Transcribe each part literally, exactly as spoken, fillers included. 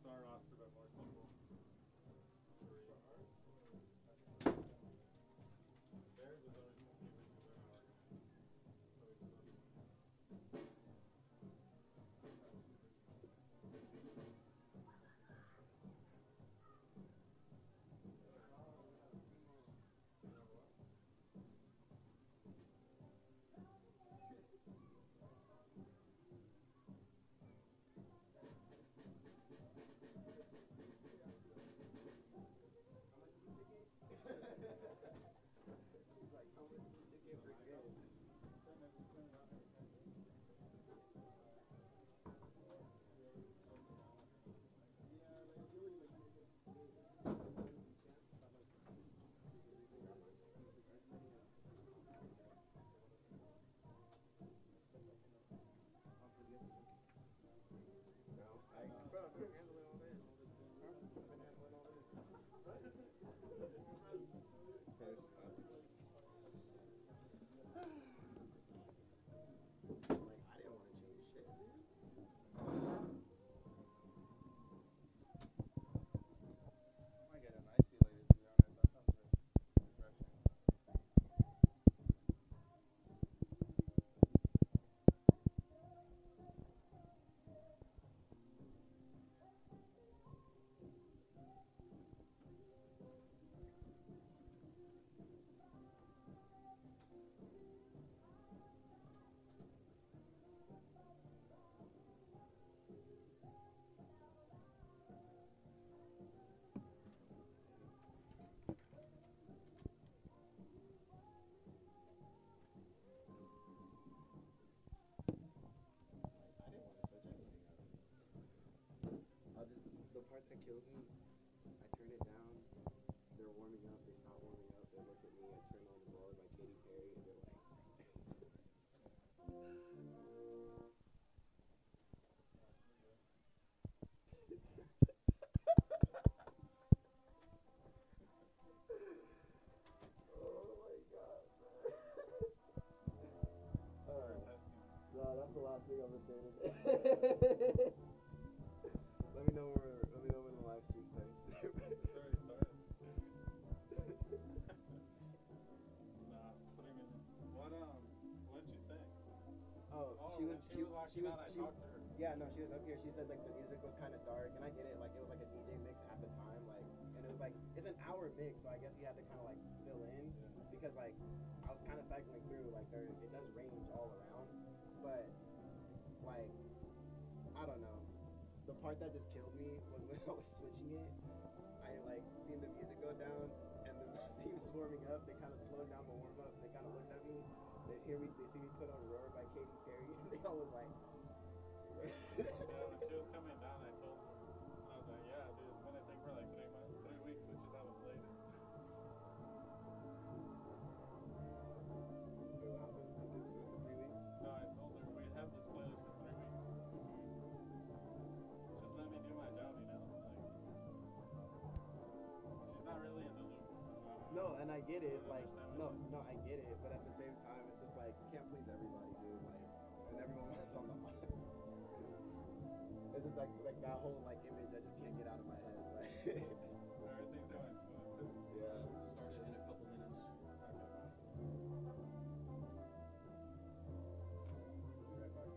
Star roster, but more simple. Theirs was original, the original, they're not organized. So we just left one. Technically, turn it out every ten days. Whoever closed it down after that. No, I, bro, I've been handling all this. Huh? I've been handling all this. Piss. Like, I didn't want to change shit, dude. I might get an icy later, to be honest. That sounds like refreshing. Like, I didn't want to switch anything up. I'll just, the part that kills me, I turn it down, they're warming up, they stop warming up, they look at me, I turn on Roar by Katy Perry, and they're like, oh my god, man. We're Uh, testing. no, that's the last thing I'm gonna say today. Let me know where, let me know when the live stream starts. It's already started. Nah, three minutes. What, um, what did she say? Oh, Oh, she was, when she she, was walking she was, out, I she, talked to her. yeah, no, she was up here. She said like the music was kind of dark, and I get it. Like it was like a D J mix at the time, like, and it was like it's an hour mix, so I guess he had to kind of like fill in Yeah. because like I was kind of cycling through, like there it does range all around, but like I don't know. The part that just killed me was when I was switching it. I like seen the music go down, and then as he was warming up, they kind of slowed down the warm up. They kind of looked at me. They hear me. They see me put on Roar by Katy Perry, and they all was like. Yeah, when she was coming down, I told her. I was like, yeah, dude, it's gonna take for like three months, three weeks. We just haven't played it. Wait, what happened with the, with the three weeks? No, I told her we have this playlist for three weeks. Just let me do my job, you know? Like, she's not really in the loop. So No, and I get it. I Like, understand no, what she- no, I get it. But at the same time, it's just like you can't please everybody, dude. Like, and everyone wants on the mics. It's just like like that whole like image. I just can't get out of my head. Like, Everything's going smooth too. yeah. Started in a couple minutes. Okay, awesome. Be right back.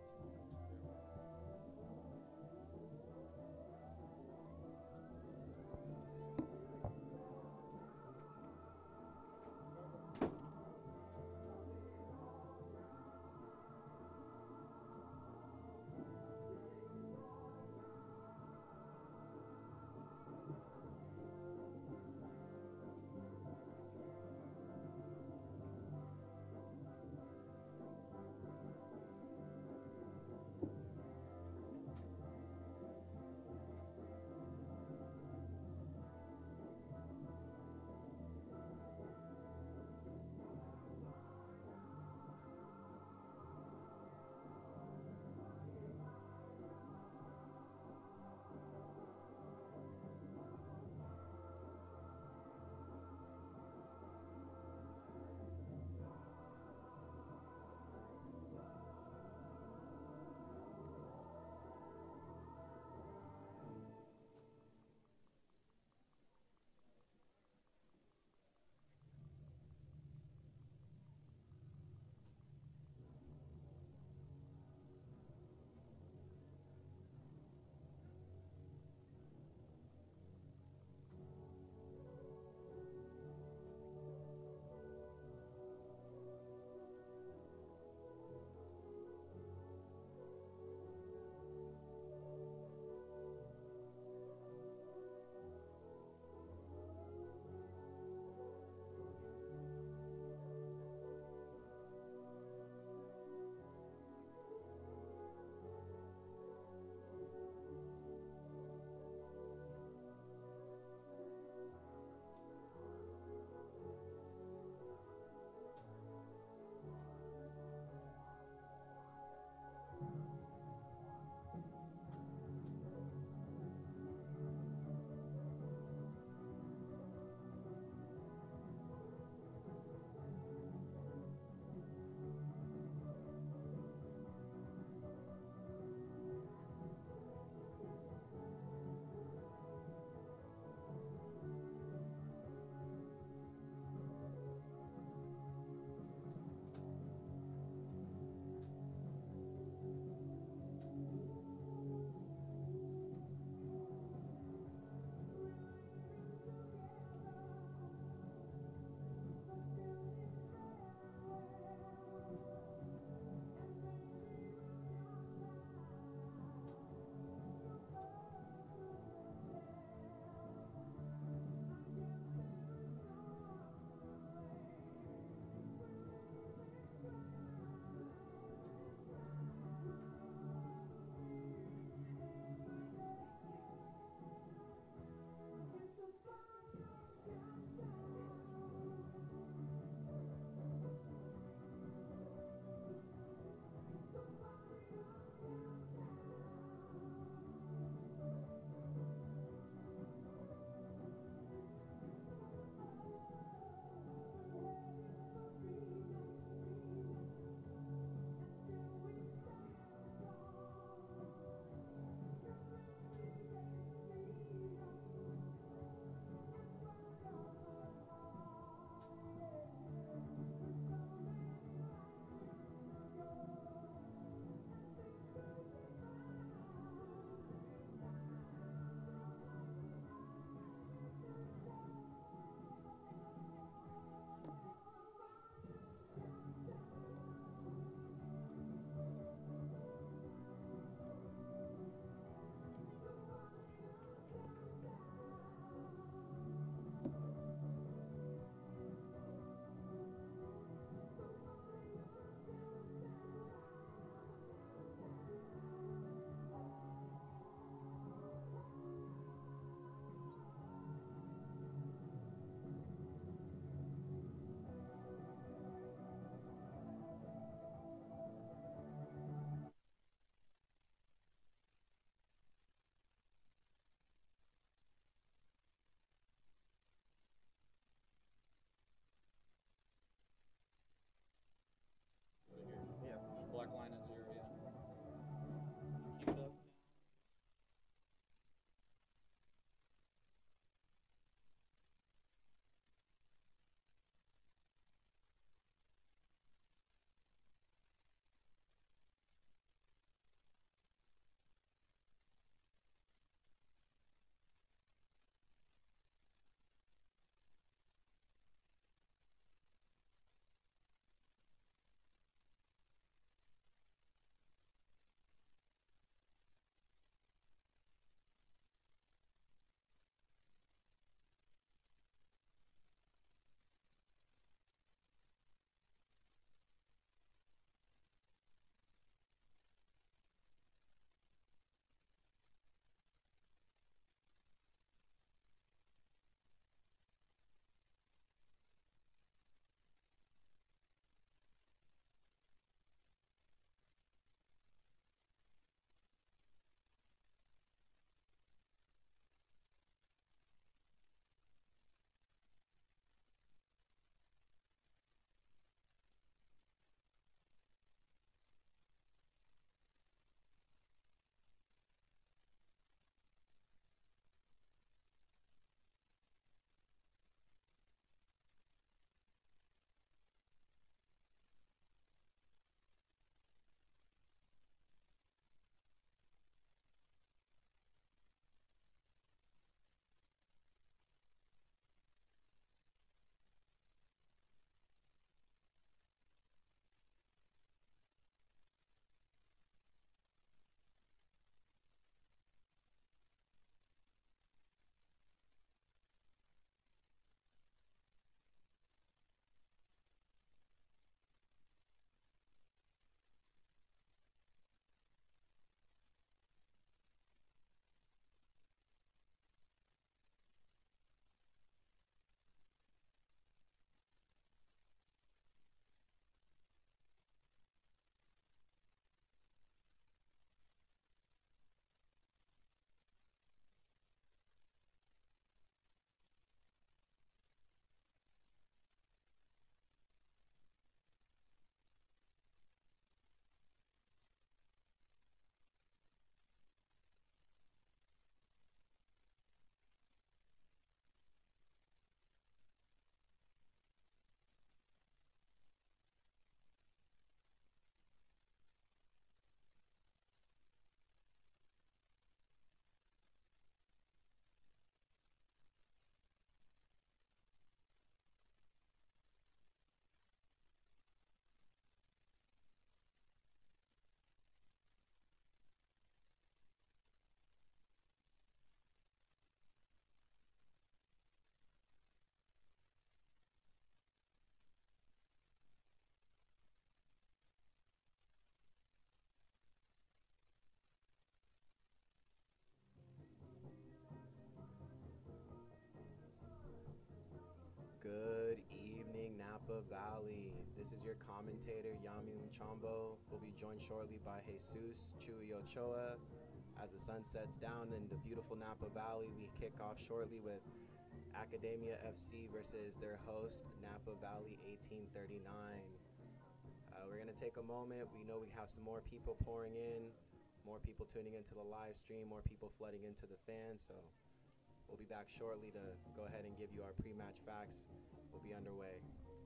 your commentator, Yamu Chombo. We'll be joined shortly by Jesus Chuy Ochoa. As the sun sets down in the beautiful Napa Valley, we kick off shortly with Academia F C versus their host, Napa Valley eighteen thirty-nine. Uh, we're going to take a moment. We know we have some more people pouring in, more people tuning into the live stream, more people flooding into the fans. So we'll be back shortly to go ahead and give you our pre-match facts. We'll be underway.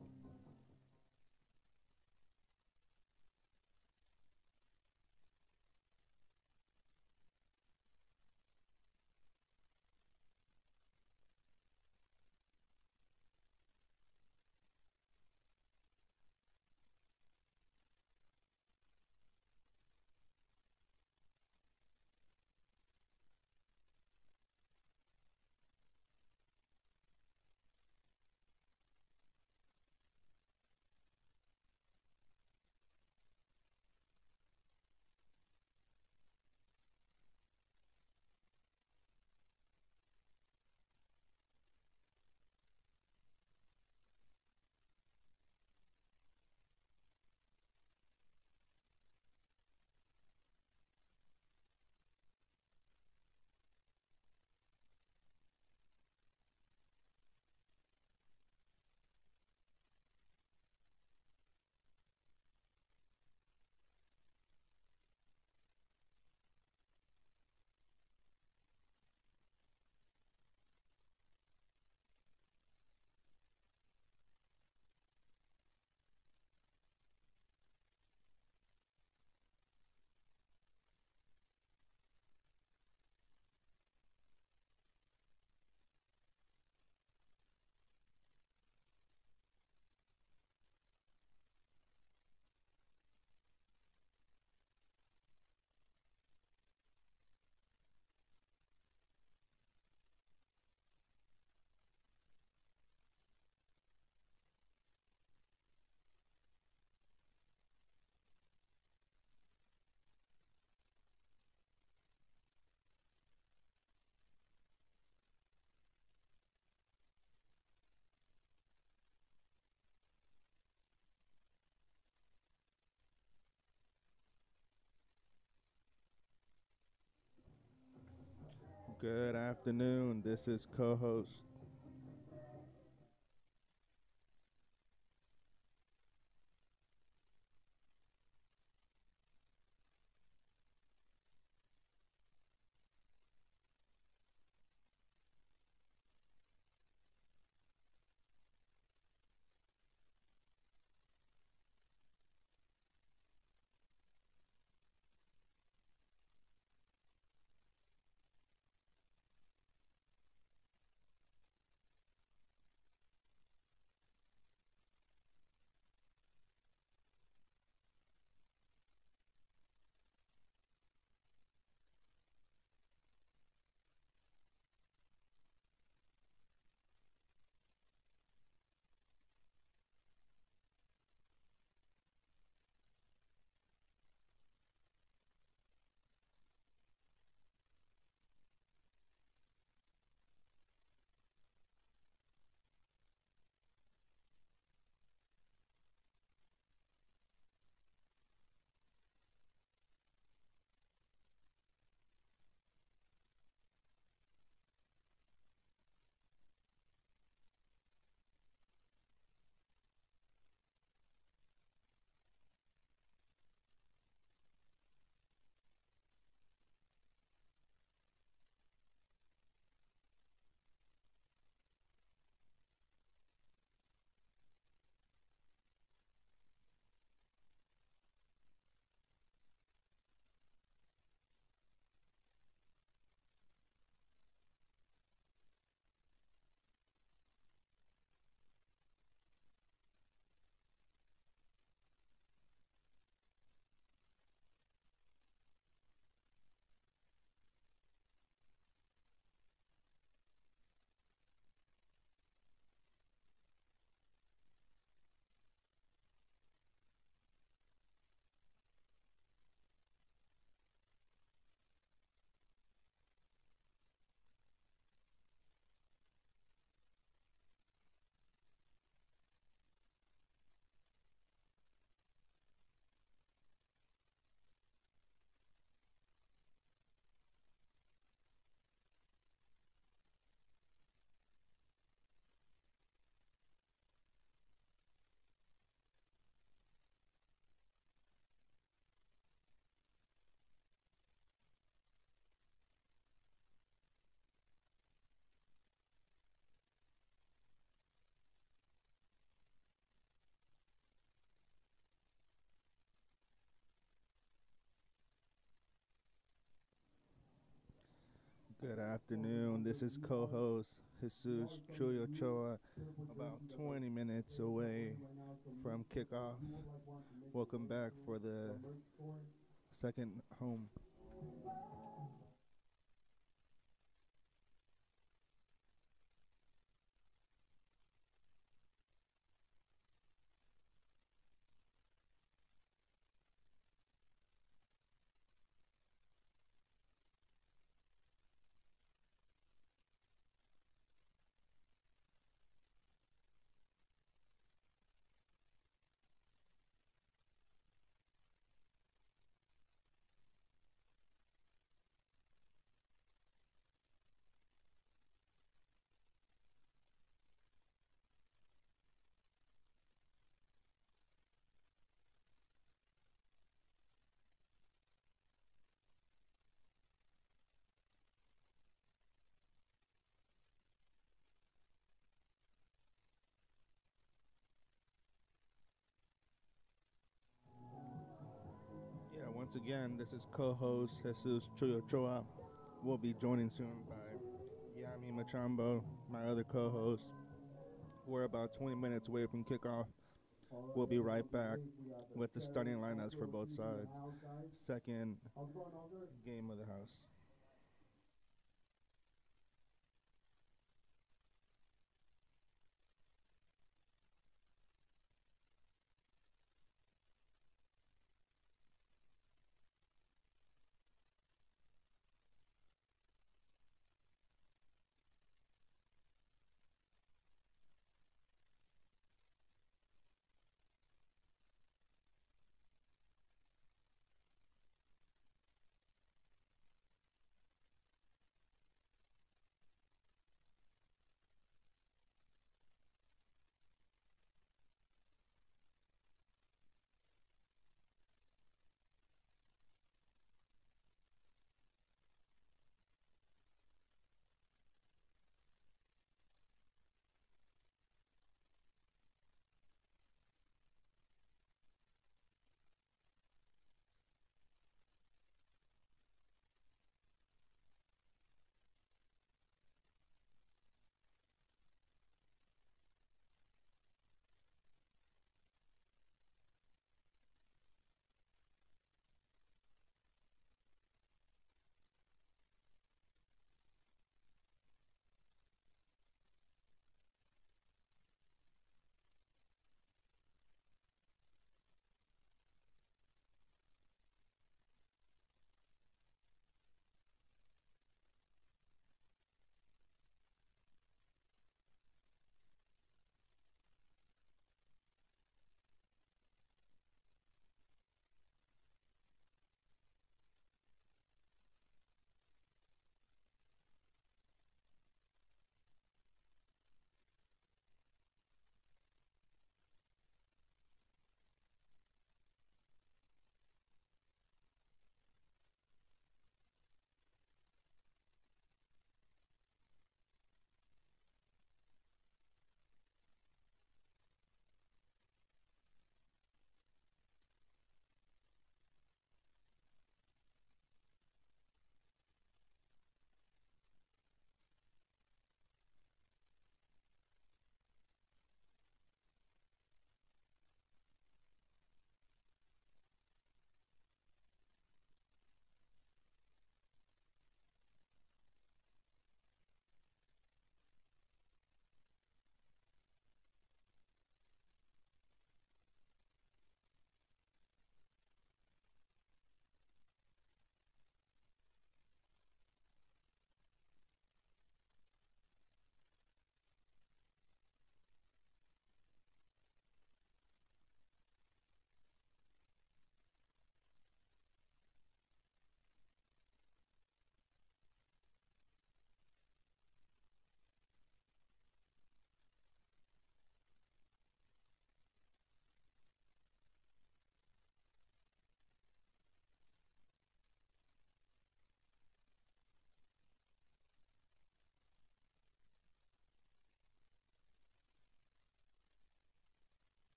Good afternoon. This is co-host Good afternoon. This is co-host Jesus Chuyochoa, about twenty minutes away from kickoff. Welcome back for the second home. Yeah, once again, this is co-host Jesus Chuyochoa. We'll be joining soon by Yami Machambo, my other co-host. We're about twenty minutes away from kickoff. We'll be right back with the starting lineups for both sides. Second game of the house.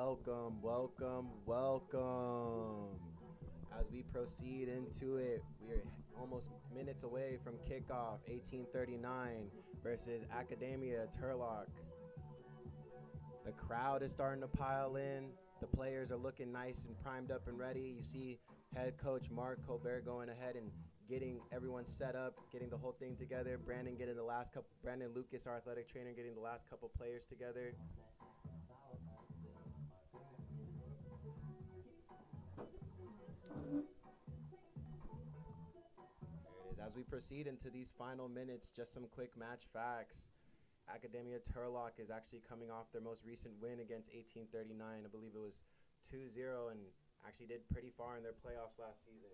welcome, welcome, welcome. As we proceed into it, we are almost minutes away from kickoff. eighteen thirty-nine versus Academia Turlock. The crowd is starting to pile in. The players are looking nice and primed up and ready. You see head coach Mark Colbert going ahead and getting everyone set up, getting the whole thing together. Brandon getting the last couple. Brandon Lucas, our athletic trainer, getting the last couple players together. As we proceed into these final minutes, just some quick match facts. Academia Turlock is actually coming off their most recent win against eighteen thirty-nine. I believe it was two zero, and actually did pretty far in their playoffs last season.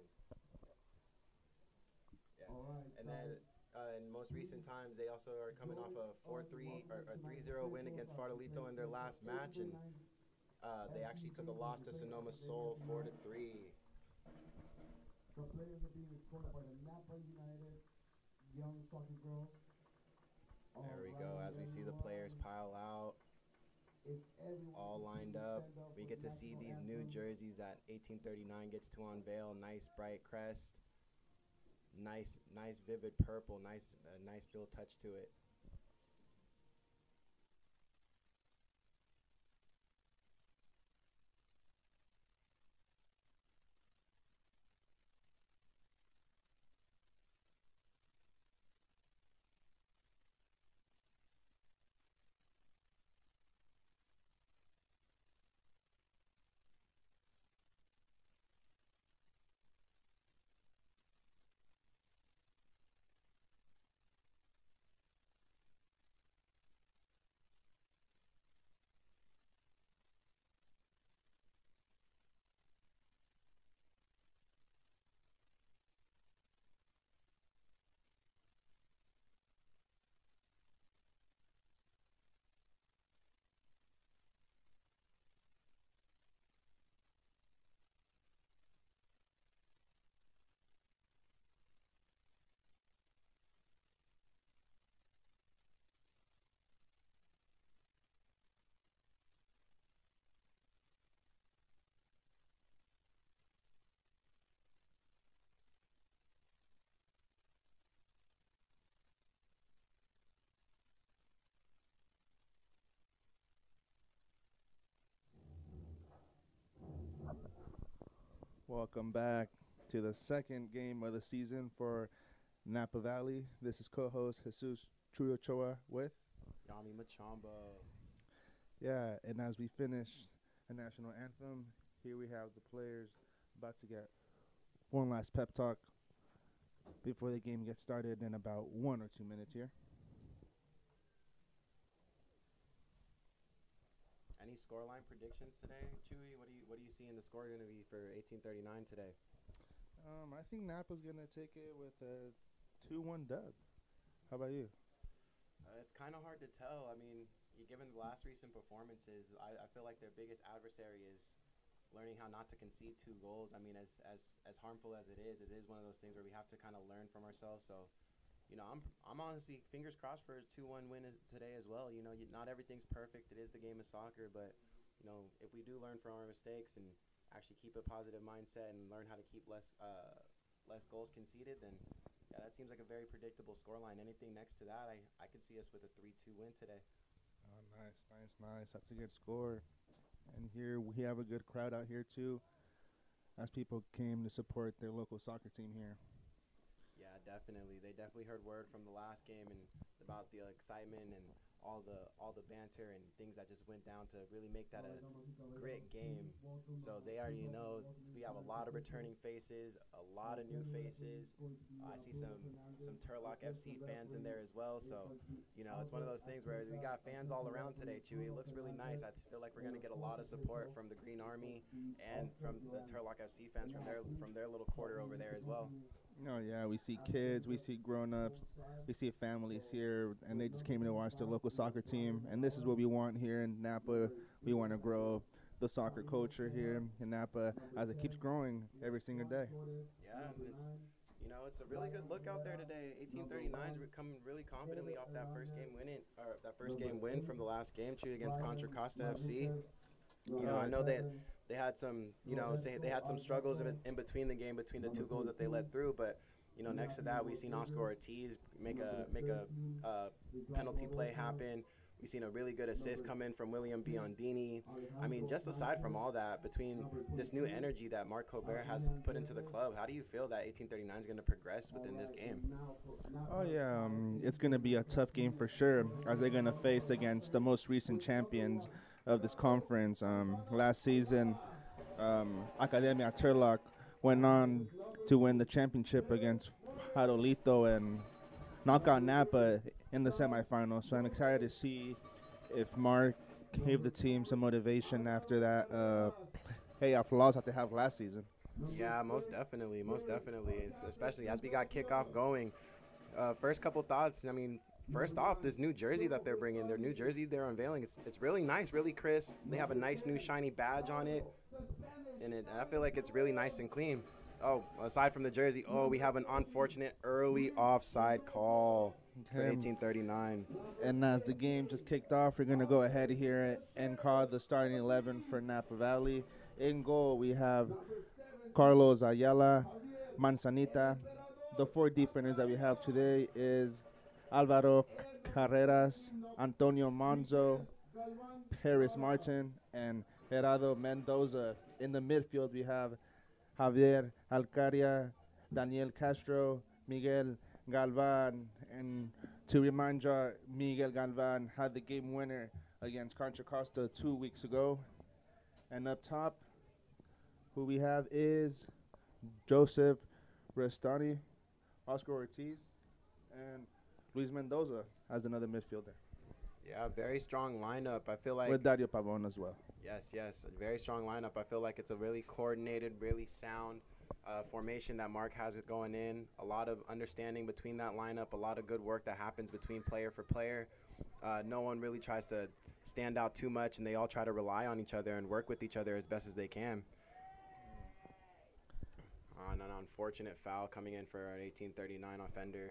Yeah. And then uh, in most recent times, they also are coming off a four three or a three zero win against Fardelito in their last match, and uh, they actually took a loss to Sonoma Soul four to three. The players are being escorted by the Napa United Young Soccer Girls. There we go, as we see the players pile out, all lined up. We get to see these new jerseys that eighteen thirty-nine gets to unveil. Nice bright crest, nice, nice vivid purple, nice, uh, nice little touch to it. Welcome back to the second game of the season for Napa Valley. This is co-host Jesus Chuyochoa with Yami Machamba. Yeah, and as we finish a national anthem, here we have the players about to get one last pep talk before the game gets started in about one or two minutes here. Any scoreline predictions today, Chewy? What do you what do you see in the score going to be for eighteen thirty-nine today? Um, I think Napa's gonna take it with a two one dub. How about you? Uh, it's kind of hard to tell. I mean, you- given the last recent performances, I, I feel like their biggest adversary is learning how not to concede two goals. I mean, as as as harmful as it is, it is one of those things where we have to kind of learn from ourselves. So, you know, I'm I'm honestly fingers crossed for a two one win is, today as well. You know, you, not everything's perfect. It is the game of soccer, but you know, if we do learn from our mistakes and actually keep a positive mindset and learn how to keep less uh, less goals conceded, then yeah, that seems like a very predictable scoreline. Anything next to that, I, I could see us with a three two win today. Oh, nice, nice, nice. That's a good score. And here we have a good crowd out here too, as people came to support their local soccer team here. Yeah, definitely. They definitely heard word from the last game and about the excitement and all the all the banter and things that just went down to really make that a great game. So they already know we have a lot of returning faces, a lot of new faces. Uh, I see some some Turlock F C fans in there as well. So, you know, it's one of those things where we got fans all around today, Chewy. It looks really nice. I feel like we're going to get a lot of support from the Green Army and from the Turlock F C fans from their from their little quarter over there as well. Oh yeah, we see kids, we see grown-ups, we see families here, and they just came to watch the local soccer team. And this is what we want here in Napa. We want to grow the soccer culture here in Napa as it keeps growing every single day. Yeah, and it's you know it's a really good look out there today. eighteen thirty-nine's coming really confidently off that first game winning or that first game win from the last game, Chewy, against Contra Costa F C. You know, I know that they had some, you know, say they had some struggles in, in between the game, between the two goals that they let through. But you know, next to that, we've seen Oscar Ortiz make a make a uh, penalty play happen. We've seen a really good assist come in from William Biondini. I mean, just aside from all that, between this new energy that Mark Colbert has put into the club, how do you feel that eighteen thirty-nine is going to progress within this game? Oh yeah, um, it's gonna be a tough game for sure, as they're gonna face against the most recent champions of this conference. Um, last season, um, Academia Turlock went on to win the championship against Farolito and knock out Napa in the semifinals. So I'm excited to see if Mark gave the team some motivation after that uh, playoff loss that they have last season. Yeah, most definitely, most definitely, it's especially as we got kickoff going. Uh, first couple thoughts. I mean, first off, this new jersey that they're bringing, their new jersey they're unveiling, it's it's really nice, really crisp. They have a nice new shiny badge on it, and it, I feel like it's really nice and clean. Oh, aside from the jersey, oh, we have an unfortunate early offside call for Okay. eighteen thirty-nine. And as the game just kicked off, we're going to go ahead here and call the starting eleven for Napa Valley. In goal, we have Carlos Ayala, Manzanita. The four defenders that we have today is Alvaro Carreras, Antonio Monzo, Paris Martin, and Gerardo Mendoza. In the midfield, we have Javier Alcaria, Daniel Castro, Miguel Galvan. And to remind you, Miguel Galvan had the game winner against Contra Costa two weeks ago. And up top, who we have is Joseph Restani, Oscar Ortiz, and Luis Mendoza as another midfielder, Yeah, very strong lineup. I feel like with Dario Pavon as well. Yes, yes, a very strong lineup. I feel like it's a really coordinated, really sound uh, formation that Mark has it going in. A lot of understanding between that lineup, a lot of good work that happens between player for player. Uh, no one really tries to stand out too much, and they all try to rely on each other and work with each other as best as they can. On an unfortunate foul coming in for an eighteen thirty-nine offender.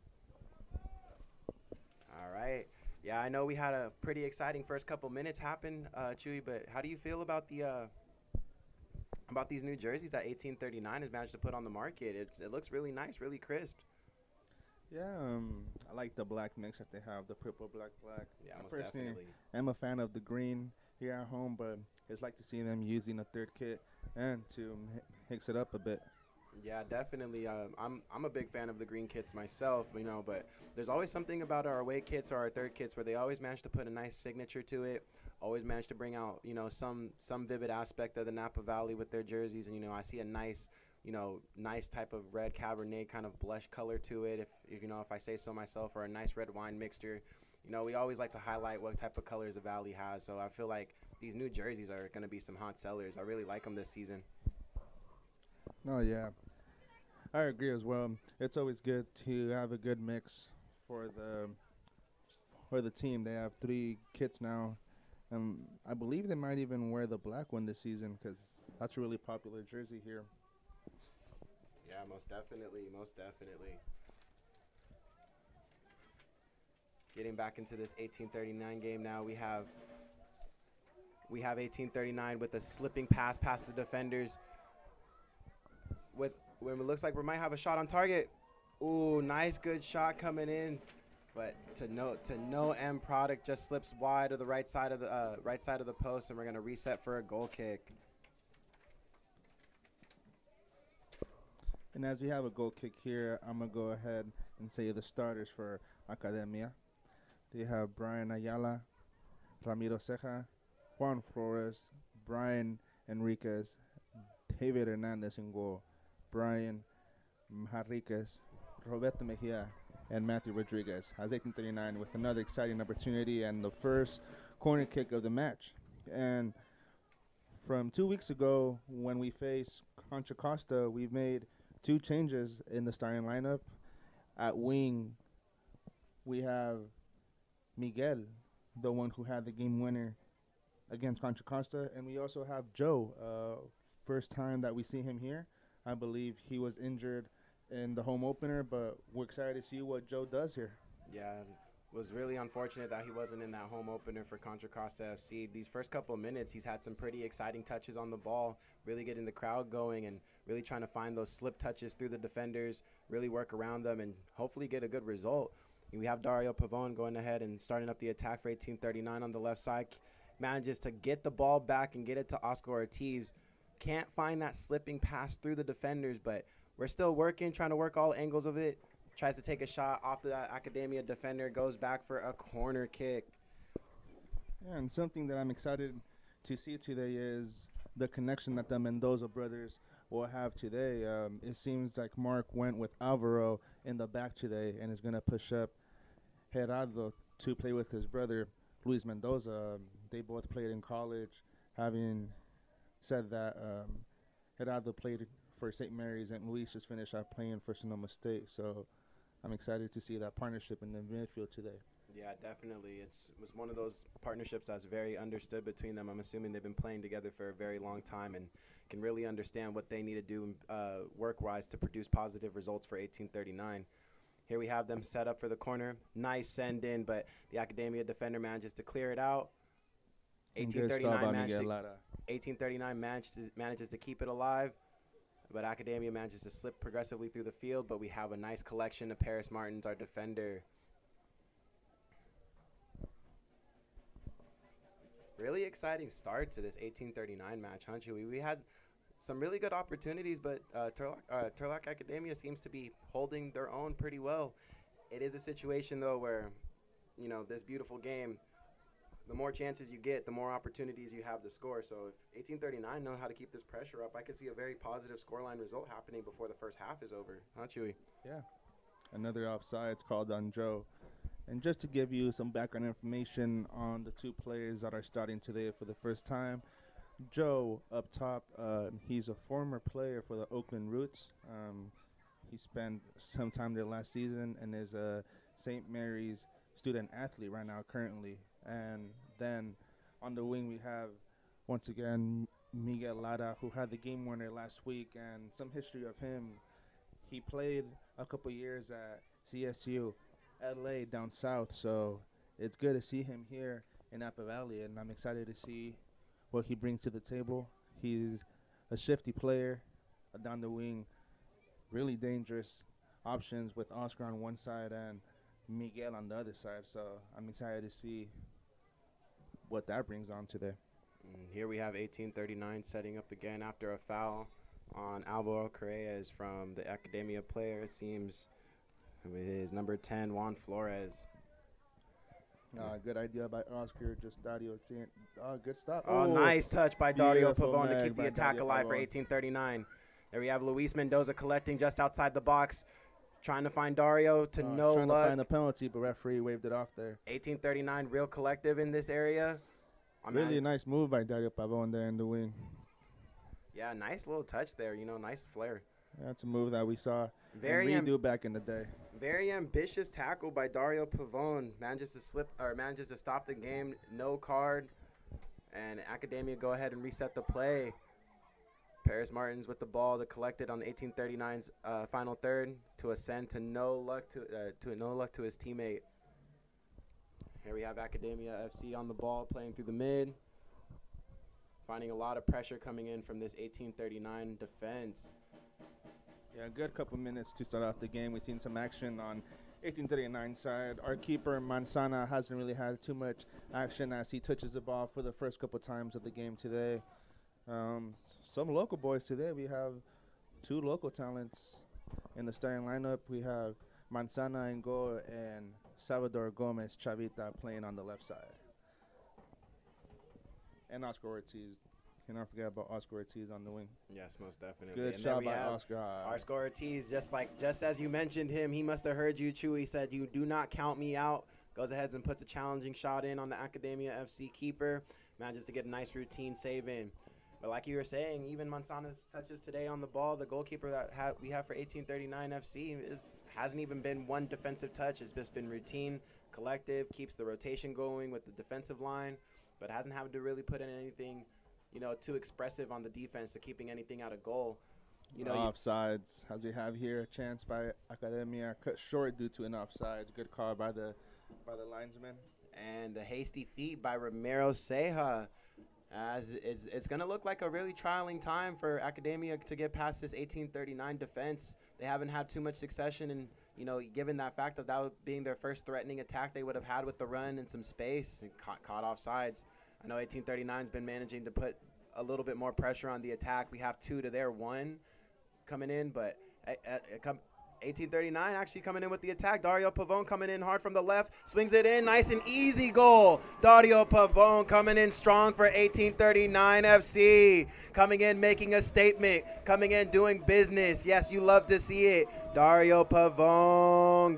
All right. Yeah, I know we had a pretty exciting first couple minutes happen, uh, Chewy, but how do you feel about the uh, about these new jerseys that eighteen thirty-nine has managed to put on the market? It's it looks really nice, really crisp. Yeah, um, I like the black mix that they have, the purple, black, black. Yeah, I most personally definitely. am a fan of the green here at home, but it's like to see them using a third kit and to mi- mix it up a bit. Yeah, definitely. Uh, I'm I'm a big fan of the green kits myself, you know, but there's always something about our away kits or our third kits where they always manage to put a nice signature to it. Always manage to bring out, you know, some some vivid aspect of the Napa Valley with their jerseys, and you know, I see a nice, you know, nice type of red Cabernet kind of blush color to it. If, if you know, if I say so myself, or a nice red wine mixture. You know, we always like to highlight what type of colors the Valley has. So I feel like these new jerseys are going to be some hot sellers. I really like them this season. Oh, yeah. I agree as well. It's always good to have a good mix for the for the team. They have three kits now. Um, I believe they might even wear the black one this season because that's a really popular jersey here. Yeah, most definitely, most definitely. Getting back into this eighteen thirty-nine game now, we have we have eighteen thirty-nine with a slipping pass past the defenders. With when it looks like we might have a shot on target. Ooh, nice, good shot coming in, but to no to no end product, just slips wide of the right side of the uh, right side of the post, and we're gonna reset for a goal kick. And as we have a goal kick here, I'm going to go ahead and say the starters for Academia. They have Brian Ayala, Ramiro Ceja, Juan Flores, Brian Enriquez, David Hernandez in goal, Brian Enriquez, Roberto Mejia, and Matthew Rodriguez. As eighteen thirty-nine with another exciting opportunity and the first corner kick of the match. And from two weeks ago when we faced Contra Costa, we've made two changes in the starting lineup. At wing, we have Miguel, the one who had the game winner against Contra Costa, and we also have Joe. Uh, first time that we see him here. I believe he was injured in the home opener, but we're excited to see what Joe does here. Yeah, was really unfortunate that he wasn't in that home opener for Contra Costa F C. These first couple of minutes, he's had some pretty exciting touches on the ball, really getting the crowd going and really trying to find those slip touches through the defenders, really work around them, and hopefully get a good result. We have Dario Pavon going ahead and starting up the attack for eighteen thirty-nine on the left side. Manages to get the ball back and get it to Oscar Ortiz. Can't find that slipping pass through the defenders, but we're still working, trying to work all angles of it. Tries to take a shot off the Academia defender, goes back for a corner kick. Yeah, and something that I'm excited to see today is the connection that the Mendoza brothers will have today. Um, it seems like Mark went with Alvaro in the back today and is going to push up Gerardo to play with his brother, Luis Mendoza. Um, they both played in college, having said that um, Gerardo played for Saint Mary's and Luis just finished out playing for Sonoma State. So I'm excited to see that partnership in the midfield today. Yeah, definitely. It's, it was one of those partnerships that's very understood between them. I'm assuming they've been playing together for a very long time and can really understand what they need to do uh, work-wise to produce positive results for eighteen thirty-nine. Here we have them set up for the corner. Nice send-in, but the Academia defender manages to clear it out. eighteen thirty-nine, managed to, eighteen thirty-nine manages, manages to keep it alive, but Academia manages to slip progressively through the field, but we have a nice collection of Paris Martins, our defender. Really exciting start to this eighteen thirty-nine match, huh, Chewy? We had some really good opportunities, but uh, Turlock, uh, Turlock Academia seems to be holding their own pretty well. It is a situation, though, where, you know, this beautiful game, the more chances you get, the more opportunities you have to score. So if eighteen thirty-nine know how to keep this pressure up, I could see a very positive scoreline result happening before the first half is over. Huh, Chewy? Yeah. Another offsides called on Joe. And just to give you some background information on the two players that are starting today for the first time, Joe up top, uh, he's a former player for the Oakland Roots. Um, he spent some time there last season and is a Saint Mary's student athlete right now currently. And then on the wing we have, once again, Miguel Lara, who had the game winner last week, and some history of him. He played a couple years at C S U, L A down south, so it's good to see him here in Napa Valley, and I'm excited to see what he brings to the table. He's a shifty player uh, down the wing, really dangerous options with Oscar on one side and Miguel on the other side, so I'm excited to see what that brings on today. And here we have eighteen thirty-nine setting up again after a foul on Alvaro Correas from the Academia player. It seems with his number ten, Juan Flores. Uh, good idea by Oscar. Just Dario seeing. Uh, good stop. Oh, nice touch by Dario beautiful Pavon to mag keep the by attack Dario alive for Pavon. eighteen thirty-nine. There we have Luis Mendoza collecting just outside the box, trying to find Dario to Uh, no trying luck. to find a penalty, but referee waved it off there. eighteen thirty-nine, real collective in this area. I mean, Really nice move by Dario Pavon there in the wing. yeah, nice little touch there. You know, nice flair. That's a move that we saw Very and am- we do back in the day. Very ambitious tackle by Dario Pavon. Manages to slip or manages to stop the game. No card. And Academia go ahead and reset the play. Paris Martins with the ball to collect it on the eighteen thirty-nine's uh, final third to ascend to no luck to uh, to no luck to his teammate. Here we have Academia F C on the ball playing through the mid. Finding a lot of pressure coming in from this eighteen thirty-nine defense. Yeah, a good couple minutes to start off the game. We've seen some action on eighteen thirty-nine side. Our keeper, Manzana, hasn't really had too much action as he touches the ball for the first couple times of the game today. Um, some local boys today. We have two local talents in the starting lineup. We have Manzana in goal and Salvador Gomez Chavita playing on the left side. And Oscar Ortiz. Cannot forget about Oscar Ortiz on the wing. Yes, most definitely. Good And shot then we by have Oscar. Uh, Oscar Ortiz, just like just as you mentioned him, he must have heard you, Chewy. Said, "You do not count me out." Goes ahead and puts a challenging shot in on the Academia F C keeper. Manages to get a nice routine save in. But like you were saying, even Manzana's touches today on the ball, the goalkeeper that ha- we have for eighteen thirty-nine F C is hasn't even been one defensive touch. It's just been routine, collective, keeps the rotation going with the defensive line, but hasn't had to really put in anything, you know, too expressive on the defense to keeping anything out of goal. You know, you, offsides, as we have here, a chance by Academia cut short due to an offsides. Good call by the by the linesman. And the hasty feet by Ramiro Ceja. As it's, it's going to look like a really trialing time for Academia to get past this eighteen thirty-nine defense. They haven't had too much succession, and, you know, given that fact of that being their first threatening attack they would have had with the run and some space, and caught, caught off sides. I know eighteen thirty-nine's been managing to put a little bit more pressure on the attack. We have two to their one coming in, but uh, uh, come eighteen thirty-nine actually coming in with the attack. Dario Pavone coming in hard from the left, swings it in, nice and easy goal. Dario Pavone coming in strong for eighteen thirty-nine F C. Coming in, making a statement, coming in, doing business. Yes, you love to see it. Dario Pavone,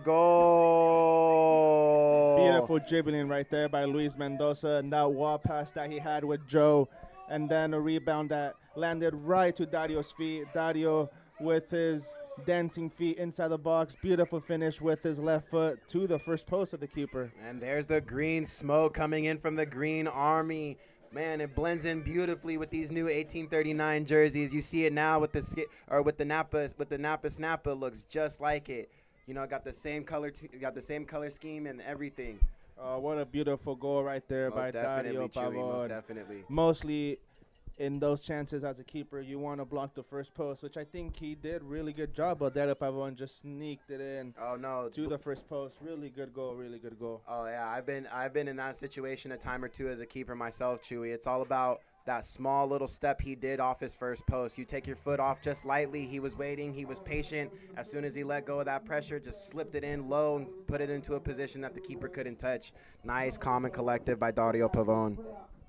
goal. Beautiful dribbling right there by Luis Mendoza, and that wall pass that he had with Joe, and then a rebound that landed right to Dario's feet. Dario with his dancing feet inside the box. Beautiful finish with his left foot to the first post of the keeper. And there's the green smoke coming in from the Green Army. Man, it blends in beautifully with these new eighteen thirty-nine jerseys. You see it now with the sk- or with the Napa with the Napa Snappa, looks just like it. You know, got the same color t- got the same color scheme and everything. Uh, what a beautiful goal right there Most by Dario definitely, Chewy, most Pavone. definitely. Mostly in those chances as a keeper, you want to block the first post, which I think he did really good job. But Dario Pavone just sneaked it in Oh no, to the first post. Really good goal, really good goal. Oh yeah, I've been I've been in that situation a time or two as a keeper myself, Chewy. It's all about that small little step he did off his first post. You take your foot off just lightly. He was waiting. He was patient. As soon as he let go of that pressure, just slipped it in low and put it into a position that the keeper couldn't touch. Nice, calm, and collective by Dario Pavone.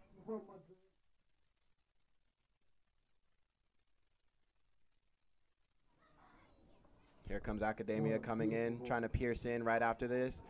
Here comes Academia coming in, trying to pierce in right after this.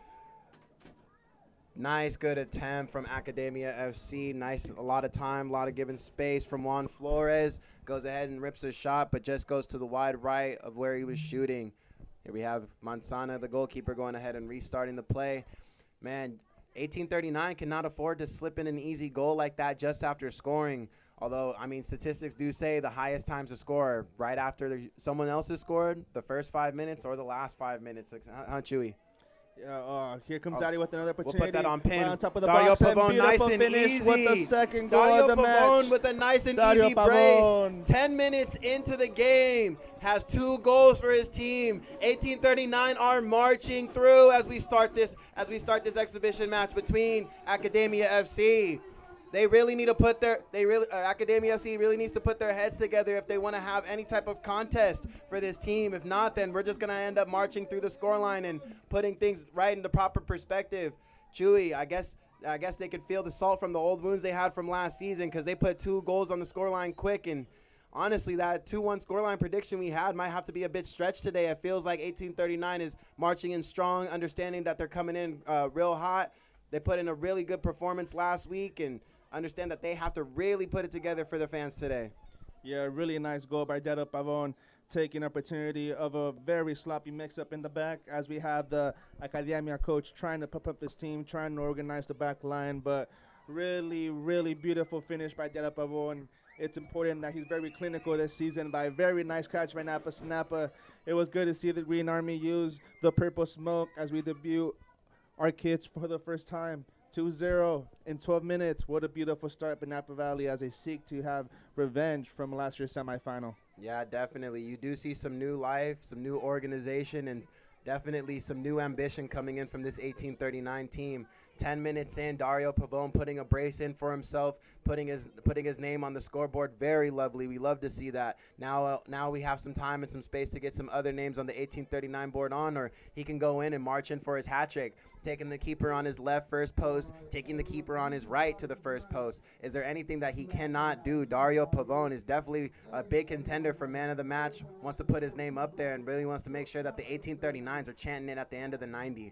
Nice, good attempt from Academia F C. Nice, a lot of time, a lot of given space from Juan Flores. Goes ahead and rips a shot, but just goes to the wide right of where he was shooting. Here we have Manzana, the goalkeeper, going ahead and restarting the play. Man, eighteen thirty-nine cannot afford to slip in an easy goal like that just after scoring. Although, I mean, statistics do say the highest times to score right after someone else has scored, the first five minutes or the last five minutes. Huh, Chewy? Yeah, uh, here comes Oh, Daddy with another We'll opportunity. put that on pin. Right on top of the Dario box. Pavone, nice and finish easy. with the second goal Dario of the Pavone match. with a nice and Dario easy Pavone. brace. Ten minutes into the game, has two goals for his team. eighteen thirty-nine are marching through as we start this as we start this exhibition match between Academia F C. They really need to put their they really uh, Academia F C really needs to put their heads together if they want to have any type of contest for this team. If not, then we're just gonna end up marching through the scoreline and putting things right into proper perspective. Chewy, I guess I guess they could feel the salt from the old wounds they had from last season because they put two goals on the scoreline quick. And honestly, that two one scoreline prediction we had might have to be a bit stretched today. It feels like eighteen thirty-nine is marching in strong, understanding that they're coming in uh, real hot. They put in a really good performance last week and understand that they have to really put it together for their fans today. Yeah, really nice goal by Dario Pavone, taking opportunity of a very sloppy mix-up in the back as we have the Academia coach trying to pump up his team, trying to organize the back line, but really, really beautiful finish by Dario Pavone. It's important that he's very clinical this season by a very nice catch by Napa Snappa. It was good to see the Green Army use the purple smoke as we debut our kids for the first time. two zero in twelve minutes. What a beautiful start by Napa Valley as they seek to have revenge from last year's semifinal. Yeah, definitely. You do see some new life, some new organization, and definitely some new ambition coming in from this eighteen thirty-nine team. Ten minutes in, Dario Pavone putting a brace in for himself, putting his putting his name on the scoreboard. Very lovely. We love to see that. Now, uh, now we have some time and some space to get some other names on the eighteen thirty-nine board on, or he can go in and march in for his hat trick. Taking the keeper on his left first post, taking the keeper on his right to the first post. Is there anything that he cannot do? Dario Pavone is definitely a big contender for man of the match, wants to put his name up there and really wants to make sure that the eighteen thirty-nines are chanting it at the end of the ninety.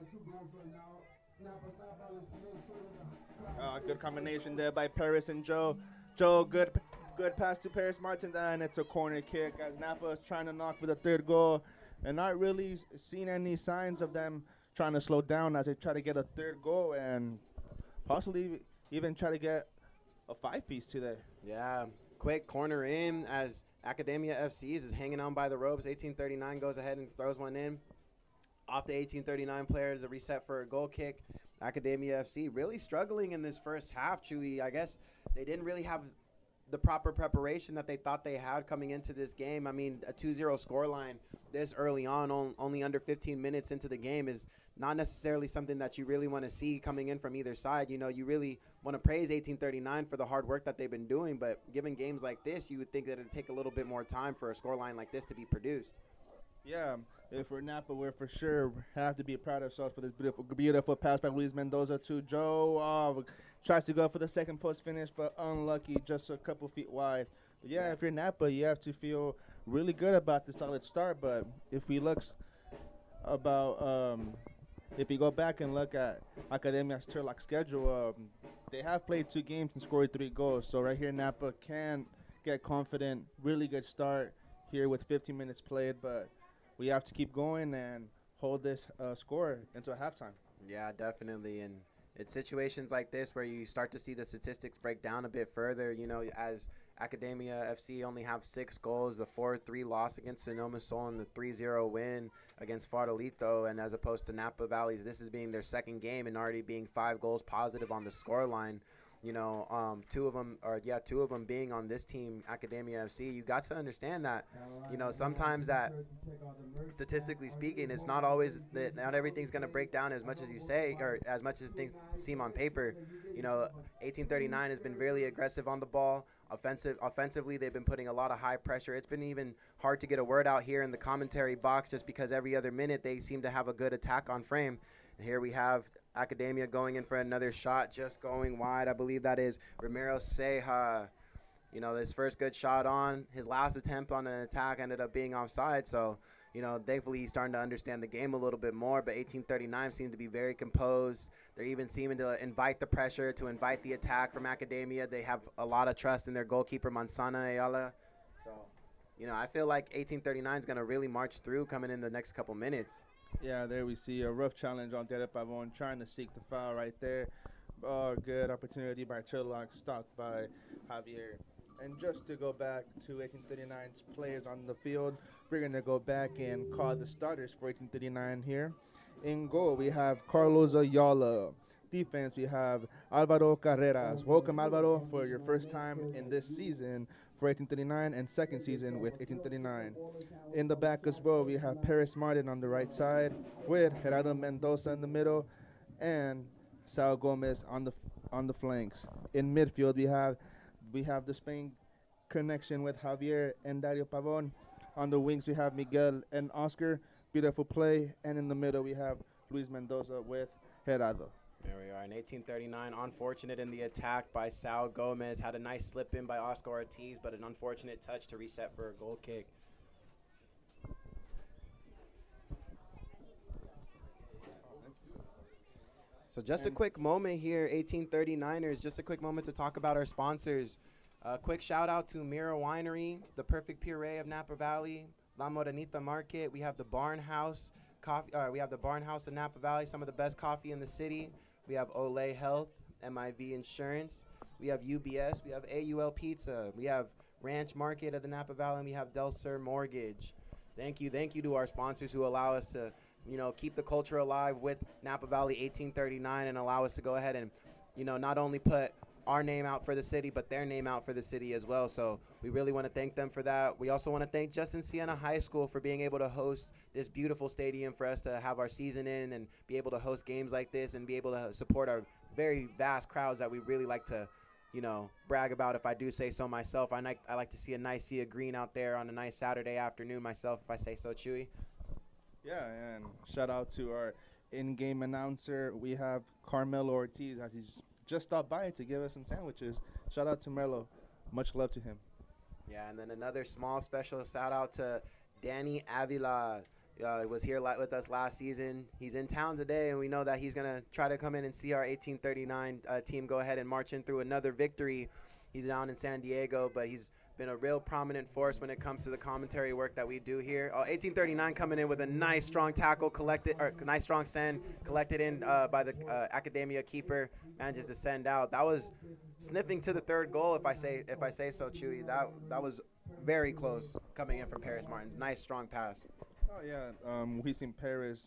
Uh, good combination there by Paris and Joe. Joe, good good pass to Paris Martins, and it's a corner kick as Napa is trying to knock for the third goal, and not really seen any signs of them trying to slow down as they try to get a third goal and possibly even try to get a five-piece today. Yeah, quick corner in as Academia F C's is hanging on by the ropes. eighteen thirty-nine goes ahead and throws one in. off the eighteen thirty-nine player to reset for a goal kick. Academia F C really struggling in this first half, Chewy. I guess they didn't really have the proper preparation that they thought they had coming into this game. I mean, a two zero scoreline this early on, on, only under fifteen minutes into the game, is not necessarily something that you really want to see coming in from either side. You know, you really want to praise eighteen thirty-nine for the hard work that they've been doing, but given games like this, you would think that it'd take a little bit more time for a scoreline like this to be produced. Yeah, if we're Napa, we're for sure have to be proud of ourselves for this beautiful, beautiful pass by Luis Mendoza to Joe. Uh, tries to go for the second post finish, but unlucky, just a couple feet wide. But yeah, if you're Napa, you have to feel really good about the solid start. But if we look about, um, if you go back and look at Academia's Turlock schedule, um, they have played two games and scored three goals. So right here, Napa can get confident. Really good start here with fifteen minutes played, but we have to keep going and hold this uh, score until halftime. Yeah, definitely. And it's situations like this where you start to see the statistics break down a bit further. You know, as Academia F C only have six goals, the four three loss against Sonoma Sol and the three zero win against Farolito. And as opposed to Napa Valley's, this is being their second game and already being five goals positive on the score line. You know, um, two of them, or yeah, two of them being on this team, Academia F C. You got to understand that, you know, sometimes that, statistically speaking, it's not always that not everything's going to break down as much as you say, or as much as things seem on paper. You know, eighteen thirty-nine has been really aggressive on the ball. Offensive, offensively, they've been putting a lot of high pressure. It's been even hard to get a word out here in the commentary box just because every other minute they seem to have a good attack on frame. And here we have Academia going in for another shot, just going wide. I believe that is Ramiro Ceja. You know, his first good shot on. His last attempt on an attack ended up being offside. So, you know, thankfully he's starting to understand the game a little bit more. But eighteen thirty-nine seems to be very composed. They're even seeming to invite the pressure, to invite the attack from Academia. They have a lot of trust in their goalkeeper, Manzana Ayala. So, you know, I feel like eighteen thirty-nine is going to really march through coming in the next couple minutes. Yeah, there we see a rough challenge on Dede Pavon, trying to seek the foul right there. Oh, good opportunity by Turlock, stopped by Javier. And just to go back to eighteen thirty-nine's players on the field, we're going to go back and call the starters for eighteen thirty-nine here. In goal, we have Carlos Ayala. Defense, we have Alvaro Carreras. Welcome, Alvaro, for your first time in this season for eighteen thirty-nine and second season with eighteen thirty-nine. In the back as well, we have Paris Martin on the right side with Gerardo Mendoza in the middle and Sal Gomez on the on the flanks. In midfield, we have we have the Spain connection with Javier and Dario Pavon. On the wings, we have Miguel and Oscar. Beautiful play. And in the middle, we have Luis Mendoza with Gerardo. There we are. In eighteen thirty-nine, unfortunate in the attack by Sal Gomez. Had a nice slip in by Oscar Ortiz, but an unfortunate touch to reset for a goal kick. So just a quick moment here, eighteen thirty-niners, just a quick moment to talk about our sponsors. A quick shout out to Mira Winery, the perfect puree of Napa Valley, La Morenita Market. We have the Barn House coffee. Uh, we have the Barn House of Napa Valley, some of the best coffee in the city. We have Olay Health, M I V Insurance. We have U B S. We have A U L Pizza. We have Ranch Market of the Napa Valley, and we have Del Sur Mortgage. Thank you, thank you to our sponsors who allow us to, you know, keep the culture alive with Napa Valley eighteen thirty-nine and allow us to go ahead and, you know, not only put our name out for the city, but their name out for the city as well. So we really want to thank them for that. We also want to thank Justin Siena High School for being able to host this beautiful stadium for us to have our season in and be able to host games like this and be able to support our very vast crowds that we really like to, you know, brag about, if I do say so myself. I like, I like to see a nice sea of green out there on a nice Saturday afternoon myself, if I say so, Chewy. Yeah, and shout out to our in-game announcer. We have Carmelo Ortiz, as he's just stopped by to give us some sandwiches. Shout out to Melo. Much love to him. Yeah, and then another small special shout out to Danny Avila. Uh, was here la- with us last season. He's in town today, and we know that he's going to try to come in and see our eighteen thirty-nine uh, team go ahead and march in through another victory. He's down in San Diego, but he's been a real prominent force when it comes to the commentary work that we do here. Uh, eighteen thirty-nine coming in with a nice strong tackle collected, or nice strong send collected in uh, by the uh, Academia keeper, manages to send out. That was sniffing to the third goal, if I say if I say so, Chewy. That that was very close coming in from Paris Martins. Nice strong pass. Oh yeah, um, we've seen Paris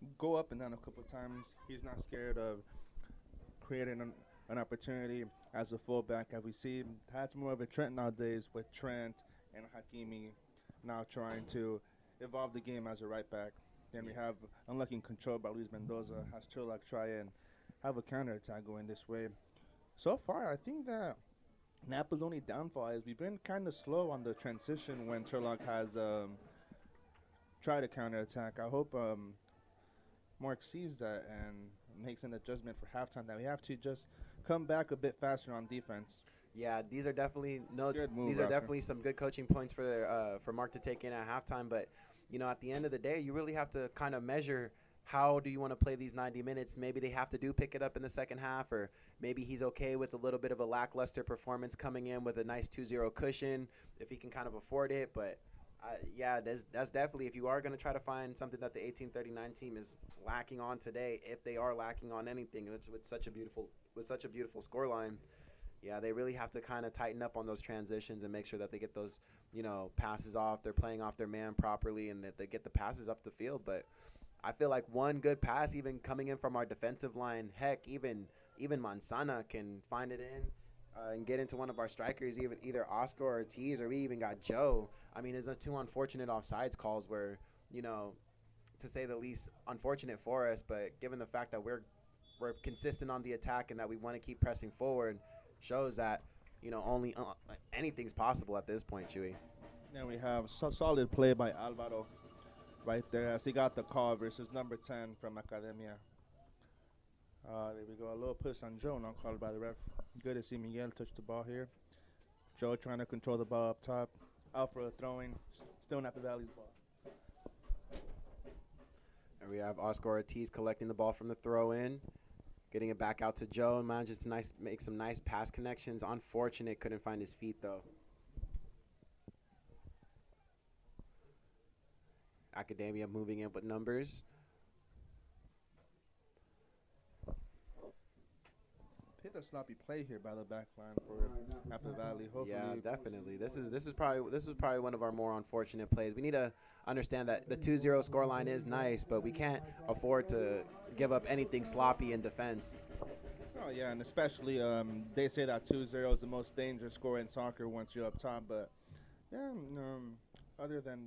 go up and down a couple of times. He's not scared of creating an, an opportunity as a fullback. As we see, that's more of a Trent nowadays with Trent and Hakimi now trying to evolve the game as a right back. Then we have unlucky control by Luis Mendoza. Has Turlock try and have a counterattack going this way. So far, I think that Napa's only downfall is we've been kind of slow on the transition when Turlock has um, tried to counterattack. I hope um, Mark sees that and makes an adjustment for halftime that we have to just come back a bit faster on defense. Yeah, these are definitely notes. Good move, These are Oscar. definitely some good coaching points for uh, for Mark to take in at halftime. But you know, at the end of the day, you really have to kind of measure how do you want to play these ninety minutes. Maybe they have to do pick it up in the second half, or maybe he's okay with a little bit of a lackluster performance coming in with a nice two zero cushion if he can kind of afford it. But uh, yeah, that's that's definitely, if you are going to try to find something that the eighteen thirty-nine team is lacking on today, if they are lacking on anything, it's with such a beautiful with such a beautiful scoreline. Yeah, they really have to kind of tighten up on those transitions and make sure that they get those, you know, passes off. They're playing off their man properly and that they get the passes up the field. But I feel like one good pass, even coming in from our defensive line, heck, even even Mansana can find it in uh, and get into one of our strikers, even either Oscar or Ortiz, or we even got Joe. I mean, there's a two unfortunate offsides calls where, you know, to say the least, unfortunate for us. But given the fact that we're we're consistent on the attack and that we want to keep pressing forward, shows that, you know, only uh, anything's possible at this point, Chewy. Then we have so solid play by Alvaro right there as he got the call versus number ten from Academia. Uh, there we go. A little push on Joe, not called by the ref. Good to see Miguel touch the ball here. Joe trying to control the ball up top. Out for a throwing. Still Napa Valley's ball. And we have Oscar Ortiz collecting the ball from the throw-in, getting it back out to Joe, and manages to nice make some nice pass connections. Unfortunate, couldn't find his feet though. Academia moving in with numbers. Hit a sloppy play here by the back line for Napa Valley. Hopefully, Yeah, definitely. This is this is probably this is probably one of our more unfortunate plays. We need to understand that the two zero scoreline is nice, but we can't afford to give up anything sloppy in defense. Oh, yeah, and especially um, they say that two zero is the most dangerous score in soccer once you're up top. But, yeah, um, other than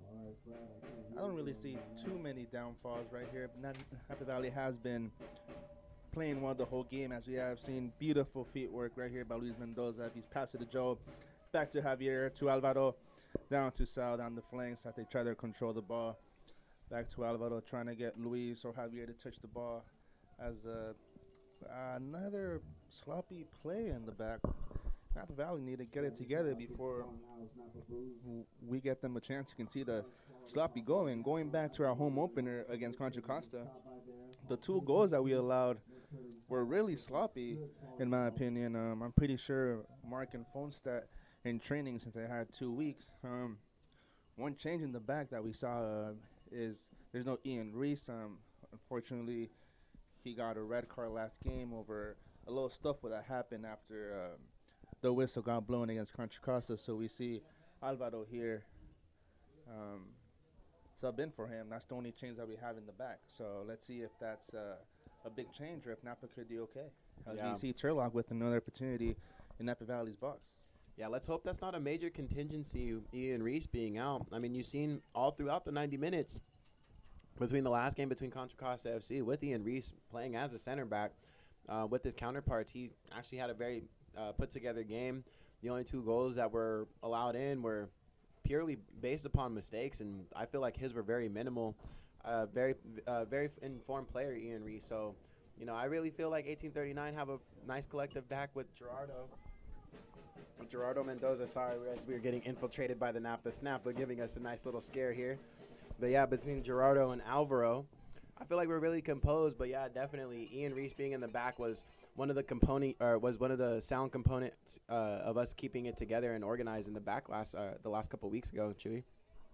I don't really see too many downfalls right here. Napa Valley has been playing well the whole game, as we have seen beautiful feet work right here by Luis Mendoza. He's passed it to Joe, back to Javier, to Alvaro, down to Sal, down the flanks as they try to control the ball. Back to Alvaro, trying to get Luis or Javier to touch the ball as uh, another sloppy play in the back. Napa Valley need to get it together before w- we get them a chance. You can see the sloppy going. Going back to our home opener against Contra Costa, the two goals that we allowed were really sloppy, in my opinion. Um, I'm pretty sure Mark and Phonstat in training, since they had two weeks, um, one change in the back that we saw uh, is there's no Ian Reese. Um, unfortunately, he got a red card last game over a little stuff that happened after um, the whistle got blown against Contra Costa. So we see Alvaro here um, sub in for him. That's the only change that we have in the back. So let's see if that's uh, a big change or if Napa could do okay. As Yeah. we see Turlock with another opportunity in Napa Valley's box. Yeah, let's hope that's not a major contingency, Ian Reese being out. I mean, you've seen all throughout the ninety minutes between the last game between Contra Costa F C with Ian Reese playing as a center back uh, with his counterparts. He actually had a very uh, put-together game. The only two goals that were allowed in were purely based upon mistakes, and I feel like his were very minimal. Uh, very, uh, very informed player, Ian Reese. So, you know, I really feel like eighteen thirty-nine have a nice collective back with Gerardo. With Gerardo Mendoza, sorry, as we were getting infiltrated by the Napa Snap, but giving us a nice little scare here. But yeah, between Gerardo and Alvaro, I feel like we're really composed. But yeah, definitely Ian Reese being in the back was one of the component, or was one of the sound components uh, of us keeping it together and organized in the back last uh, the last couple weeks ago, Chewy.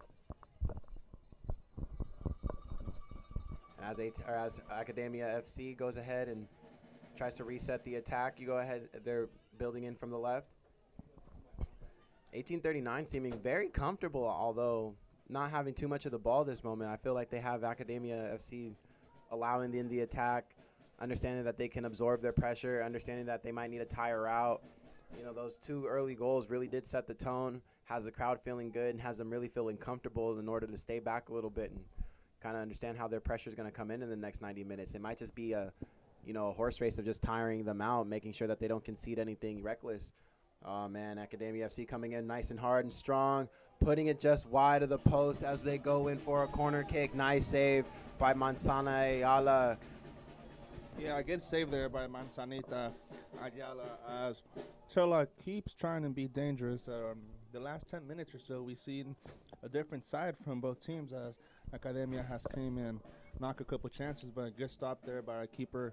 And as a or as Academia F C goes ahead and tries to reset the attack, you go ahead. They're building in from the left. eighteen thirty-nine seeming very comfortable, although not having too much of the ball this moment. I feel like they have Academia F C allowing in the attack, understanding that they can absorb their pressure, understanding that they might need to tire out. You know, those two early goals really did set the tone, has the crowd feeling good and has them really feeling comfortable in order to stay back a little bit and kind of understand how their pressure is going to come in in the next ninety minutes. It might just be a, you know, a horse race of just tiring them out, making sure that they don't concede anything reckless. Oh, man, Academia F C coming in nice and hard and strong, putting it just wide of the post as they go in for a corner kick. Nice save by Manzana Ayala. Yeah, good save there by Manzanita Ayala as Turlock keeps trying to be dangerous. Um, the last ten minutes or so, we've seen a different side from both teams as Academia has came in, knocked a couple chances, but a good stop there by our keeper,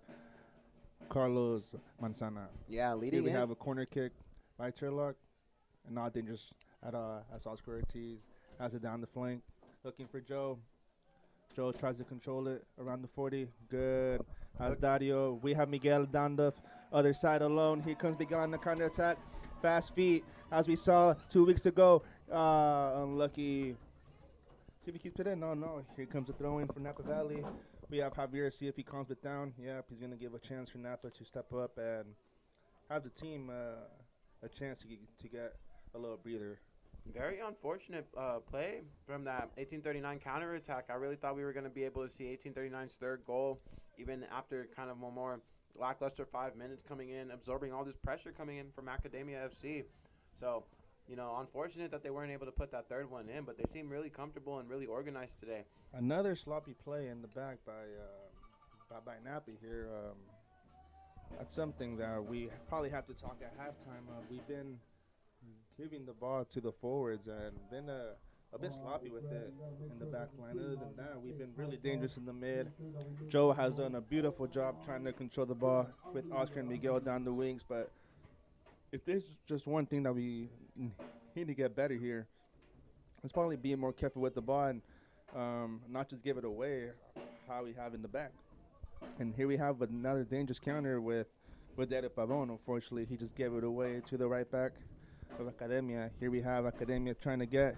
Carlos Manzana. Yeah, Here leading we in. have a corner kick by Turlock, and not dangerous at all as Oscar Ortiz has it down the flank, looking for Joe. Joe tries to control it around the forty. Good. Has Dario. We have Miguel down the f- other side alone. Here comes Miguel on the counter attack. Fast feet, as we saw two weeks ago. Uh, unlucky. See if he keeps it in. No, no. Here comes a throw in for Napa Valley. We have Javier. See if he calms it down. Yep, he's going to give a chance for Napa to step up and have the team uh, a chance to get, to get a little breather. Very unfortunate uh, play from that eighteen thirty-nine counterattack. I really thought we were going to be able to see eighteen thirty-nine's third goal, even after kind of a more lackluster five minutes coming in, absorbing all this pressure coming in from Academia F C. So, you know, unfortunate that they weren't able to put that third one in, but they seem really comfortable and really organized today. Another sloppy play in the back by uh, by, by Nappy here. Um, that's something that we probably have to talk at halftime of. We've been giving the ball to the forwards and been a, a bit sloppy with it in the back line. Other than that, we've been really dangerous in the mid. Joe has done a beautiful job trying to control the ball with Oscar and Miguel down the wings. But if there's just one thing that we need to get better here, it's probably being more careful with the ball and um, not just give it away how we have in the back. And here we have another dangerous counter with, with Derek Pavon. Unfortunately, he just gave it away to the right back of Academia. Here we have Academia trying to get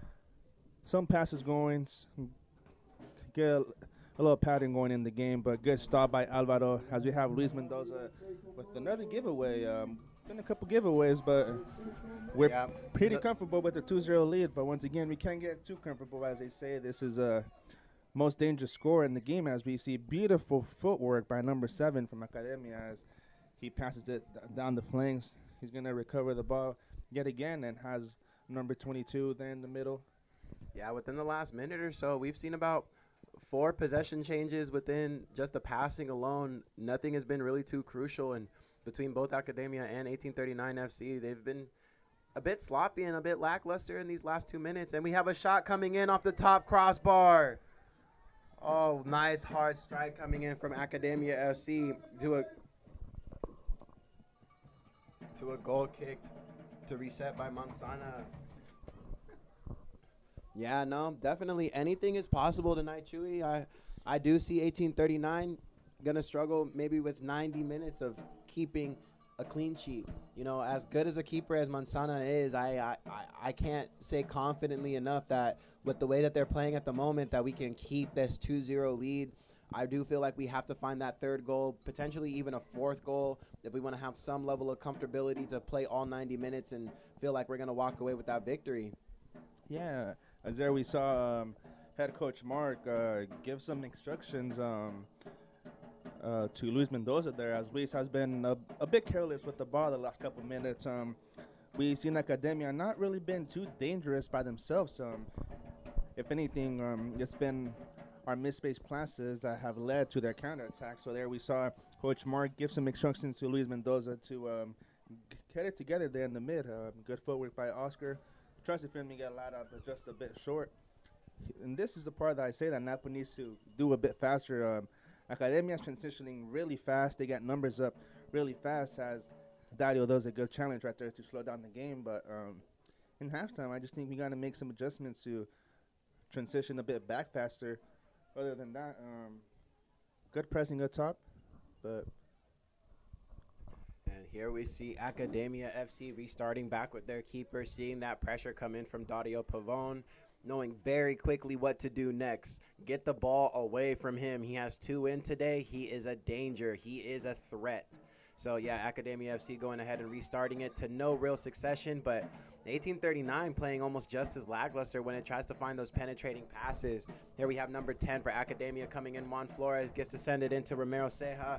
some passes going, s- get a, a little pattern going in the game, but good stop by Alvaro as we have Luis Mendoza with another giveaway. Um, been a couple giveaways, but we're Yeah. pretty comfortable with the two zero lead. But once again, we can't get too comfortable, as they say. This is a most dangerous score in the game as we see beautiful footwork by number seven from Academia as he passes it d- down the flanks. He's going to recover the ball yet again and has number twenty-two there in the middle. Yeah, within the last minute or so, we've seen about four possession changes within just the passing alone. Nothing has been really too crucial, and between both Academia and eighteen thirty-nine F C, they've been a bit sloppy and a bit lackluster in these last two minutes. And we have a shot coming in off the top crossbar. Oh, nice hard strike coming in from Academia F C to a to a goal kicked to reset by Manzana. Yeah, no, definitely anything is possible tonight, Chewy. I I do see eighteen thirty-nine gonna struggle maybe with ninety minutes of keeping a clean sheet. You know, as good as a keeper as Manzana is, I I, I I can't say confidently enough that with the way that they're playing at the moment that we can keep this two zero lead. I do feel like we have to find that third goal, potentially even a fourth goal, if we want to have some level of comfortability to play all ninety minutes and feel like we're going to walk away with that victory. Yeah, as there we saw um, head coach Mark uh, give some instructions um, uh, to Luis Mendoza there, as Luis has been a, a bit careless with the ball the last couple minutes. Um, we've seen Academia not really been too dangerous by themselves. Um, if anything, um, it's been our misspaced passes that have led to their counterattack. So there we saw Coach Mark give some instructions to Luis Mendoza to um, g- get it together there in the mid. Uh, good footwork by Oscar. Tries to fit Miguel Lara, but just a bit short. And this is the part that I say that Napa needs to do a bit faster. Um, Academia is transitioning really fast. They got numbers up really fast as Dario does a good challenge right there to slow down the game. But um, in halftime, I just think we got to make some adjustments to transition a bit back faster. Other than that, um, good pressing up top, but And here we see Academia F C restarting back with their keeper, seeing that pressure come in from Dario Pavon. knowing very quickly what to do next. Get the ball away from him. He has two in today. He is a danger. He is a threat. So, yeah, Academia F C going ahead and restarting it to no real succession, but eighteen thirty-nine playing almost just as lackluster when it tries to find those penetrating passes. Here we have number ten for Academia coming in. Juan Flores gets to send it into Romero Ceja.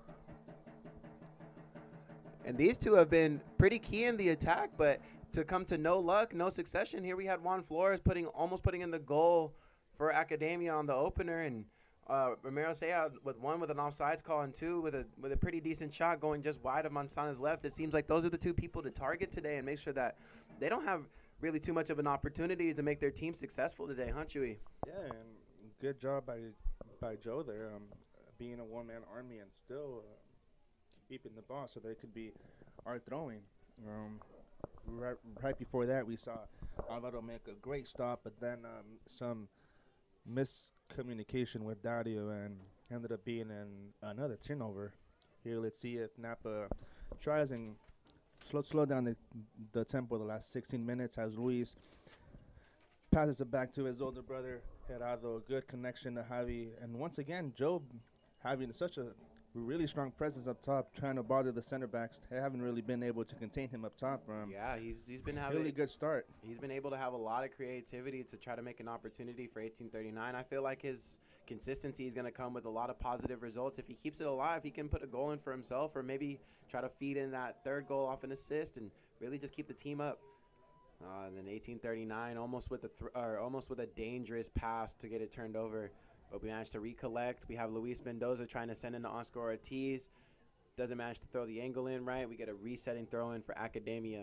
And these two have been pretty key in the attack, but to come to no luck, no succession. Here we had Juan Flores putting almost putting in the goal for Academia on the opener, and uh, Romero Ceja with one with an offsides call and two with a with a pretty decent shot going just wide of Manzana's left. It seems like those are the two people to target today and make sure that they don't have really too much of an opportunity to make their team successful today, huh, Chewy? Yeah, and good job by by Joe there, um, being a one-man army and still uh, keeping the ball so they could be our throwing. Um, right, right before that, we saw Alvaro make a great stop, but then um, some miscommunication with Dario and ended up being an, another turnover. Here, let's see if Napa tries and slow slow down the, the tempo the last sixteen minutes as Luis passes it back to his older brother, Gerardo. Good connection to Javi. And once again, Joe having such a really strong presence up top, trying to bother the center backs. They haven't really been able to contain him up top. Um, Yeah, he's he's been having really good start. He's been able to have a lot of creativity to try to make an opportunity for eighteen thirty-nine. I feel like his consistency is going to come with a lot of positive results. If he keeps it alive, he can put a goal in for himself, or maybe try to feed in that third goal off an assist and really just keep the team up. Uh, and then eighteen thirty-nine, almost with a th- or almost with a dangerous pass to get it turned over, but we managed to recollect. We have Luis Mendoza trying to send in to Oscar Ortiz. Doesn't manage to throw the angle in right. We get a resetting throw in for Academia.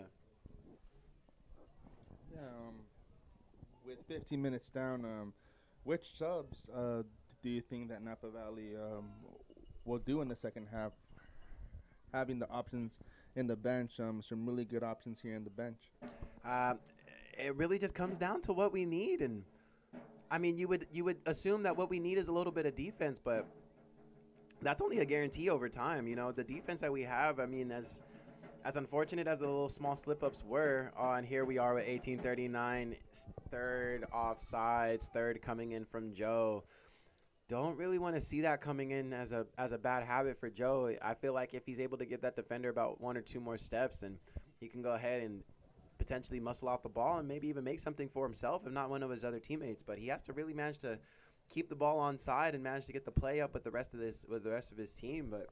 Yeah, um, with fifteen minutes down, um, which subs uh, do you think that Napa Valley um, will do in the second half? Having the options in the bench, um, some really good options here in the bench. Um, it really just comes down to what we need, and I mean, you would you would assume that what we need is a little bit of defense, but that's only a guarantee over time. You know, the defense that we have, I mean, as as unfortunate as the little small slip-ups were, uh, and here we are with eighteen thirty-nine, third offsides, third coming in from Joe. Don't really want to see that coming in as a as a bad habit for Joe. I feel like if he's able to give that defender about one or two more steps, and he can go ahead and potentially muscle off the ball and maybe even make something for himself, if not one of his other teammates. But he has to really manage to keep the ball on side and manage to get the play up with the rest of this with the rest of his team. But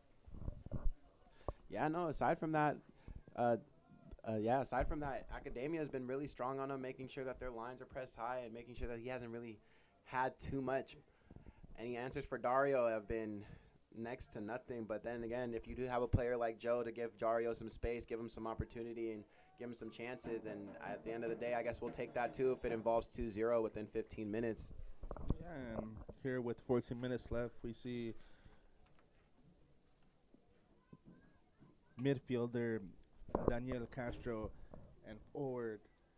yeah, no. Aside from that, uh, uh, yeah. Aside from that, Academia has been really strong on him, making sure that their lines are pressed high and making sure that he hasn't really had too much. Any answers for Dario have been next to nothing. But then again, if you do have a player like Joe to give Dario some space, give him some opportunity, and give him some chances, and at the end of the day, I guess we'll take that too if it involves two zero within fifteen minutes. Yeah, and here with fourteen minutes left, we see midfielder Daniel Castro and forward.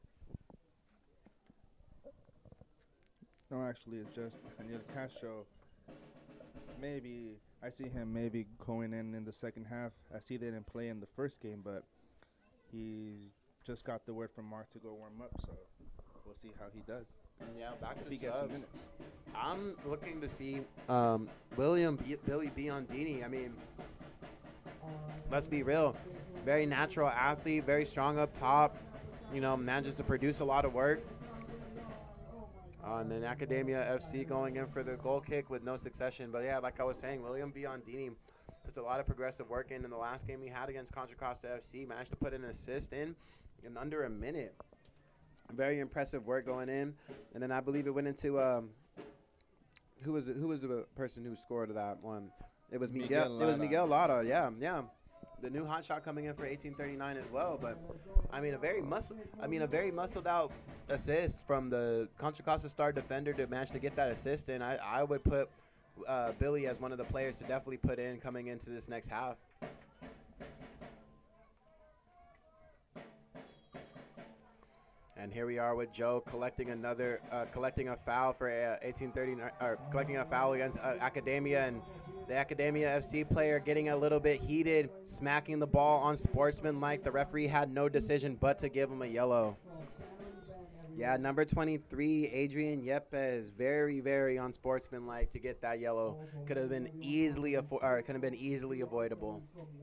No, actually, it's just Daniel Castro. Maybe I see him maybe going in in the second half. I see they didn't play in the first game, but he's just got the word from Mark to go warm up, so we'll see how he does. Yeah, back If to he gets some subs. minutes. I'm looking to see um, William B- Billy Biondini. I mean, let's be real. Very natural athlete, very strong up top. You know, manages to produce a lot of work. Uh, and then Academia F C going in for the goal kick with no succession. But yeah, like I was saying, William Biondini puts a lot of progressive work in. In the last game he had against Contra Costa F C, managed to put an assist in in under a minute. Very impressive work going in. And then I believe it went into um, who was it, who was the person who scored that one? It was Miguel. Miguel it was Lara. Miguel Lara. Yeah, yeah. The new hot shot coming in for eighteen thirty-nine as well. But I mean, a very muscle. I mean, a very muscled out assist from the Contra Costa star defender to manage to get that assist. And I, I would put uh, Billy as one of the players to definitely put in coming into this next half. And here we are with Joe collecting another, uh, collecting a foul for uh, eighteen thirty-nine, or collecting a foul against uh, Academia, and the Academia F C player getting a little bit heated, smacking the ball on sportsmanlike. The referee had no decision but to give him a yellow. Yeah, number twenty-three, Adrian Yepes, very, very unsportsmanlike to get that yellow. Could have been easily affo- or could have been easily avoidable.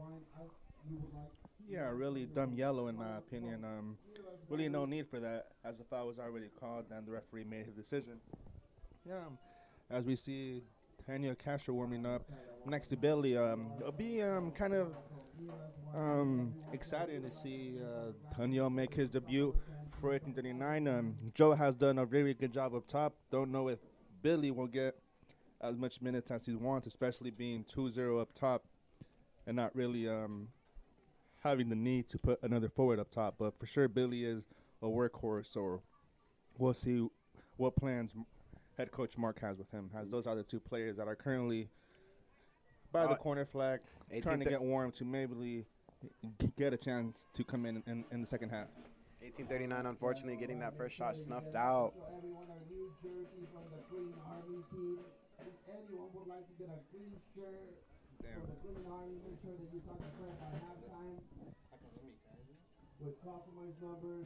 Yeah, really dumb yellow in my opinion. Um, really no need for that, as the foul was already called and the referee made his decision. Yeah, um, as we see Daniel Castro warming up next to Billy, um, it'll be um, kind of um, exciting to see uh, Daniel make his debut for eighteen thirty-nine. Um, Joe has done a very good job up top. Don't know if Billy will get as much minutes as he wants, especially being two zero up top and not really um, having the need to put another forward up top. But for sure, Billy is a workhorse, so we'll see what plans head coach Mark has with him, as those are the two players that are currently by the Uh, corner flag, trying to get warm to maybe g- get a chance to come in in, in the second half. eighteen thirty-nine, unfortunately, getting that first shot snuffed out. So everyone a new jersey from the Green Army team. If anyone would like to get a green shirt from the Green Army, make sure that you talk to Fred by halftime with customized numbers.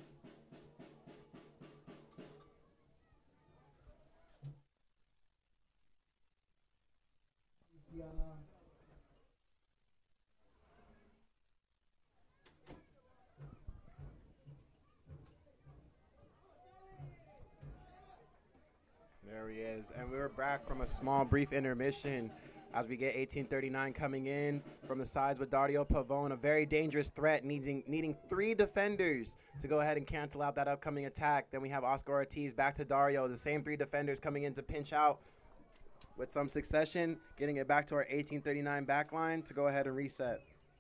Luciana. There he is. And we were back from a small, brief intermission as we get eighteen thirty-nine coming in from the sides with Dario Pavone, a very dangerous threat, needing needing three defenders to go ahead and cancel out that upcoming attack. Then we have Oscar Ortiz back to Dario, the same three defenders coming in to pinch out with some succession, getting it back to our eighteen thirty-nine back line to go ahead and reset.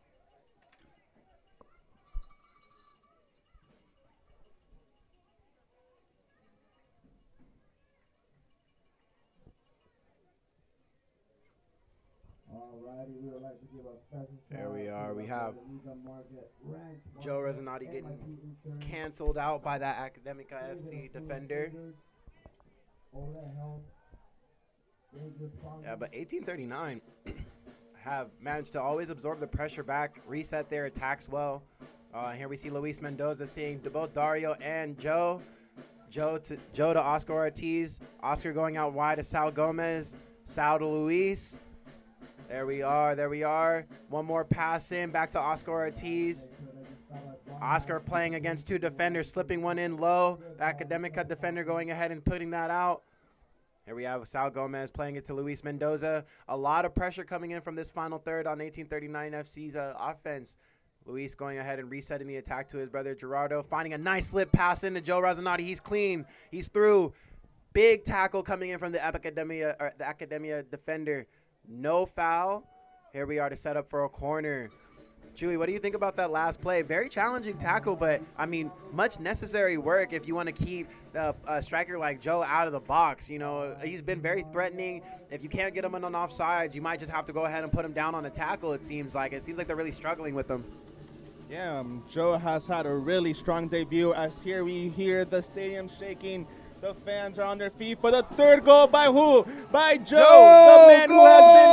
Alrighty, we would like to give a special There we shout out are. to We the have Guadalupe Market Ranch Joe Market, Resonati getting M I T Insurance, canceled out by that Academica F C defender. All that help. Dangerous Yeah, but eighteen thirty-nine have managed to always absorb the pressure back, reset their attacks well. Uh, here we see Luis Mendoza seeing both Dario and Joe. Joe to Joe to Oscar Ortiz. Oscar going out wide to Sal Gomez. Sal to Luis. There we are. There we are. One more pass in. Back to Oscar Ortiz. Oscar playing against two defenders, slipping one in low. The Academica defender going ahead and putting that out. Here we have Sal Gomez playing it to Luis Mendoza. A lot of pressure coming in from this final third on eighteen thirty-nine F C's uh, offense. Luis going ahead and resetting the attack to his brother Gerardo, finding a nice slip pass into Joe Razanati. He's clean. He's through. Big tackle coming in from the Academia, or the Academia defender. No foul. Here we are to set up for a corner. Chewy, what do you think about that last play? Very challenging tackle, but, I mean, much necessary work if you want to keep the uh, striker like Joe out of the box. You know, he's been very threatening. If you can't get him on offsides, you might just have to go ahead and put him down on a tackle, it seems like. It seems like they're really struggling with him. Yeah, um, Joe has had a really strong debut, as here we hear the stadium shaking. The fans are on their feet for the third goal by who? By Joe, Joe, the man goal! who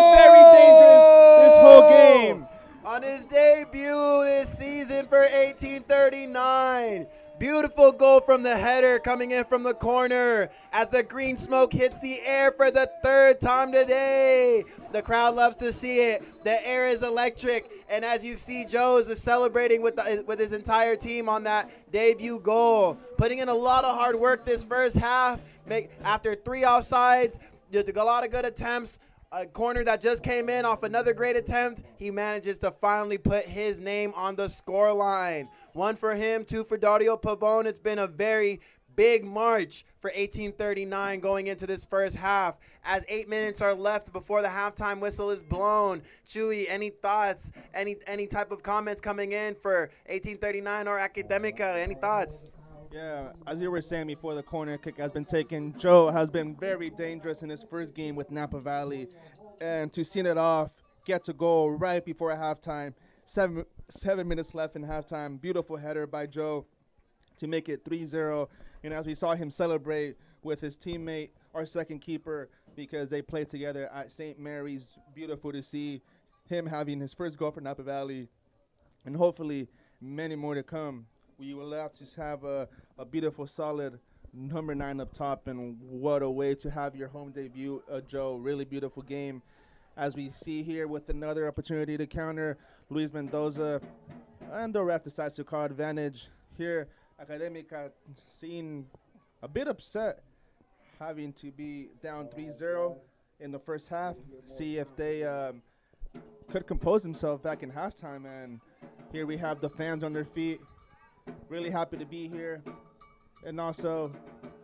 has been very dangerous this whole game. On his debut this season for eighteen thirty-nine. Beautiful goal from the header coming in from the corner as the green smoke hits the air for the third time today. The crowd loves to see it. The air is electric. And as you see, Joe is celebrating with, the, with his entire team on that debut goal. Putting in a lot of hard work this first half. Make, after three offsides, a lot of good attempts. A corner that just came in off another great attempt. He manages to finally put his name on the score line. One for him, two for Dario Pavone. It's been a very big march for eighteen thirty-nine going into this first half. As eight minutes are left before the halftime whistle is blown. Chewy, any thoughts? Any any type of comments coming in for eighteen thirty-nine or Academica? Any thoughts? Yeah, as you were saying before the corner kick has been taken, Joe has been very dangerous in his first game with Napa Valley. And to see it off, get to goal right before halftime. Seven, seven minutes left in halftime. Beautiful header by Joe to make it three zero. And as we saw him celebrate with his teammate, our second keeper, because they played together at Saint Mary's. Beautiful to see him having his first goal for Napa Valley. And hopefully many more to come. We will have to have a, a beautiful, solid number nine up top, and what a way to have your home debut, uh, Joe. Really beautiful game. As we see here with another opportunity to counter, Luis Mendoza, and the ref decides to call advantage. Here, Academica seen a bit upset having to be down three zero in the first half. See if they um, could compose themselves back in halftime. And here we have the fans on their feet. Really happy to be here. And also,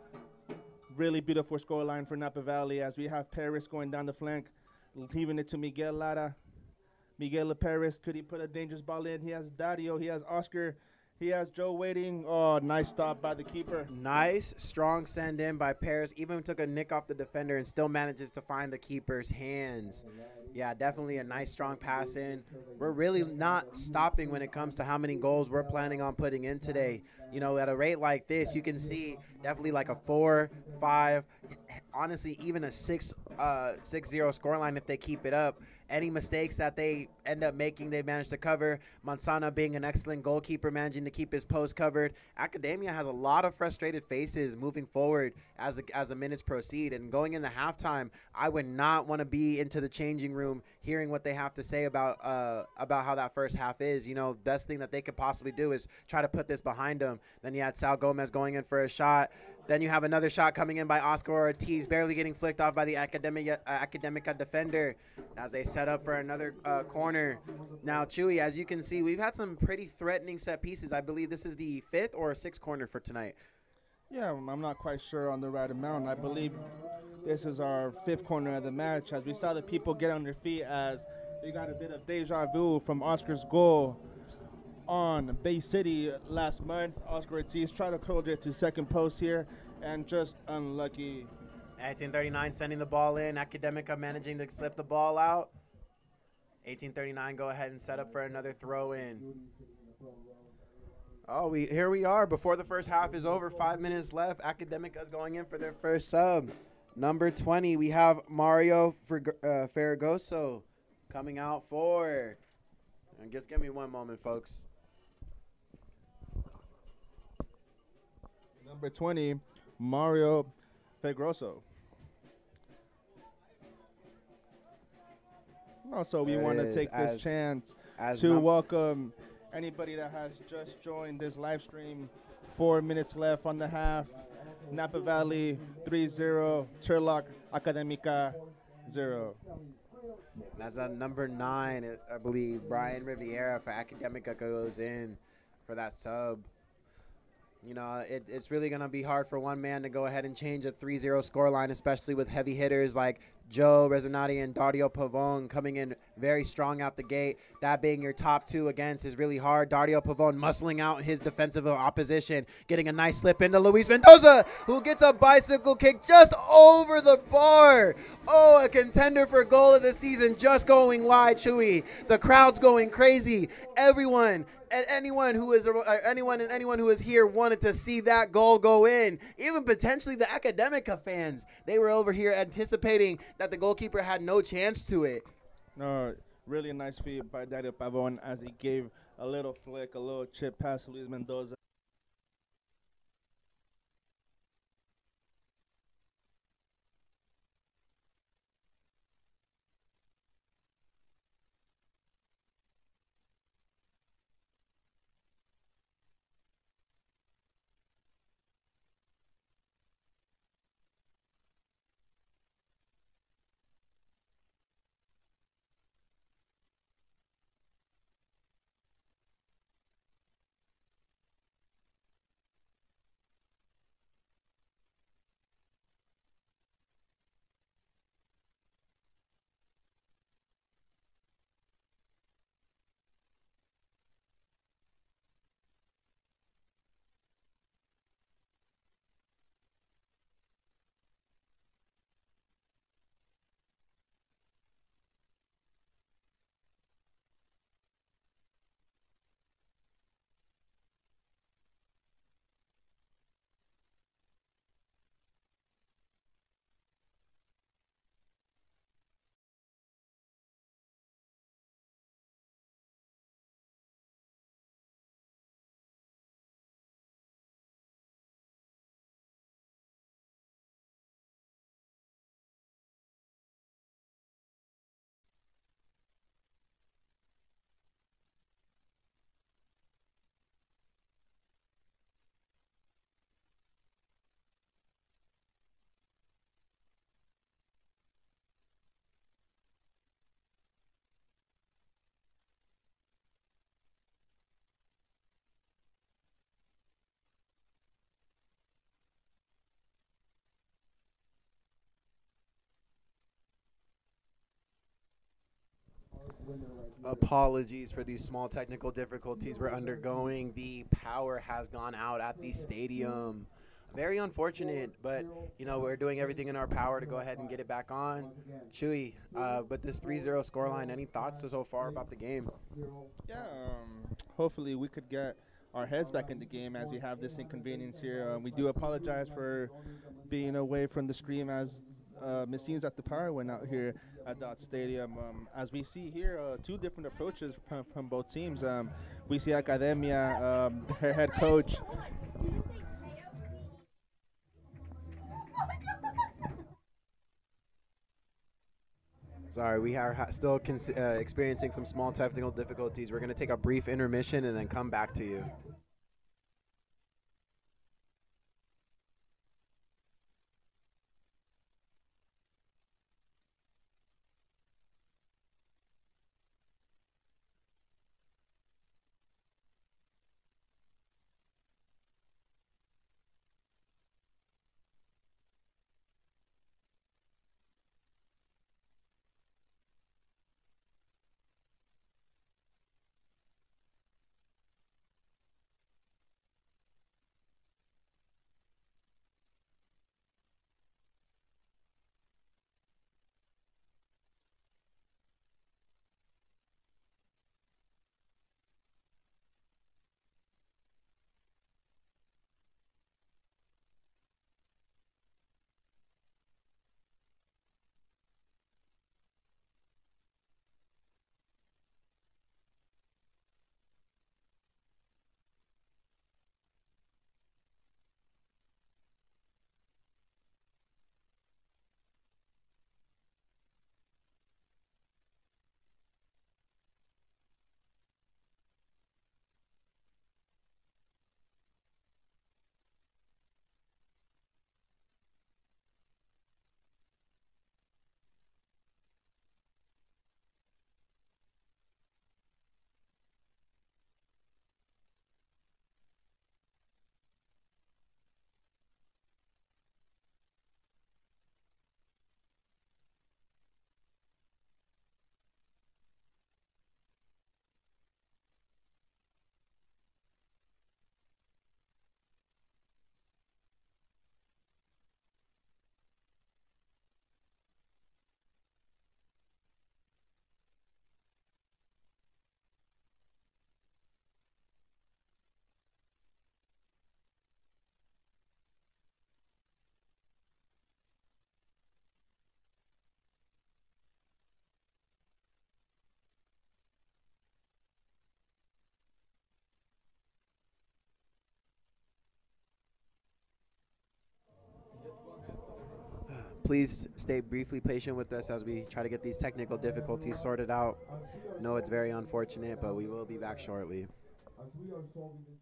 really beautiful scoreline for Napa Valley as we have Paris going down the flank, leaving it to Miguel Lara. Miguel Paris, could he put a dangerous ball in? He has Dario, he has Oscar, he has Joe waiting. Oh, nice stop by the keeper. Nice, strong send in by Paris. Even took a nick off the defender and still manages to find the keeper's hands. Yeah, definitely a nice, strong pass in. We're really not stopping when it comes to how many goals we're planning on putting in today. You know, at a rate like this, you can see definitely like a four, five, honestly, even a six, uh, six zero scoreline if they keep it up. Any mistakes that they end up making, they manage to cover. Mansana being an excellent goalkeeper, managing to keep his post covered. Academia has a lot of frustrated faces moving forward as the, as the minutes proceed. And going into halftime, I would not want to be into the changing room hearing what they have to say about uh, about how that first half is. You know, best thing that they could possibly do is try to put this behind them. Then you had Sal Gomez going in for a shot. Then you have another shot coming in by Oscar Ortiz, barely getting flicked off by the Academia, uh, Academica defender as they set up for another uh, corner. Now, Chewy, as you can see, we've had some pretty threatening set pieces. I believe this is the fifth or sixth corner for tonight. Yeah, I'm not quite sure on the right amount. I believe this is our fifth corner of the match as we saw the people get on their feet as they got a bit of deja vu from Oscar's goal on Bay City last month. Oscar Ortiz tried to curl it to second post here and just unlucky. eighteen thirty-nine sending the ball in. Academica managing to slip the ball out. eighteen thirty-nine go ahead and set up for another throw in. Oh, we here we are before the first half is over. Five minutes left. Academica is going in for their first sub. Number twenty, we have Mario Fer- uh, Ferragoso coming out for. And just give me one moment, folks. Number twenty, Mario Fegroso. Also, we There it want to is, take this as- chance as to num- welcome anybody that has just joined this live stream. Four minutes left on the half. Napa Valley three zero, Turlock Academica zero. That's a number nine, I believe. Brian Riviera for Academica goes in for that sub. You know, it, it's really going to be hard for one man to go ahead and change a three zero scoreline, especially with heavy hitters like Joe Resonati and Dario Pavone coming in very strong out the gate. That being your top two against is really hard. Dario Pavone muscling out his defensive opposition, getting a nice slip into Luis Mendoza, who gets a bicycle kick just over the bar. Oh, a contender for goal of the season just going wide, Chewy. The crowd's going crazy. Everyone and anyone who is uh, anyone and anyone who is here wanted to see that goal go in. Even potentially the Academica fans. They were over here anticipating that the goalkeeper had no chance to it. No, really nice feed by Dario Pavon as he gave a little flick, a little chip past Luis Mendoza. winner right here. Apologies for these small technical difficulties we're undergoing. The power has gone out at the stadium. Very unfortunate, but you know we're doing everything in our power to go ahead and get it back on. Chewy, uh, with this three zero scoreline, any thoughts so far about the game? Yeah, um, hopefully we could get our heads back in the game as we have this inconvenience here. Um, we do apologize for being away from the stream as uh, machines at the power went out here at Dot Stadium. Um, as we see here, uh, two different approaches from, from both teams. Um, we see Academia, um, her head coach. Sorry, we are ha- still cons- uh, experiencing some small technical difficulties. We're going to take a brief intermission and then come back to you. Please stay briefly patient with us as we try to get these technical difficulties sorted out. No, it's very unfortunate, but we will be back shortly. As we are solving this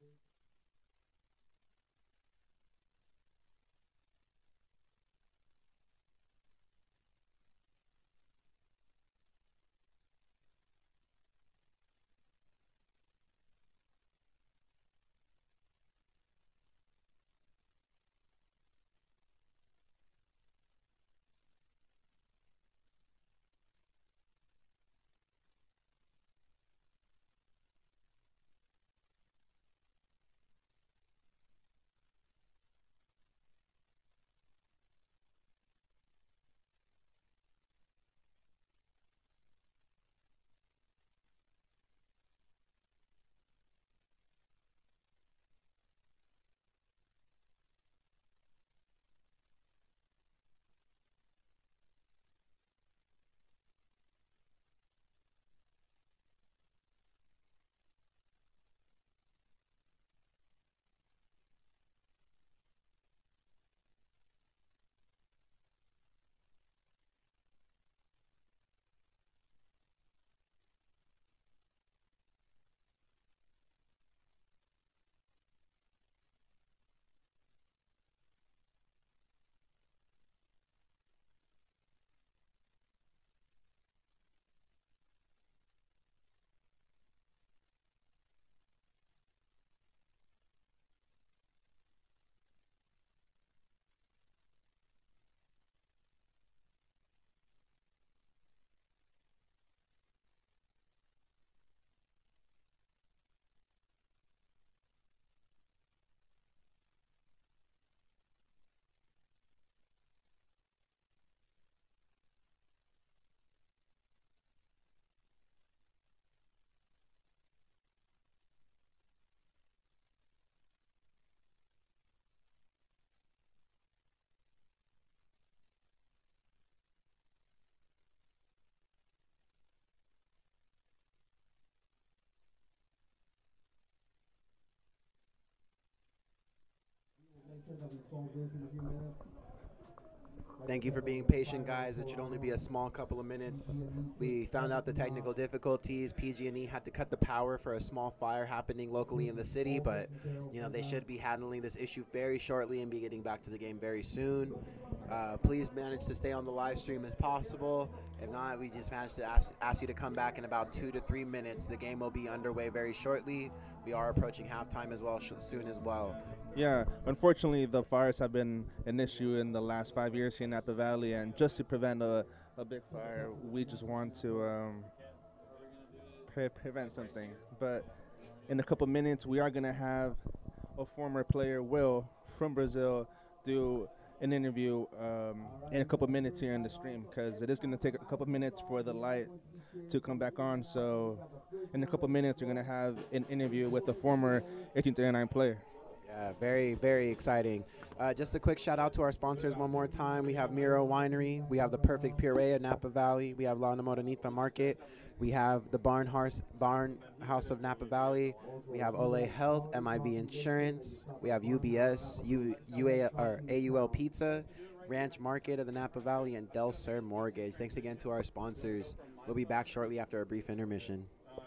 sure that we solve this in a few minutes. Thank you for being patient, guys. It should only be a small couple of minutes. We found out the technical difficulties. P G and E had to cut the power for a small fire happening locally in the city, but you know they should be handling this issue very shortly and be getting back to the game very soon. Uh, please manage to stay on the live stream as possible. If not, we just managed to ask, ask you to come back in about two to three minutes. The game will be underway very shortly. We are approaching halftime as well sh- soon as well. Yeah, unfortunately, the fires have been an issue in the last five years here in Napa Valley, and just to prevent a, a big fire, we just want to um, pre- prevent something. But in a couple minutes, we are going to have a former player, Will, from Brazil, do an interview um, in a couple minutes here in the stream, because it is going to take a couple minutes for the light to come back on. So in a couple minutes, we're going to have an interview with the former eighteen thirty-nine player. Yeah, very, very exciting. Uh, just a quick shout out to our sponsors one more time. We have Miro Winery. We have the Perfect Puree at Napa Valley. We have La Morenita Market. We have the Barn House, Barn House of Napa Valley. We have Ole Health, M I V Insurance. We have U B S, U, UA, or A U L Pizza, Ranch Market of the Napa Valley, and Del Sur Mortgage. Thanks again to our sponsors. We'll be back shortly after a brief intermission.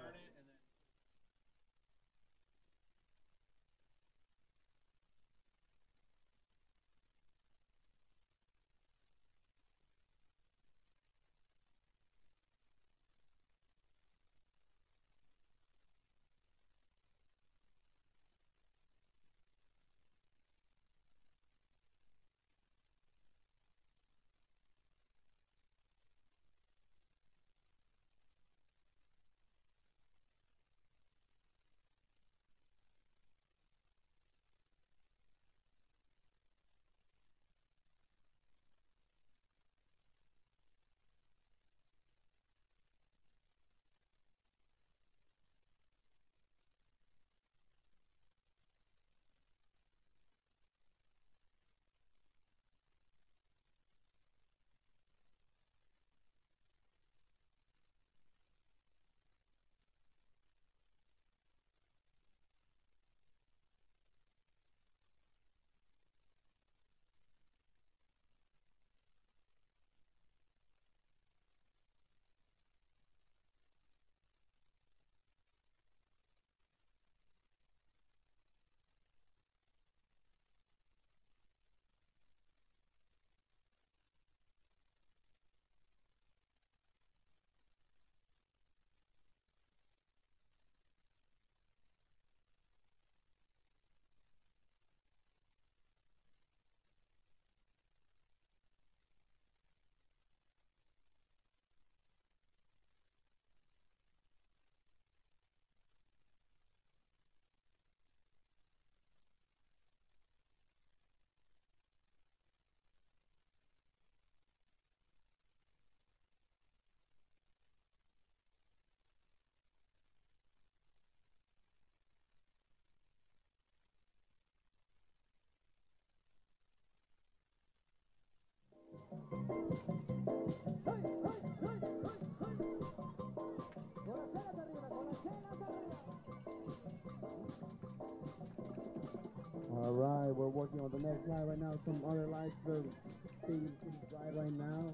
All right, we're working on the next slide right now. Some other lights are being drive right now.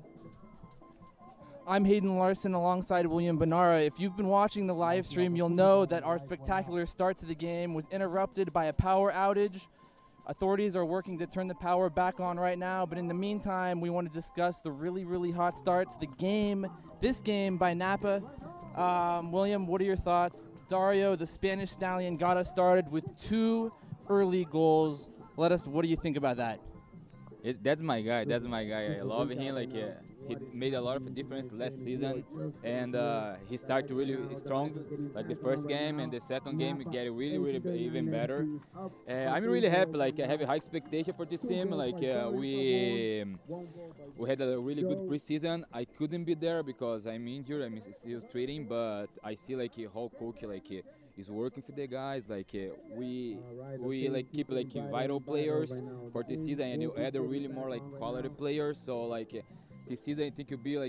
I'm Hayden Larson alongside William Benara. If you've been watching the live stream, you'll know that our spectacular start to the game was interrupted by a power outage. Authorities are working to turn the power back on right now, but in the meantime, we want to discuss the really, really hot start to the game, this game by Napa. Um, William, what are your thoughts? Dario, the Spanish stallion, got us started with two early goals. Let us, what do you think about that? It, that's my guy. That's my guy. I love him. Like uh, he made a lot of difference last season, and uh, he started really strong. Like the first game and the second game, he get really, really even better. Uh, I'm really happy. Like I have a high expectation for this team. Like uh, we um, we had a really good preseason. I couldn't be there because I'm injured. I'm still treating, but I see like a whole coach like. Uh, is working for the guys. Like uh, we we like keep like vital players for this season and you add a really more like quality players. So like uh, this season I think will be like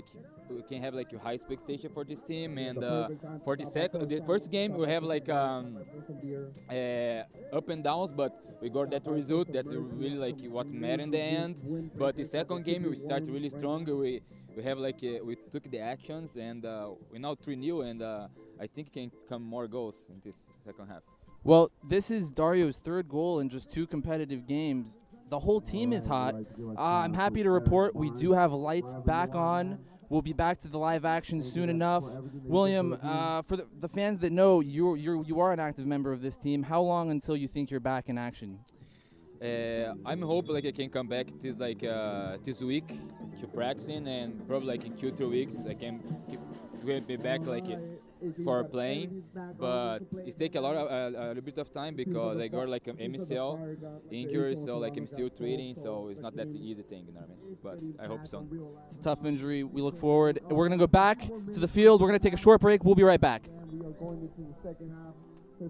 we can have like a high expectation for this team. And uh, for the second, the first game, we have like um, uh, up and downs, but we got that result. That's really like what mattered in the end. But the second game, we start really strong. We we have like uh, we took the actions, and uh, we now three nil, and uh, I think can come more goals in this second half. Well, this is Dario's third goal in just two competitive games. The whole team is hot. Uh, I'm happy to report we do have lights back on. We'll be back to the live action soon enough. William, uh, for the, the fans that know, you you you are an active member of this team. How long until you think you're back in action? Uh, I'm hoping like I can come back this like uh, this week to practicing, and probably like in two three weeks I can keep, be back like uh, for playing. But it take a lot of uh, a little bit of time because I got like an M C L injury, so like I'm still treating, so it's not that easy thing, you know what I mean? But I hope so. It's a tough injury. We look forward. We're gonna go back to the field. We're gonna take a short break. We'll be right back. We are going into the second half.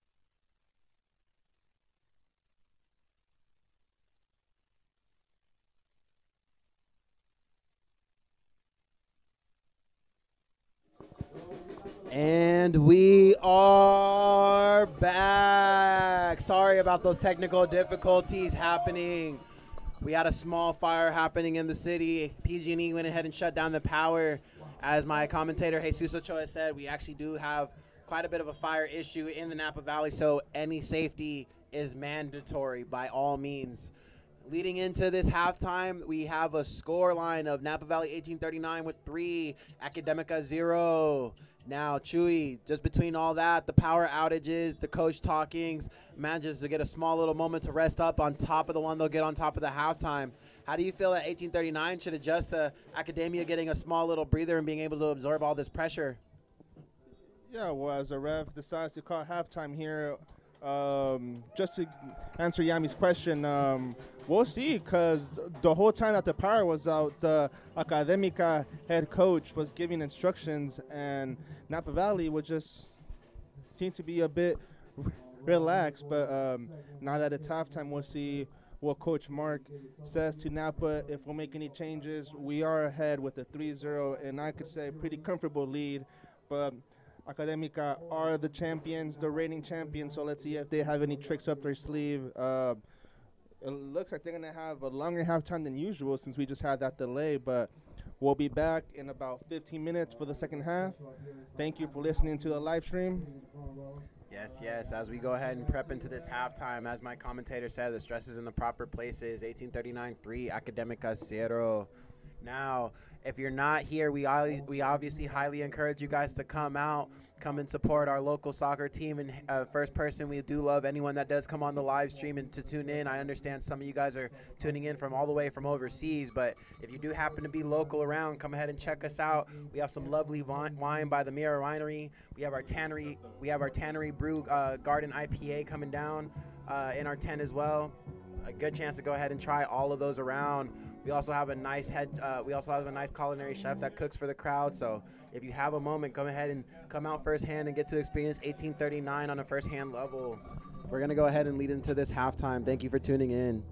And we are back. Sorry about those technical difficulties happening. We had a small fire happening in the city. P G and E went ahead and shut down the power. As my commentator Jesus Ochoa said, we actually do have quite a bit of a fire issue in the Napa Valley, so any safety is mandatory by all means. Leading into this halftime, we have a score line of Napa Valley eighteen thirty-nine with three, Academica zero. Now, Chewy, just between all that, the power outages, the coach talkings, manages to get a small little moment to rest up on top of the one they'll get on top of the halftime. How do you feel that eighteen thirty-nine should adjust to Academia getting a small little breather and being able to absorb all this pressure? Yeah, well, as a ref decides to call halftime here, um, just to answer Yami's question, um, we'll see, because the whole time that the power was out, the Academica head coach was giving instructions, and Napa Valley would just seem to be a bit relaxed. But um, now that it's halftime, we'll see what Coach Mark says to Napa. If we'll make any changes, we are ahead with a three zero, and I could say pretty comfortable lead. But Academica are the champions, the reigning champions, so let's see if they have any tricks up their sleeve. Uh, it looks like they're going to have a longer halftime than usual since we just had that delay, but we'll be back in about fifteen minutes for the second half. Thank you for listening to the live stream. Yes, yes, as we go ahead and prep into this halftime, as my commentator said, the stress is in the proper places. eighteen thirty-nine three, Academica zero. Now, if you're not here, we we obviously highly encourage you guys to come out, come and support our local soccer team. And uh, first person, we do love anyone that does come on the live stream and to tune in. I understand some of you guys are tuning in from all the way from overseas, but if you do happen to be local around, come ahead and check us out. We have some lovely wine, wine by the Mira Winery. We have our tannery, we have our tannery brew uh, garden I P A coming down uh, in our tent as well. A good chance to go ahead and try all of those around. We also have a nice head. Uh, we also have a nice culinary chef that cooks for the crowd. So if you have a moment, come ahead and come out firsthand and get to experience eighteen thirty-nine on a firsthand level. We're gonna go ahead and lead into this halftime. Thank you for tuning in.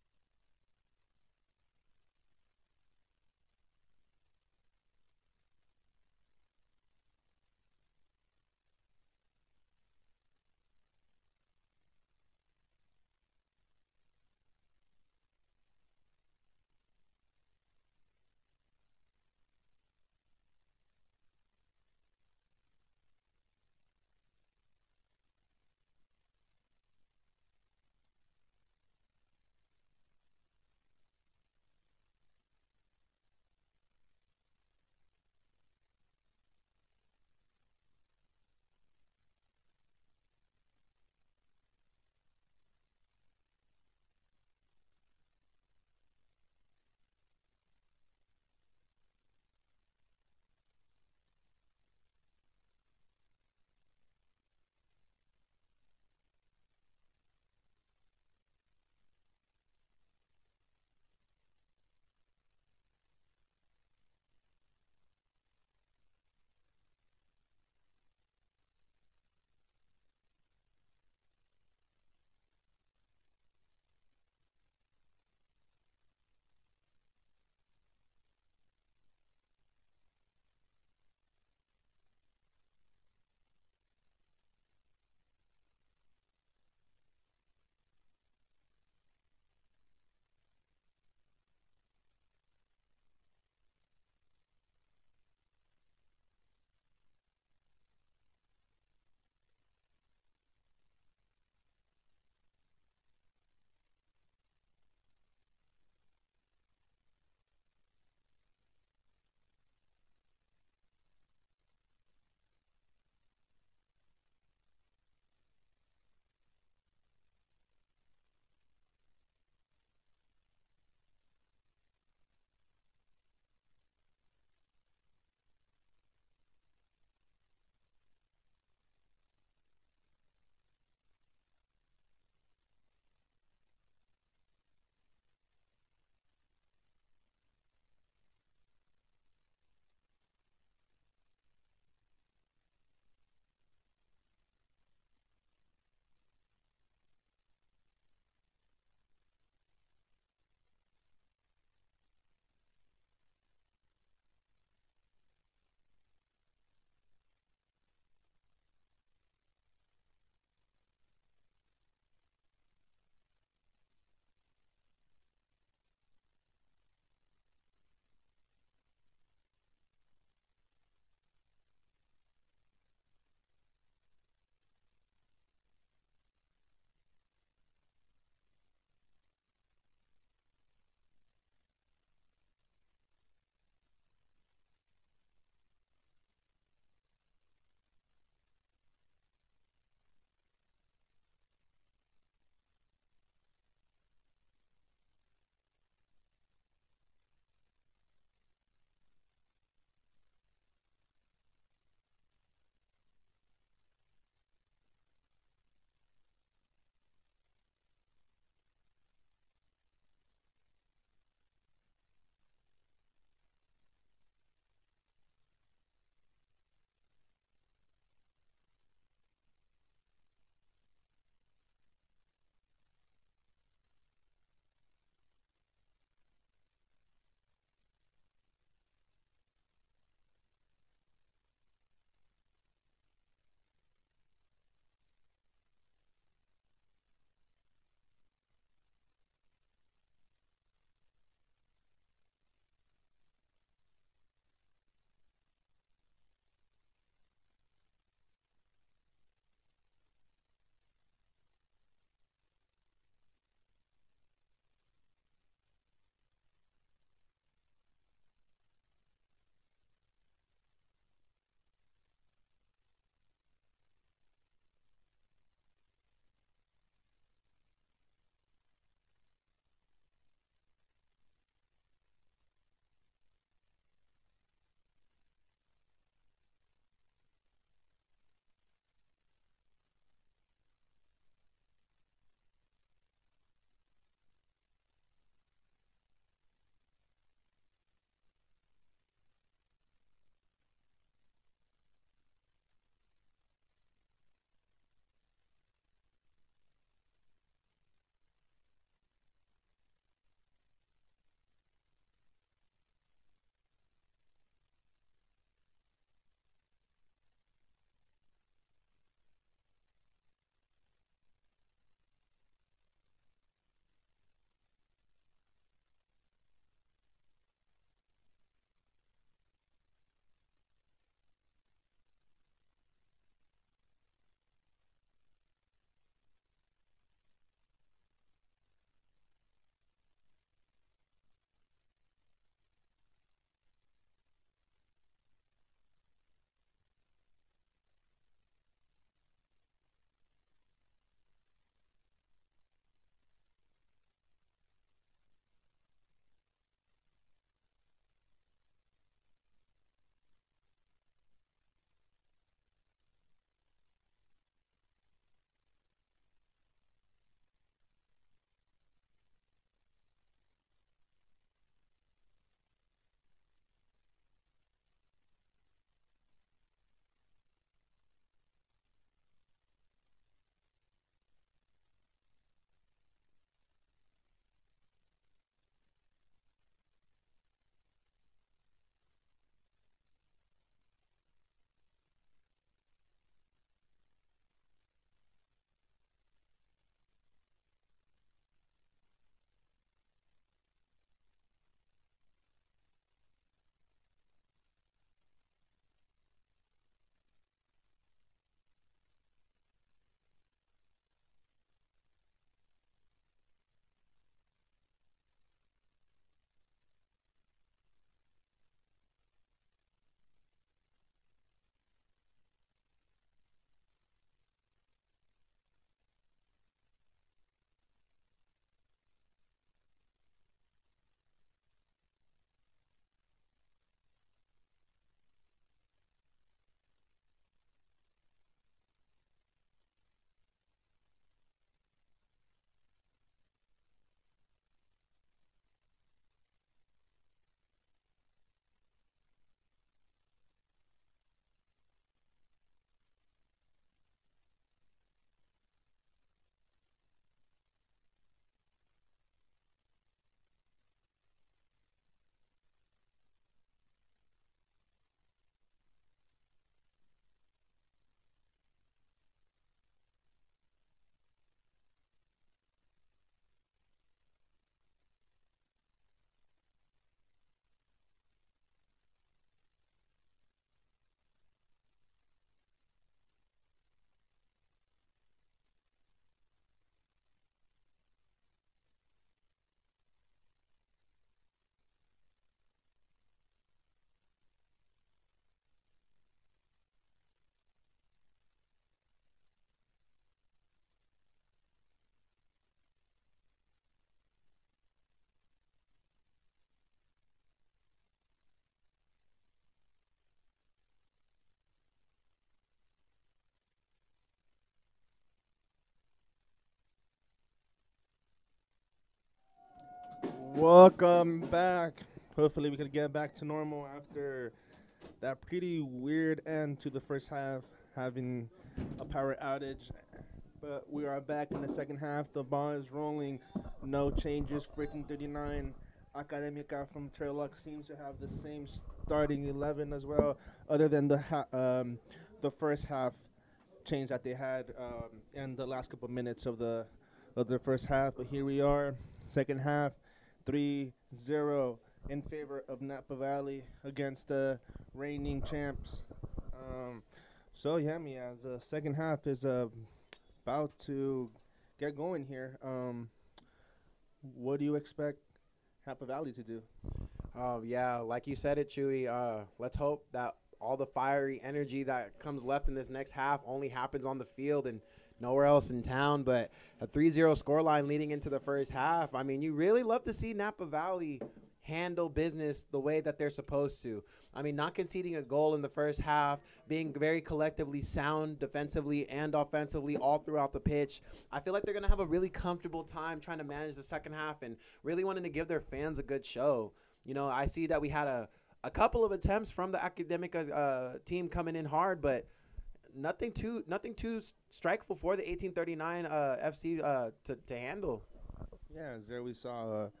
Welcome back. Hopefully we can get back to normal after that pretty weird end to the first half, having a power outage. But we are back in the second half. The ball is rolling. No changes for eighteen thirty-nine. Academica from Traillock seems to have the same starting eleven as well, other than the ha- um, the first half change that they had um, in the last couple minutes of the of the first half. But here we are, second half, three zero in favor of Napa Valley against the reigning champs. Um, so yeah, me as the second half is uh, about to get going here. Um, what do you expect Napa Valley to do? Oh, yeah, like you said it, Chewy. Uh, let's hope that all the fiery energy that comes left in this next half only happens on the field and nowhere else in town. But a three zero scoreline leading into the first half, I mean, you really love to see Napa Valley handle business the way that they're supposed to. I mean, not conceding a goal in the first half, being very collectively sound defensively and offensively all throughout the pitch. I feel like they're going to have a really comfortable time trying to manage the second half and really wanting to give their fans a good show. You know, I see that we had a, a couple of attempts from the academic uh, team coming in hard, but nothing too nothing too strikeful for the eighteen thirty-nine uh, F C uh, to, to handle. Yeah, as there we saw a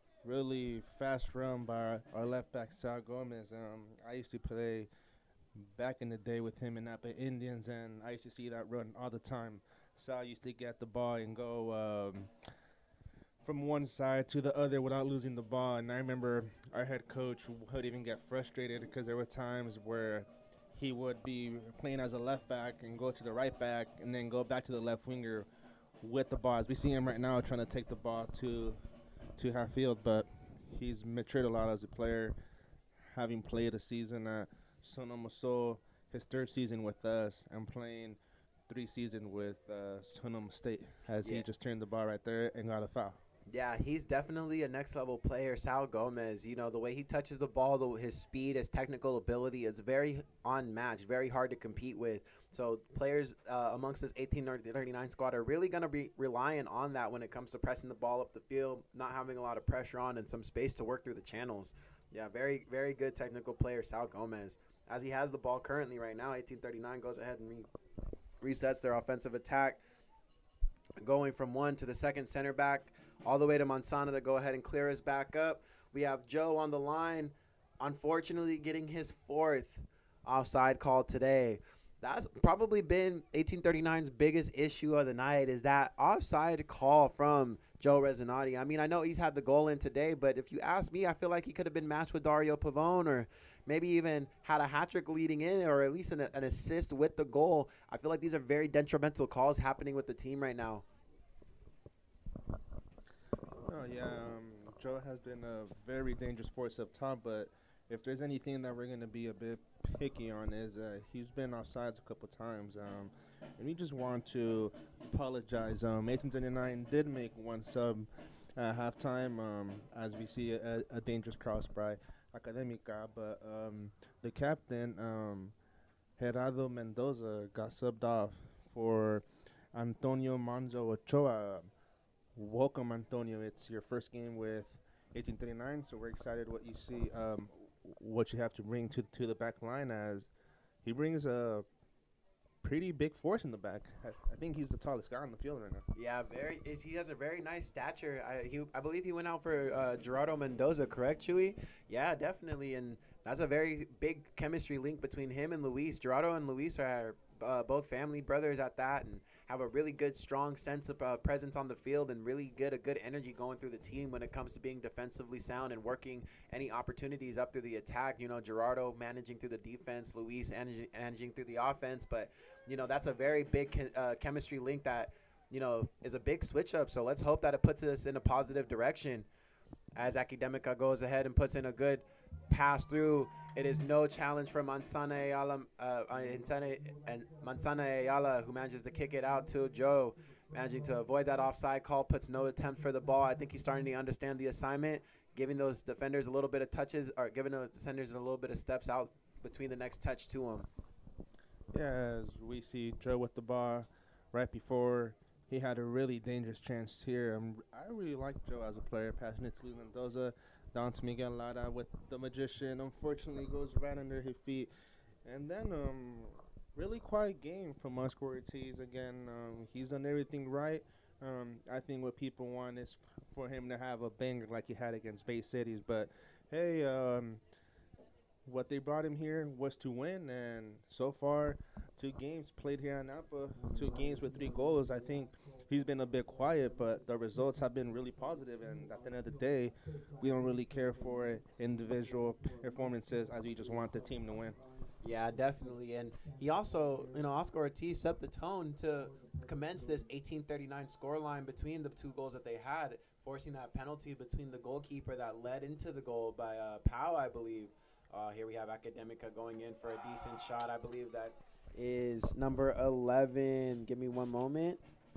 really fast run by our, our left back, Sal Gomez. Um, I used to play back in the day with him in Napa Indians, and I used to see that run all the time. Sal used to get the ball and go um, from one side to the other without losing the ball. And I remember our head coach would even get frustrated because there were times where he would be playing as a left back and go to the right back and then go back to the left winger with the ball. As we see him right now trying to take the ball to to half field, but he's matured a lot as a player, having played a season at Sonoma Sol, his third season with us, and playing three seasons with uh, Sonoma State, as Yeah. he just turned the ball right there and got a foul. Yeah, he's definitely a next-level player, Sal Gomez. You know, the way he touches the ball, the, his speed, his technical ability is very unmatched, very hard to compete with. So players uh, amongst this eighteen thirty-nine squad are really going to be relying on that when it comes to pressing the ball up the field, not having a lot of pressure on, and some space to work through the channels. Yeah, very, very good technical player, Sal Gomez. As he has the ball currently right now, eighteen thirty-nine goes ahead and re- resets their offensive attack, going from one to the second center back, all the way to Mansana to go ahead and clear us back up. We have Joe on the line, unfortunately getting his fourth offside call today. That's probably been eighteen thirty-nine's biggest issue of the night, is that offside call from Joe Resonati. I mean, I know he's had the goal in today, but if you ask me, I feel like he could have been matched with Dario Pavone, or maybe even had a hat trick leading in, or at least an, an assist with the goal. I feel like these are very detrimental calls happening with the team right now. Oh, yeah, um, Joe has been a very dangerous force up top, but if there's anything that we're going to be a bit picky on is uh, he's been offsides a couple times. Um, and we just want to apologize. Um, eighteen thirty-nine did make one sub at halftime, um, as we see a, a dangerous cross by Academica, but um, the captain, um, Gerardo Mendoza, got subbed off for Antonio Manzo Ochoa. Welcome, Antonio. It's your first game with eighteen thirty-nine, so we're excited what you see, um, what you have to bring to to the back line, as he brings a pretty big force in the back. I, I think he's the tallest guy on the field right now. Yeah, very. Is, he has a very nice stature. I he, I believe he went out for uh, Gerardo Mendoza, correct, Chewy? Yeah, definitely, and that's a very big chemistry link between him and Luis. Gerardo and Luis are uh, both family brothers at that, and have a really good, strong sense of uh, presence on the field, and really good, a good energy going through the team when it comes to being defensively sound and working any opportunities up through the attack. You know, Gerardo managing through the defense, Luis managing, managing through the offense. But, you know, that's a very big che- uh, chemistry link that, you know, is a big switch up. So let's hope that it puts us in a positive direction as Academica goes ahead and puts in a good pass through. It is no challenge for Mansana Ayala, uh, Mansana, and Mansana Ayala, who manages to kick it out to Joe, managing to avoid that offside call, puts no attempt for the ball. I think he's starting to understand the assignment, giving those defenders a little bit of touches, or giving the defenders a little bit of steps out between the next touch to him. Yeah, as we see Joe with the ball right before he had a really dangerous chance here. Um, I really like Joe as a player, passing it to Luis Mendoza, down to Miguel Lara with the magician. Unfortunately, goes right under his feet. And then um, really quiet game from Oscar Ortiz again. Um, he's done everything right. Um, I think what people want is f- for him to have a banger like he had against Bay Cities. But, hey, um, what they brought him here was to win. And so far, two games played here in Napa, two games with three goals. I think he's been a bit quiet, but the results have been really positive. And at the end of the day, we don't really care for individual performances as we just want the team to win. Yeah, definitely. And he also, you know, Oscar Ortiz set the tone to commence this eighteen thirty-nine scoreline between the two goals that they had, forcing that penalty between the goalkeeper that led into the goal by uh, Pau, I believe. Uh, here we have Academica going in for a decent shot. I believe that is number eleven. Give me one moment.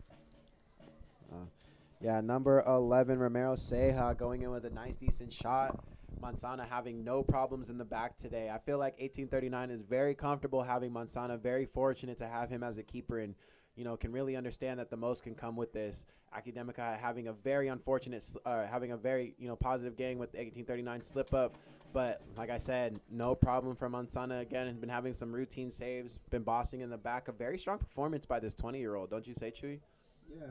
Uh, yeah, number eleven, Romero Ceja going in with a nice, decent shot. Manzana having no problems in the back today. I feel like eighteen thirty-nine is very comfortable having Manzana, very fortunate to have him as a keeper, and, you know, can really understand that the most can come with this. Academica having a very unfortunate, uh, having a very, you know, positive game with the eighteen thirty-nine slip up. But like I said, no problem for Manzana again. Has been having some routine saves, been bossing in the back. A very strong performance by this twenty-year-old, don't you say, Chewy? Yeah,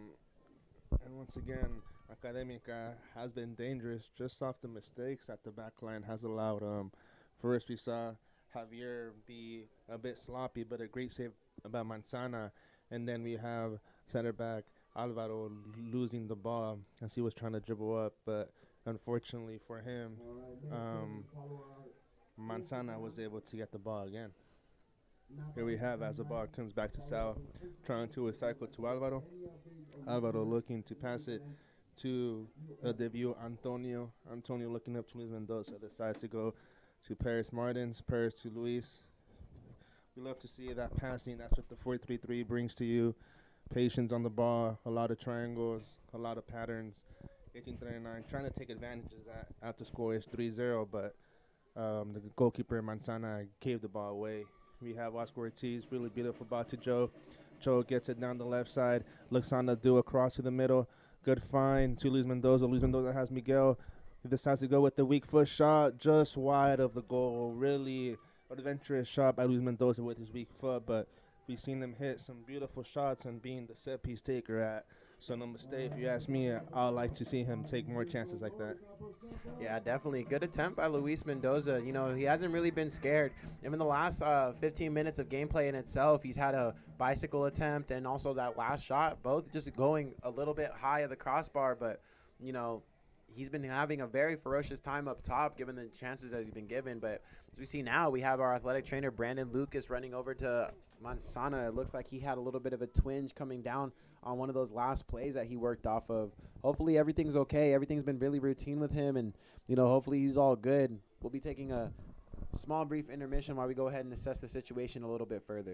um, and once again, Academica has been dangerous just off the mistakes that the back line has allowed. Um, first, we saw Javier be a bit sloppy, but a great save by Manzana. And then we have center back Alvaro losing the ball as he was trying to dribble up. But unfortunately for him, um, Manzana was able to get the ball again. Here we have as the ball comes back to Sal, trying to recycle to Alvaro. Alvaro looking to pass it to a debut Antonio. Antonio looking up to Luis Mendoza, decides to go to Paris Martins, Paris to Luis. We love to see that passing. That's what the four three three brings to you. Patience on the ball, a lot of triangles, a lot of patterns. eighteen thirty-nine trying to take advantages at, at the score is three zero, but um, the goalkeeper Manzana gave the ball away. We have Oscar Ortiz, really beautiful ball to Joe. Joe gets it down the left side, looks on to do a cross to the middle. Good find to Luis Mendoza. Luis Mendoza has Miguel. He decides to go with the weak foot shot just wide of the goal. Really adventurous shot by Luis Mendoza with his weak foot, but we've seen him hit some beautiful shots and being the set piece taker at Sonoma State. If you ask me, I'd like to see him take more chances like that. Yeah, definitely. Good attempt by Luis Mendoza. You know, he hasn't really been scared. Even the last uh, fifteen minutes of gameplay in itself, he's had a bicycle attempt and also that last shot, both just going a little bit high of the crossbar. But, you know, he's been having a very ferocious time up top given the chances that he's been given. But as we see now, we have our athletic trainer, Brandon Lucas, running over to Manzana. It looks like he had a little bit of a twinge coming down on one of those last plays that he worked off of. Hopefully everything's okay. Everything's been really routine with him, and, you know, hopefully he's all good. We'll be taking a small brief intermission while we go ahead and assess the situation a little bit further.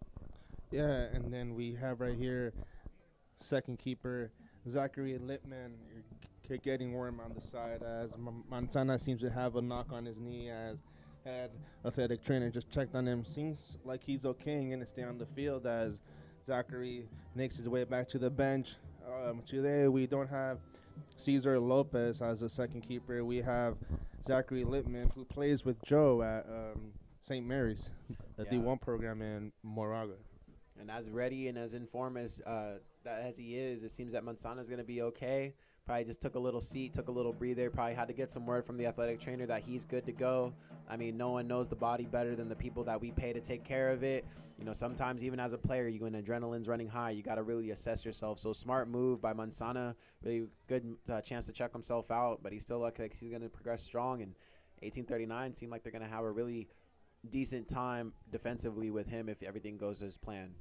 Yeah, and then we have right here second keeper, Zachary Littman. You're getting warm on the side as Manzana seems to have a knock on his knee as had athletic trainer just checked on him. Seems like he's okay and going to stay on the field as Zachary makes his way back to the bench. Um, today we don't have Cesar Lopez as a second keeper. We have Zachary Littman, who plays with Joe at um, Saint Mary's, the Yeah. D one program in Moraga. And as ready and as informed as uh, that as he is, it seems that Manzana's going to be okay. Probably just took a little seat, took a little breather. Probably had to get some word from the athletic trainer that he's good to go. I mean, no one knows the body better than the people that we pay to take care of it. You know, sometimes even as a player, you when adrenaline's running high, you got to really assess yourself. So smart move by Manzana. Really good uh, chance to check himself out, but he still looks like he's going to progress strong. And eighteen thirty-nine seemed like they're going to have a really decent time defensively with him if everything goes as planned.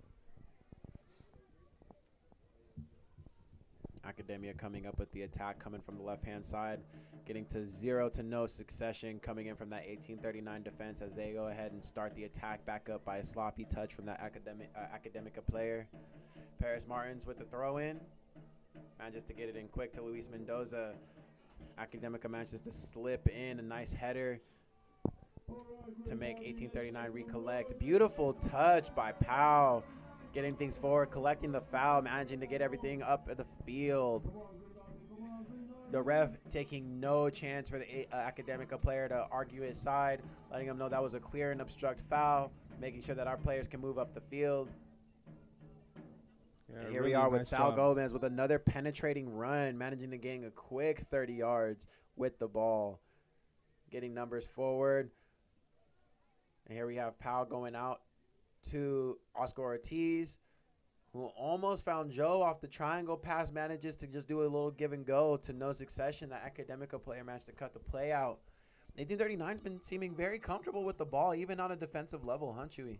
Academia coming up with the attack, coming from the left-hand side, getting to zero to no succession, coming in from that eighteen thirty-nine defense as they go ahead and start the attack back up by a sloppy touch from that academic uh, Academica player. Paris Martins with the throw-in, manages to get it in quick to Luis Mendoza. Academica manages to slip in a nice header to make eighteen thirty-nine recollect. Beautiful touch by Pau. getting things forward, collecting the foul, managing to get everything up at the field. The ref taking no chance for the uh, Academica player to argue his side, letting him know that was a clear and obstruct foul, making sure that our players can move up the field. Yeah, and here really we are with nice Sal job. Gomez with another penetrating run, managing to gain a quick thirty yards with the ball. Getting numbers forward. And here we have Powell going out to Oscar Ortiz, who almost found Joe off the triangle pass, manages to just do a little give and go to no succession. The Academica player managed to cut the play out. eighteen thirty-nine's been seeming very comfortable with the ball, even on a defensive level, huh, Chewy?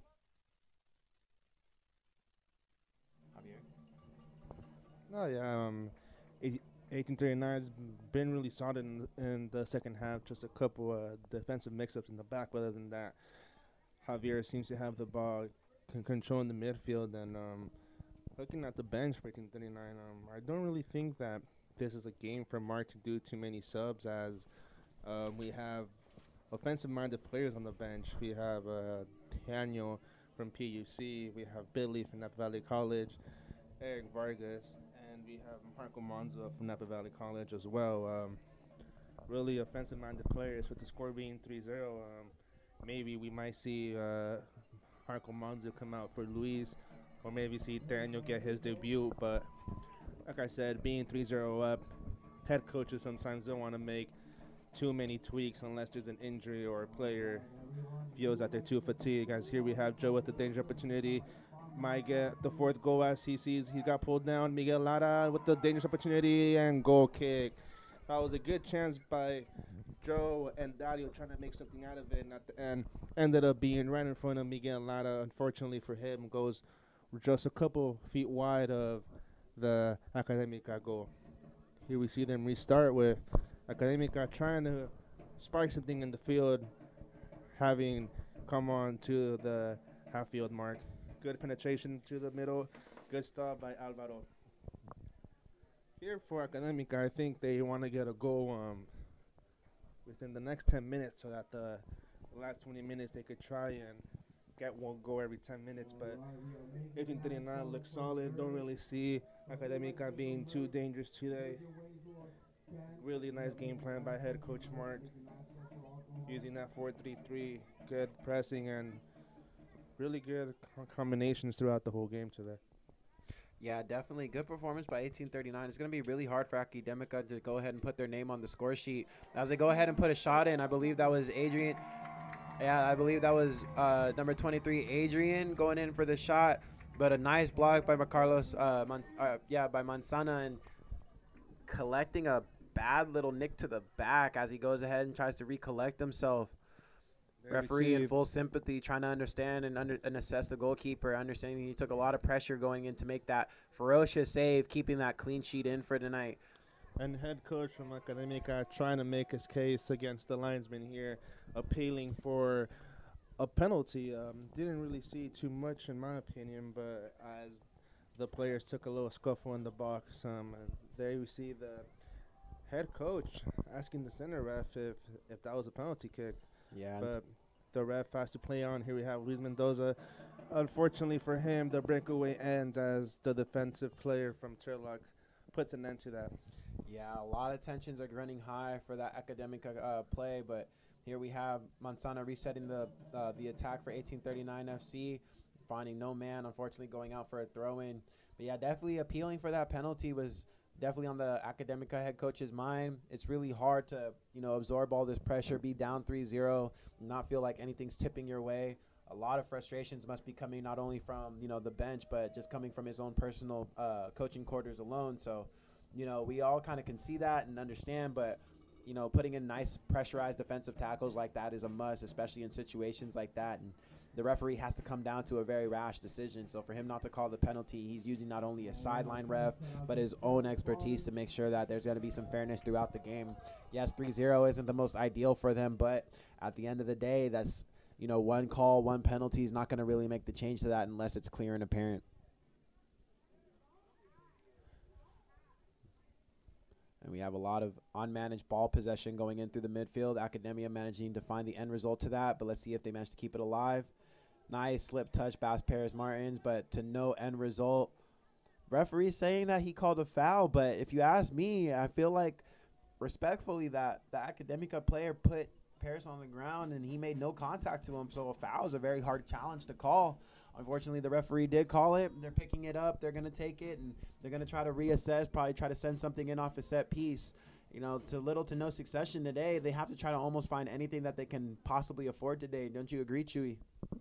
No, yeah, um, eighteen thirty-nine's been really solid in, in the second half. Just a couple uh, defensive mix-ups in the back. But other than that, Javier seems to have the ball, can control in the midfield. And um, looking at the bench for eighteen thirty-nine, um, I don't really think that this is a game for Mark to do too many subs, as uh, we have offensive-minded players on the bench. We have uh, Daniel from P U C. We have Billy from Napa Valley College, Eric Vargas, and we have Marco Monzo from Napa Valley College as well. Um, really offensive-minded players, with the score being three zero. Um, maybe we might see uh, Marco Monzo come out for Luis, or maybe see Daniel get his debut. But like I said, being three zero up, head coaches sometimes don't want to make too many tweaks unless there's an injury or a player feels that they're too fatigued. As here we have Joe with the danger opportunity. Might get the fourth goal as he sees he got pulled down. Miguel Lara with the dangerous opportunity and goal kick. That was a good chance by Joe and Dario trying to make something out of it, and at the end ended up being right in front of Miguel Lara. Unfortunately for him, goes just a couple feet wide of the Academica goal. Here we see them restart with Academica trying to spark something in the field, having come on to the half-field mark. Good penetration to the middle. Good stop by Alvaro. Here for Academica, I think they want to get a goal um, within the next ten minutes, so that the last twenty minutes they could try and get one goal every ten minutes. But eighteen thirty-nine looks solid. Don't really see Academica being too dangerous today. Really nice game plan by head coach Mark, using that four three three. Good pressing and really good co- combinations throughout the whole game today. Yeah, definitely. Good performance by eighteen thirty-nine. It's going to be really hard for Academica to go ahead and put their name on the score sheet. As they go ahead and put a shot in, I believe that was Adrian. Yeah, I believe that was uh, number twenty-three, Adrian, going in for the shot. But a nice block by Carlos, uh, Mon- uh, yeah, by Manzana, and collecting a bad little nick to the back as he goes ahead and tries to recollect himself. There we Referee see- in full sympathy, trying to understand and under and assess the goalkeeper, understanding he took a lot of pressure going in to make that ferocious save, keeping that clean sheet in for tonight. And head coach from Academica trying to make his case against the linesman here, appealing for a penalty. Um, didn't really see too much in my opinion, but as the players took a little scuffle in the box, um, and there you see the head coach asking the center ref if, if that was a penalty kick. Yeah, But the ref has to play on. Here we have Luis Mendoza. Unfortunately for him, the breakaway ends as the defensive player from Turlock puts an end to that. yeah, a lot of tensions are running high for that academic uh, play, but here we have Manzana resetting the uh, the attack for eighteen thirty-nine F C, finding no man, unfortunately going out for a throw-in. But yeah, definitely appealing for that penalty was definitely on the Academica head coach's mind. It's really hard to, you know, absorb all this pressure, be down three zero, not feel like anything's tipping your way. A lot of frustrations must be coming not only from, you know, the bench, but just coming from his own personal uh, coaching quarters alone. So, you know, we all kind of can see that and understand, but, you know, putting in nice pressurized defensive tackles like that is a must, especially in situations like that. And the referee has to come down to a very rash decision. So for him not to call the penalty, he's using not only a sideline ref, but his own expertise to make sure that there's going to be some fairness throughout the game. Yes, three zero isn't the most ideal for them, but at the end of the day, that's, you know, one call, one penalty is not going to really make the change to that unless it's clear and apparent. And we have a lot of unmanaged ball possession going in through the midfield. Academia managing to find the end result to that, but let's see if they manage to keep it alive. Nice slip touch past Paris Martins, but to no end result. Referee saying that he called a foul, but if you ask me, I feel like respectfully that the Academica player put Paris on the ground and he made no contact to him, so a foul is a very hard challenge to call. Unfortunately, the referee did call it. They're picking it up. They're going to take it, and they're going to try to reassess, probably try to send something in off a set piece. You know, to little to no succession today, they have to try to almost find anything that they can possibly afford today. Don't you agree, Chewy?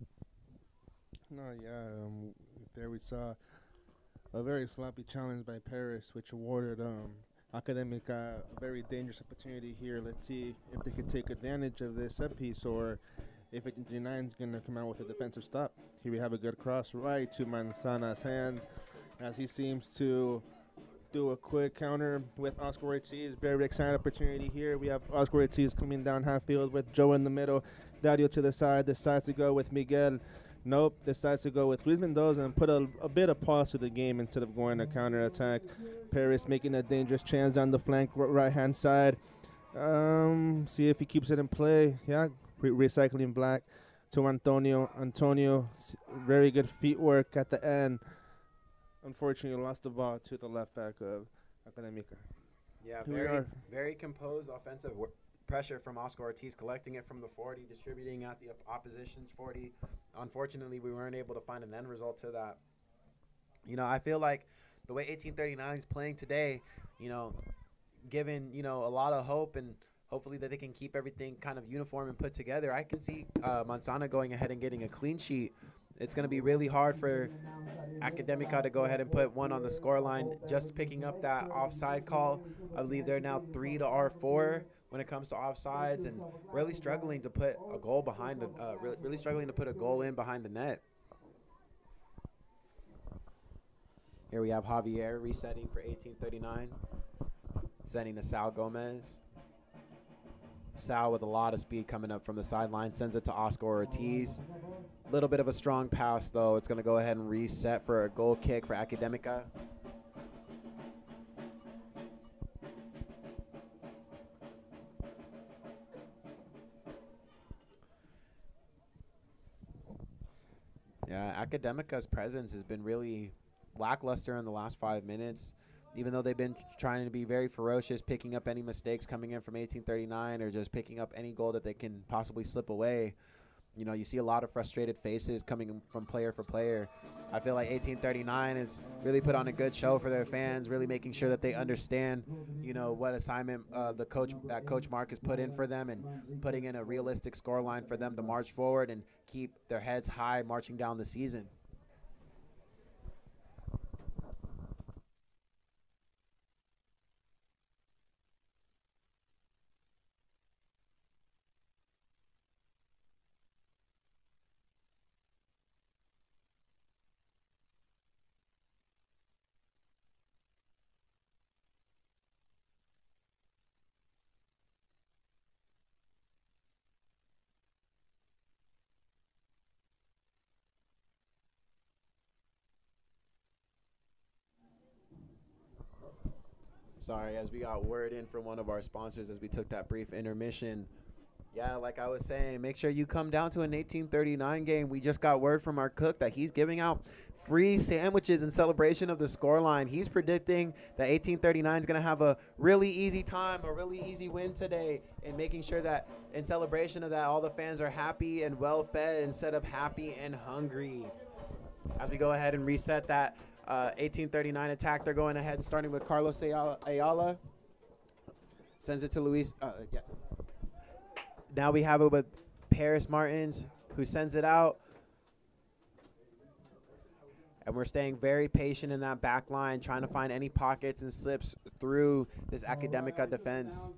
No, yeah. Um, there we saw a very sloppy challenge by Paris, which awarded um, Academica a very dangerous opportunity here. Let's see if they could take advantage of this set piece or if eighteen thirty-nine is going to come out with a defensive stop. Here we have a good cross right to Manzana's hands as he seems to do a quick counter with Oscar Ortiz. Very exciting opportunity here. We have Oscar Ortiz coming down half field with Joe in the middle. Dario to the side, decides to go with Miguel. Nope, decides to go with Luis Mendoza and put a, a bit of pause to the game instead of going to counter attack. Paris making a dangerous chance down the flank r- right hand side. Um, see if he keeps it in play. Yeah, re- recycling black to Antonio. Antonio, s- very good feet work at the end. Unfortunately, lost the ball to the left back of Academica. Yeah, Here we very, are. very composed offensive w- pressure from Oscar Ortiz, collecting it from the forty, distributing at the op- opposition's forty. Unfortunately, we weren't able to find an end result to that. You know, I feel like the way eighteen thirty-nine is playing today, you know, given, you know, a lot of hope and hopefully that they can keep everything kind of uniform and put together, I can see uh, Manzana going ahead and getting a clean sheet. It's going to be really hard for Academica to go ahead and put one on the scoreline. Just picking up that offside call, I believe they're now three to R four when it comes to offsides, and really struggling to put a goal behind the, uh, really, really struggling to put a goal in behind the net. Here we have Javier resetting for eighteen thirty-nine, sending to Sal Gomez. Sal with a lot of speed coming up from the sideline, sends it to Oscar Ortiz. Little bit of a strong pass, though. It's going to go ahead and reset for a goal kick for Academica. Yeah, Academica's presence has been really lackluster in the last five minutes. Even though they've been trying to be very ferocious, picking up any mistakes coming in from eighteen thirty-nine or just picking up any goal that they can possibly slip away. You know, you see a lot of frustrated faces coming from player for player. I feel like eighteen thirty-nine has really put on a good show for their fans, really making sure that they understand, you know, what assignment uh, the coach, that Coach Mark has put in for them, and putting in a realistic scoreline for them to march forward and keep their heads high marching down the season. Sorry, as we got word in from one of our sponsors as we took that brief intermission. Yeah, like I was saying, make sure you come down to an eighteen thirty-nine game. We just got word from our cook that he's giving out free sandwiches in celebration of the scoreline. He's predicting that eighteen thirty-nine is going to have a really easy time, a really easy win today, and making sure that in celebration of that, all the fans are happy and well-fed instead of happy and hungry. As we go ahead and reset that Uh, eighteen thirty-nine attack, they're going ahead and starting with Carlos Ayala. Ayala. Sends it to Luis. Uh, yeah. Now we have it with Paris Martins, who sends it out. And we're staying very patient in that back line, trying to find any pockets and slips through this Academica defense.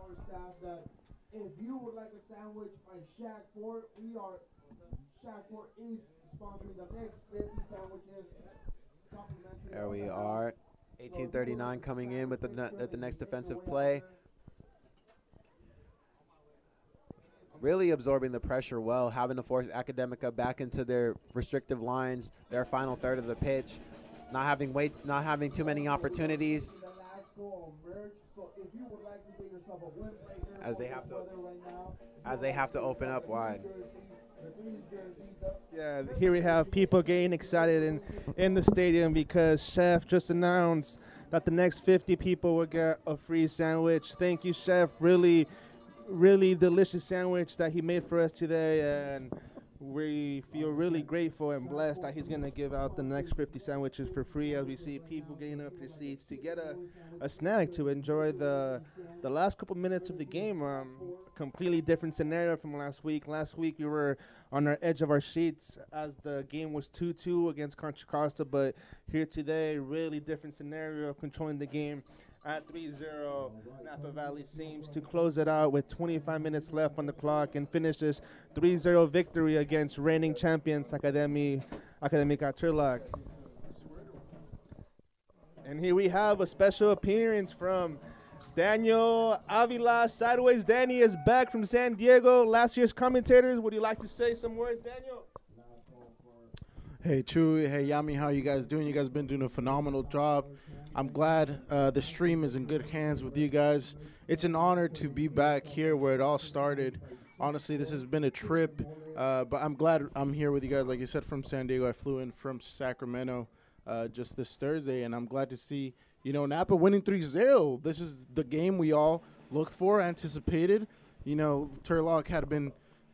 If you would like a sandwich by Shack Fort, we are Shack Fort is sponsoring the next fifty sandwiches. There we are. eighteen thirty-nine coming in with the, ne- the next defensive play. Really absorbing the pressure well, having to force Academica back into their restrictive lines, their final third of the pitch, not having wait, not having too many opportunities. As they have to, as they have to open up wide. Yeah, here we have people getting excited in, in the stadium because Chef just announced that the next fifty people will get a free sandwich. Thank you, Chef. Really, really delicious sandwich that he made for us today, and we feel really grateful and blessed that he's going to give out the next fifty sandwiches for free as we see people getting up their seats to get a, a snack to enjoy the the last couple minutes of the game. Um, completely different scenario from last week. Last week we were on our edge of our seats as the game was two two against Contra Costa, but here today, really different scenario, controlling the game at three zero. Napa Valley seems to close it out with twenty-five minutes left on the clock and finish this three zero victory against reigning champions Academy, Academica Turlock. And here we have a special appearance from Daniel Avila. Sideways Danny is back from San Diego. Last year's commentators, would you like to say some words, Daniel? Hey, Chewy. Hey, Yami. How you guys doing? You guys been doing a phenomenal job. I'm glad uh, the stream is in good hands with you guys. It's an honor to be back here where it all started. Honestly, this has been a trip, uh, but I'm glad I'm here with you guys. Like you said, from San Diego, I flew in from Sacramento uh, just this Thursday, and I'm glad to see, you know, Napa winning three zero. This is the game we all looked for, anticipated. You know, Turlock had been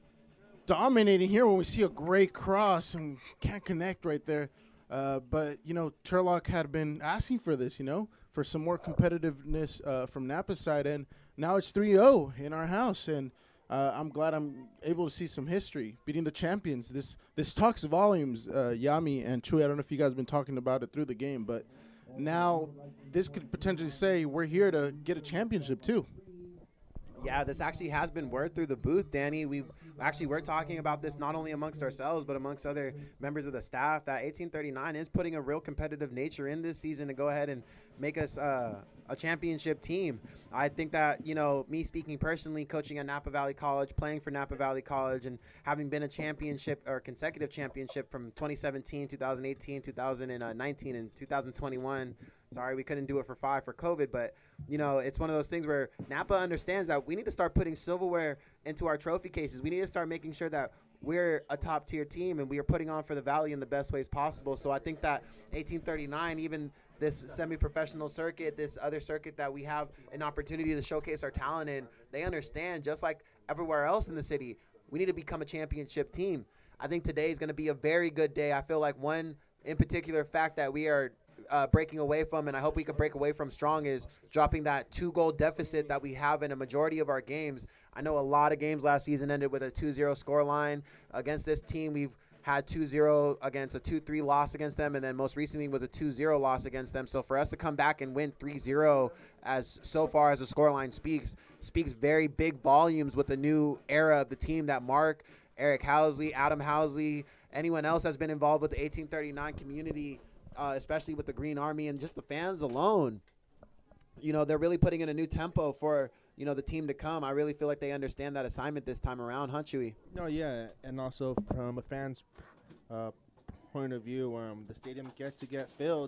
dominating here when we see a great cross and can't connect right there. Uh, but, you know, Turlock had been asking for this, you know, for some more competitiveness uh, from Napa's side. And now it's three oh in our house. And uh, I'm glad I'm able to see some history, beating the champions. This this talks volumes, uh, Yami and Chewy. I don't know if you guys have been talking about it through the game, but now this could potentially say we're here to get a championship too. Yeah, this actually has been word through the booth, Danny. We've actually we're talking about this not only amongst ourselves but amongst other members of the staff, that eighteen thirty-nine is putting a real competitive nature in this season to go ahead and make us uh, a championship team. I think that, you know, me speaking personally, coaching at Napa Valley College, playing for Napa Valley College, and having been a championship or consecutive championship from twenty seventeen, two thousand eighteen, two thousand nineteen, and two thousand twenty-one. Sorry, we couldn't do it for five for COVID, but, you know, it's one of those things where Napa understands that we need to start putting silverware into our trophy cases. We need to start making sure that we're a top-tier team and we are putting on for the Valley in the best ways possible. So I think that eighteen thirty-nine, even this semi-professional circuit, this other circuit that we have an opportunity to showcase our talent in, they understand, just like everywhere else in the city, we need to become a championship team. I think today is going to be a very good day. I feel like one in particular fact that we are Uh, breaking away from, and I hope we can break away from strong, is dropping that two-goal deficit that we have in a majority of our games. I know a lot of games last season ended with a two zero scoreline. Against this team, we've had two zero against a two three loss against them, and then most recently was a two zero loss against them. So for us to come back and win three zero as so far as the scoreline speaks, speaks very big volumes with the new era of the team that Mark, Eric Housley, Adam Housley, anyone else has been involved with the eighteen thirty-nine community, Uh, especially with the Green Army and just the fans alone. You know, they're really putting in a new tempo for, you know, the team to come. I really feel like they understand that assignment this time around, huh, Chewy? No, yeah, and also from a fan's uh, point of view, um, the stadium gets to get filled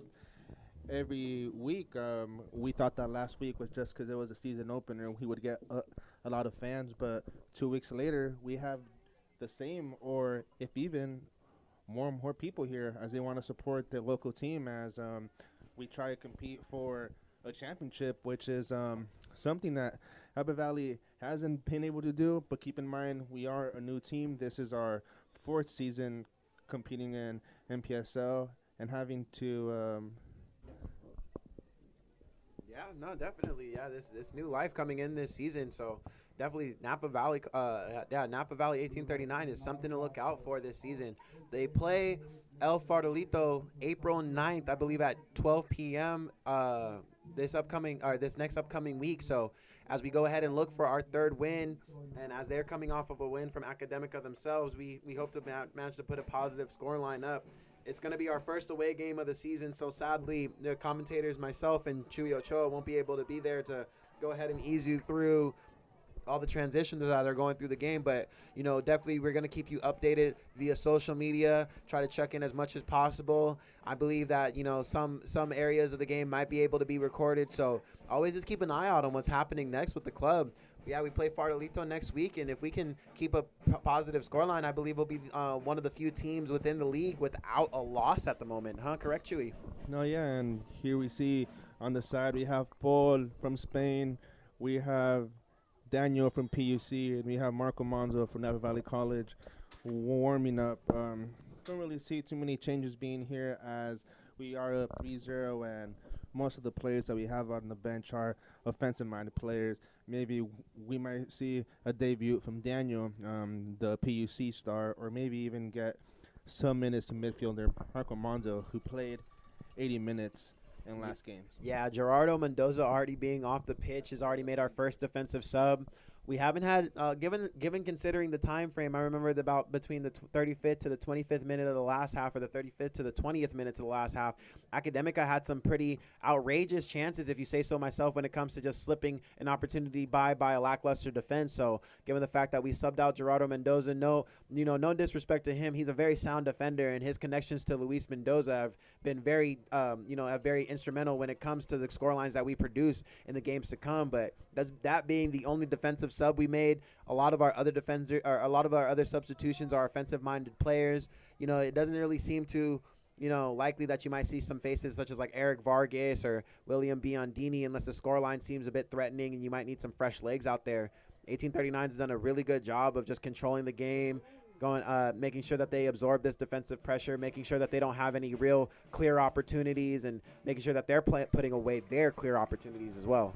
every week. Um, we thought that last week was just because it was a season opener, we would get a, a lot of fans, but two weeks later, we have the same, or if even more and more people here as they want to support their local team as um, we try to compete for a championship, which is um, something that Napa Valley hasn't been able to do. But keep in mind, we are a new team. This is our fourth season competing in N P S L and having to um, Yeah, no, definitely. Yeah, this this new life coming in this season. So definitely Napa Valley, uh, yeah, Napa Valley eighteen thirty-nine is something to look out for this season. They play El Farolito April ninth, I believe, at twelve p.m. Uh, this upcoming or this next upcoming week. So as we go ahead and look for our third win, and as they're coming off of a win from Academica themselves, we we hope to ma- manage to put a positive score line up. It's going to be our first away game of the season, so sadly, the commentators, myself and Chewy Ochoa, won't be able to be there to go ahead and ease you through all the transitions that are going through the game. But, you know, definitely we're going to keep you updated via social media, try to check in as much as possible. I believe that, you know, some some areas of the game might be able to be recorded, so always just keep an eye out on what's happening next with the club. yeah, we play Farolito next week, and if we can keep a p- positive scoreline, I believe we'll be uh, one of the few teams within the league without a loss at the moment, huh? Correct, Chewy? No, yeah, and here we see on the side we have Paul from Spain, we have Daniel from P U C, and we have Marco Monzo from Napa Valley College warming up. Um, don't really see too many changes being here as we are up three zero, and most of the players that we have on the bench are offensive-minded players. Maybe we might see a debut from Daniel, um, the P U C star, or maybe even get some minutes to midfielder Marco Monzo, who played eighty minutes in last games. Yeah, Gerardo Mendoza already being off the pitch has already made our first defensive sub. We haven't had, uh, given given considering the time frame, I remember the, about between the thirty-fifth to the twenty-fifth minute of the last half, or the thirty-fifth to the twentieth minute to the last half, Academica had some pretty outrageous chances, if you say so myself, when it comes to just slipping an opportunity by by a lackluster defense. So given the fact that we subbed out Gerardo Mendoza, no, you know, no disrespect to him, he's a very sound defender, and his connections to Luis Mendoza have been very, um, you know, have very instrumental when it comes to the scorelines that we produce in the games to come. But that's, that being the only defensive sub we made, a lot of our other defender, or a lot of our other substitutions are offensive-minded players. You know, it doesn't really seem to, you know, likely that you might see some faces such as like Eric Vargas or William Biondini, unless the scoreline seems a bit threatening and you might need some fresh legs out there. eighteen thirty-nine has done a really good job of just controlling the game, going, uh, making sure that they absorb this defensive pressure, making sure that they don't have any real clear opportunities, and making sure that they're play- putting away their clear opportunities as well.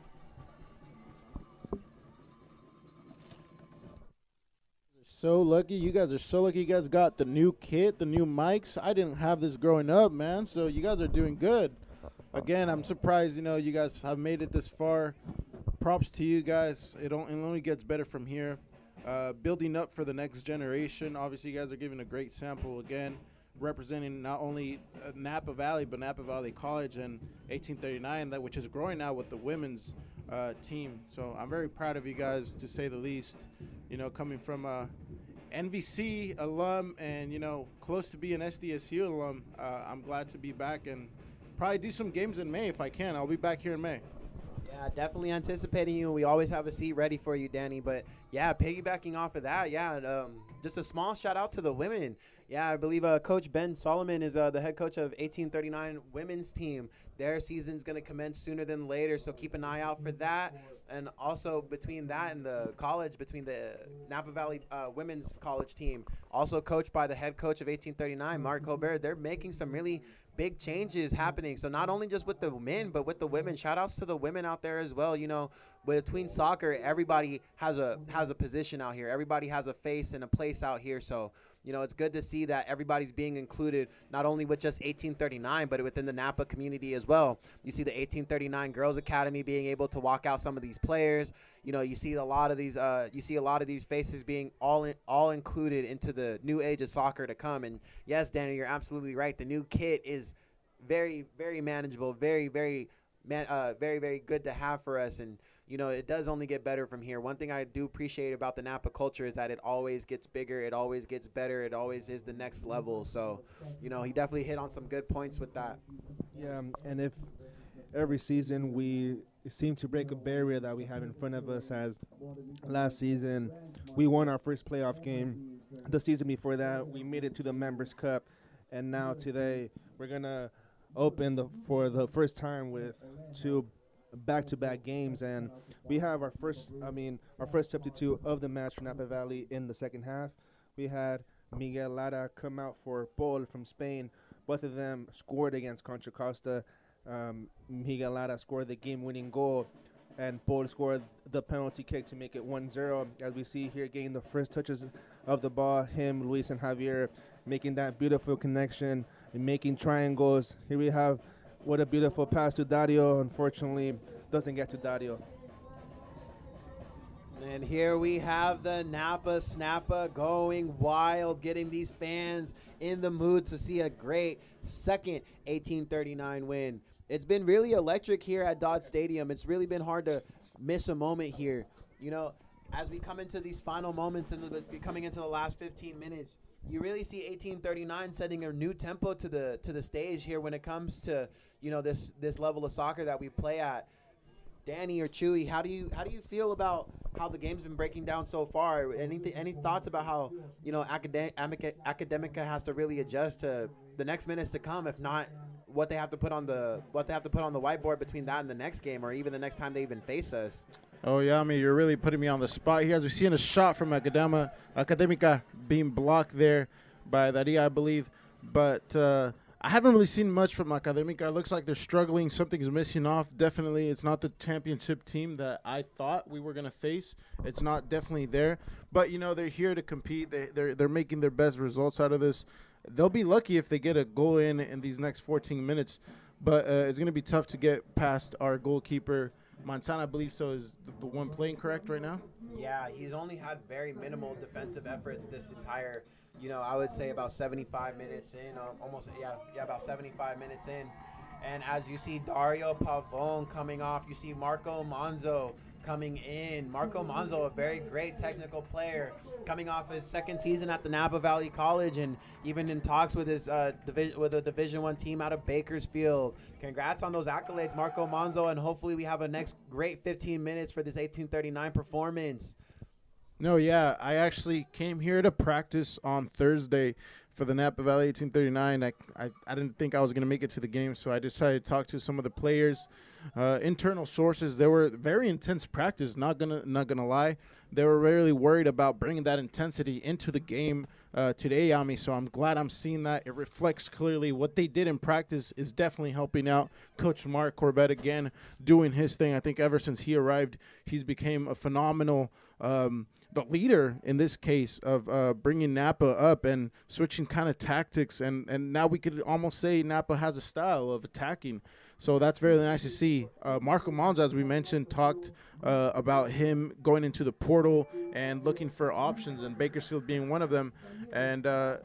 So lucky. You guys are so lucky you guys got the new kit, the new mics. I didn't have this growing up, man. So you guys are doing good. Again, I'm surprised, you know, you guys have made it this far. Props to you guys. It only, it only gets better from here. Uh, building up for the next generation. Obviously, you guys are giving a great sample again, representing not only uh, Napa Valley, but Napa Valley College and eighteen thirty-nine, that which is growing now with the women's uh, team. So I'm very proud of you guys, to say the least. You know, coming from a N V C alum and, you know, close to being S D S U alum, uh, I'm glad to be back and probably do some games in May if I can. I'll be back here in May. Yeah, definitely anticipating you. We always have a seat ready for you, Danny. But, yeah, piggybacking off of that, yeah, um, just a small shout-out to the women. Yeah, I believe uh, Coach Ben Solomon is uh, the head coach of eighteen thirty-nine women's team. Their season's going to commence sooner than later, so keep an eye out for that. And also between that and the college, between the Napa Valley uh, women's college team, also coached by the head coach of eighteen thirty-nine, Mark Colbert, they're making some really big changes happening. So not only just with the men, but with the women. Shout outs to the women out there as well. You know, between soccer, everybody has a has a position out here. Everybody has a face and a place out here. So, you know, it's good to see that everybody's being included, not only with just eighteen thirty-nine, but within the Napa community as well. You see the eighteen thirty-nine Girls Academy being able to walk out some of these players. You know, you see a lot of these, uh, you see a lot of these faces being all in, all included into the new age of soccer to come. And yes, Danny, you're absolutely right. The new kit is very, very manageable, very, very, man, uh, very, very good to have for us. And you know, it does only get better from here. One thing I do appreciate about the Napa culture is that it always gets bigger. It always gets better. It always is the next level. So, you know, he definitely hit on some good points with that. Yeah, and if every season we seem to break a barrier that we have in front of us, as last season we won our first playoff game. The season before that, we made it to the Members Cup. And now today we're going to open the, for the first time with two back-to-back games, and we have our first I mean our first substitute of the match for Napa Valley in the second half. We had Miguel Lara come out for Paul from Spain. Both of them scored against Contra Costa. um, Miguel Lara scored the game-winning goal, and Paul scored the penalty kick to make it one zero. As we see here, getting the first touches of the ball, him, Luis, and Javier making that beautiful connection and making triangles. Here we have what a beautiful pass to Dario. Unfortunately, doesn't get to Dario. And here we have the Napa Snappa going wild, getting these fans in the mood to see a great second eighteen thirty-nine win. It's been really electric here at Dodge Stadium. It's really been hard to miss a moment here. You know, as we come into these final moments and the, coming into the last fifteen minutes, you really see eighteen thirty-nine setting a new tempo to the to the stage here when it comes to, you know, this this level of soccer that we play at. Danny or Chewy, how do you how do you feel about how the game's been breaking down so far? Anything, any thoughts about how, you know, Academica, Academica has to really adjust to the next minutes to come, if not what they have to put on the what they have to put on the whiteboard between that and the next game, or even the next time they even face us? Oh, yeah, I mean, you're really putting me on the spot here. As we're seeing a shot from Academa, Academica being blocked there by Daria, I believe. But uh, I haven't really seen much from Academica. It looks like they're struggling. Something's missing off. Definitely, it's not the championship team that I thought we were going to face. It's not definitely there. But, you know, they're here to compete. They, they're, they're making their best results out of this. They'll be lucky if they get a goal in in these next fourteen minutes. But uh, it's going to be tough to get past our goalkeeper. Montana, I believe so, is the, the one playing correct right now? Yeah, he's only had very minimal defensive efforts this entire, you know, I would say about seventy-five minutes in, um, almost, yeah, yeah, about seventy-five minutes in. And as you see Dario Pavon coming off, you see Marco Manzo coming in. Marco Manzo, a very great technical player, coming off his second season at the Napa Valley College, and even in talks with his uh, division with a Division One team out of Bakersfield. Congrats on those accolades, Marco Manzo, and hopefully we have a next great fifteen minutes for this eighteen thirty-nine performance. No, yeah, I actually came here to practice on Thursday for the Napa Valley eighteen thirty-nine. I, I, I didn't think I was going to make it to the game, so I decided to talk to some of the players. Uh, internal sources, they were very intense practice, not gonna not gonna lie. They were really worried about bringing that intensity into the game uh, today, Yami, so I'm glad I'm seeing that. It reflects clearly what they did in practice is definitely helping out. Coach Mark Corbett, again, doing his thing. I think ever since he arrived, he's became a phenomenal um, the leader in this case of uh, bringing Napa up and switching kind of tactics, and, and now we could almost say Napa has a style of attacking. So that's very nice to see. Uh, Marco Manzo, as we mentioned, talked uh, about him going into the portal and looking for options, and Bakersfield being one of them. And uh,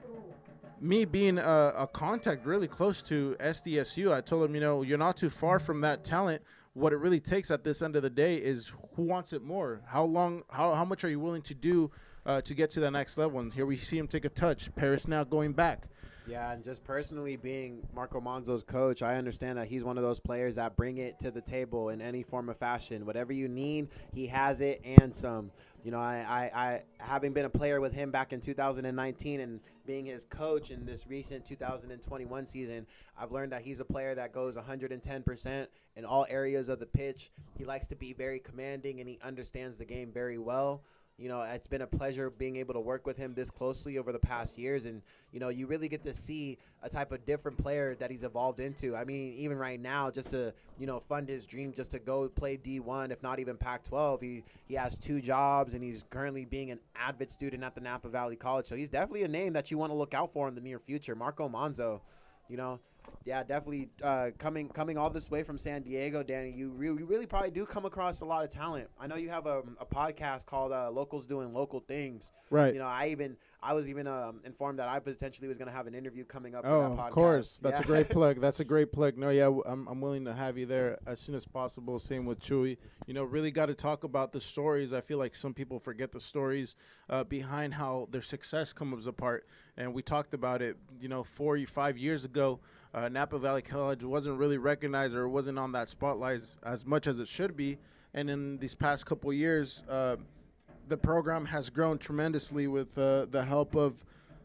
me being a, a contact really close to S D S U, I told him, you know, you're not too far from that talent. What it really takes at this end of the day is who wants it more. How long, how, how much are you willing to do uh, to get to the next level? And here we see him take a touch. Paris now going back. Yeah, and just personally being Marco Manzo's coach, I understand that he's one of those players that bring it to the table in any form of fashion. Whatever you need, he has it and some. You know, I, I, I having been a player with him back in two thousand nineteen and being his coach in this recent two thousand twenty-one season, I've learned that he's a player that goes one hundred ten percent in all areas of the pitch. He likes to be very commanding, and he understands the game very well. You know, it's been a pleasure being able to work with him this closely over the past years. And, you know, you really get to see a type of different player that he's evolved into. I mean, even right now, just to, you know, fund his dream, just to go play D one, if not even Pac twelve, he, he has two jobs, and he's currently being an avid student at the Napa Valley College. So he's definitely a name that you want to look out for in the near future. Marco Manzo, you know. Yeah, definitely uh, coming coming all this way from San Diego, Danny. You really, you really probably do come across a lot of talent. I know you have a, a podcast called uh, Locals Doing Local Things. Right. You know, I even I was even um, informed that I potentially was going to have an interview coming up. Oh, for that podcast. Of course. That's yeah. a great plug. That's a great plug. No, yeah, I'm I'm willing to have you there as soon as possible. Same with Chewy. You know, really got to talk about the stories. I feel like some people forget the stories uh, behind how their success comes apart. And we talked about it, you know, four, five years ago. Uh, Napa Valley College wasn't really recognized or wasn't on that spotlight as, as much as it should be. And in these past couple years, uh, the program has grown tremendously with uh, the help of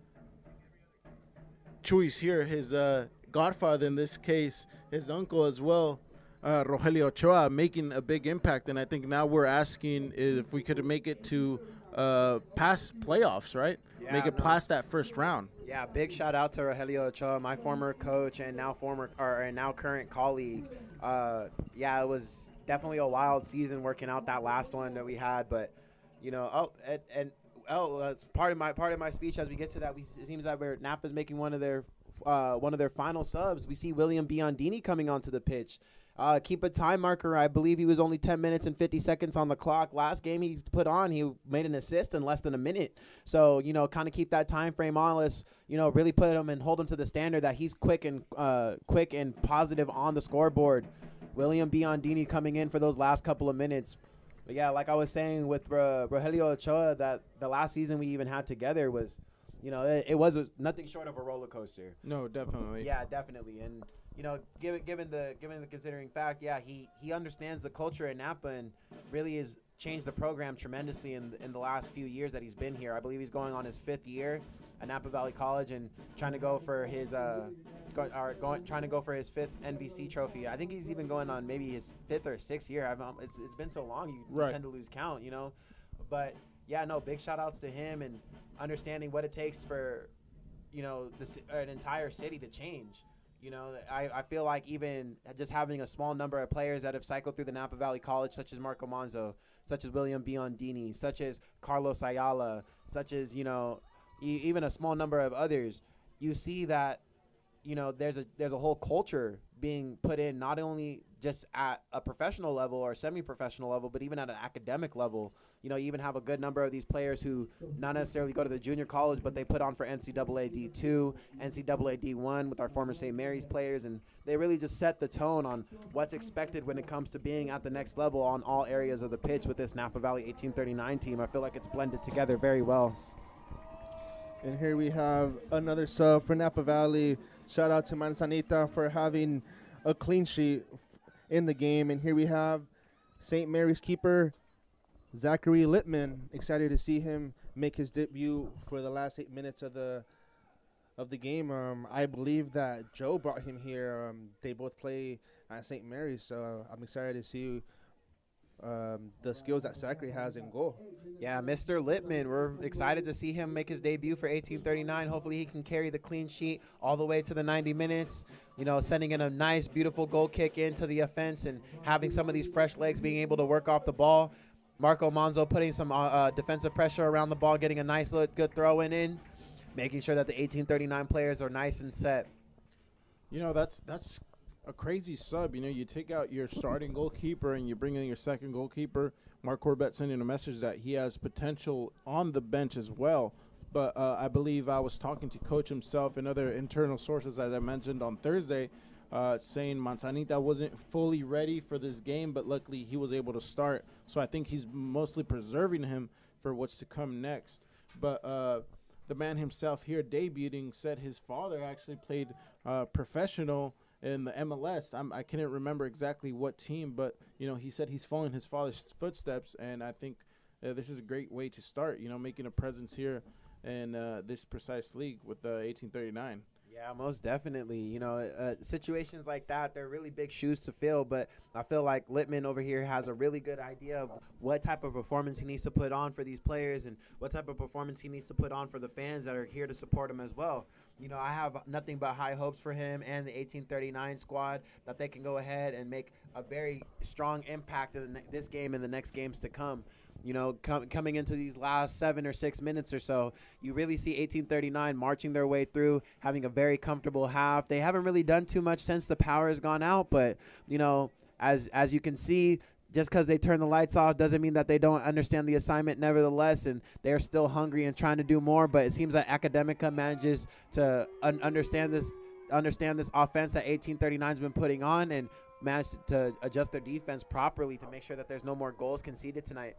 Chuy's here, his uh, godfather in this case, his uncle as well, uh, Rogelio Ochoa, making a big impact. And I think now we're asking if we could make it to uh, past playoffs, right? Yeah, make it no. past that first round. Yeah, big shout out to Rogelio Ochoa, my former coach and now former or and now current colleague. Uh, yeah, it was definitely a wild season working out that last one that we had, but you know, oh, and, and oh, uh, it's part of my part of my speech. As we get to that, we, it seems that we're Napa's making one of their uh, one of their final subs. We see William Biondini coming onto the pitch. Uh, keep a time marker. I believe he was only ten minutes and fifty seconds on the clock. Last game he put on, he made an assist in less than a minute. So, you know, kind of keep that time frame on. Let's, you know, really put him and hold him to the standard that he's quick and uh, quick and positive on the scoreboard. William Biondini coming in for those last couple of minutes. But, yeah, like I was saying with uh, Rogelio Ochoa, that the last season we even had together was, you know, it, it was nothing short of a roller coaster. No, definitely. Yeah, definitely. And you know, given given the given the considering fact, yeah, he he understands the culture in Napa and really has changed the program tremendously in in the last few years that he's been here. I believe he's going on his fifth year at Napa Valley College and trying to go for his uh, go, or going trying to go for his fifth N B C trophy. I think he's even going on maybe his fifth or sixth year. I've um, it's it's been so long you, Right. you tend to lose count, you know. But yeah, no, big shout outs to him and understanding what it takes for, you know, this, an entire city to change. You know, I, I feel like even just having a small number of players that have cycled through the Napa Valley College, such as Marco Manzo, such as William Biondini, such as Carlos Ayala, such as, you know, e- even a small number of others, you see that, you know, there's a there's a whole culture being put in, not only just at a professional level or semi-professional level, but even at an academic level. You know, you even have a good number of these players who not necessarily go to the junior college, but they put on for N C double A D two, N C double A D one with our former Saint Mary's players, and they really just set the tone on what's expected when it comes to being at the next level on all areas of the pitch with this Napa Valley eighteen thirty-nine team. I feel like it's blended together very well. And here we have another sub for Napa Valley. Shout out to Manzanita for having a clean sheet f- in the game. And here we have Saint Mary's keeper, Zachary Littman. Excited to see him make his debut for the last eight minutes of the of the game. Um, I believe that Joe brought him here. Um, they both play at Saint Mary's, so uh, I'm excited to see um, the skills that Zachary has in goal. Yeah, Mister Littman, we're excited to see him make his debut for eighteen thirty-nine. Hopefully he can carry the clean sheet all the way to the ninety minutes, you know, sending in a nice, beautiful goal kick into the offense and having some of these fresh legs being able to work off the ball. Marco Manzo putting some uh, uh, defensive pressure around the ball, getting a nice, little, good throw in, in, making sure that the eighteen thirty-nine players are nice and set. You know, that's that's a crazy sub. You know, you take out your starting goalkeeper and you bring in your second goalkeeper. Mark Corbett sending a message that he has potential on the bench as well. But uh, I believe I was talking to coach himself and other internal sources, as I mentioned on Thursday, uh, saying Manzanita wasn't fully ready for this game, but luckily he was able to start. So I think he's mostly preserving him for what's to come next. But uh, the man himself here debuting said his father actually played uh, professional in the M L S. I'm, I can't remember exactly what team, but, you know, he said he's following his father's footsteps, and I think uh, this is a great way to start, you know, making a presence here in uh, this precise league with the eighteen thirty-nine. Yeah, most definitely. You know, uh, situations like that, they're really big shoes to fill, but I feel like Littman over here has a really good idea of what type of performance he needs to put on for these players and what type of performance he needs to put on for the fans that are here to support him as well. You know, I have nothing but high hopes for him and the eighteen thirty-nine squad that they can go ahead and make a very strong impact in the ne- this game and the next games to come. You know, com- coming into these last seven or six minutes or so, you really see eighteen thirty-nine marching their way through, having a very comfortable half. They haven't really done too much since the power has gone out, but, you know, as as you can see, just because they turn the lights off doesn't mean that they don't understand the assignment nevertheless, and they're still hungry and trying to do more. But it seems that Academica manages to un- understand this understand this offense that eighteen thirty-nine's been putting on and managed to adjust their defense properly to make sure that there's no more goals conceded tonight.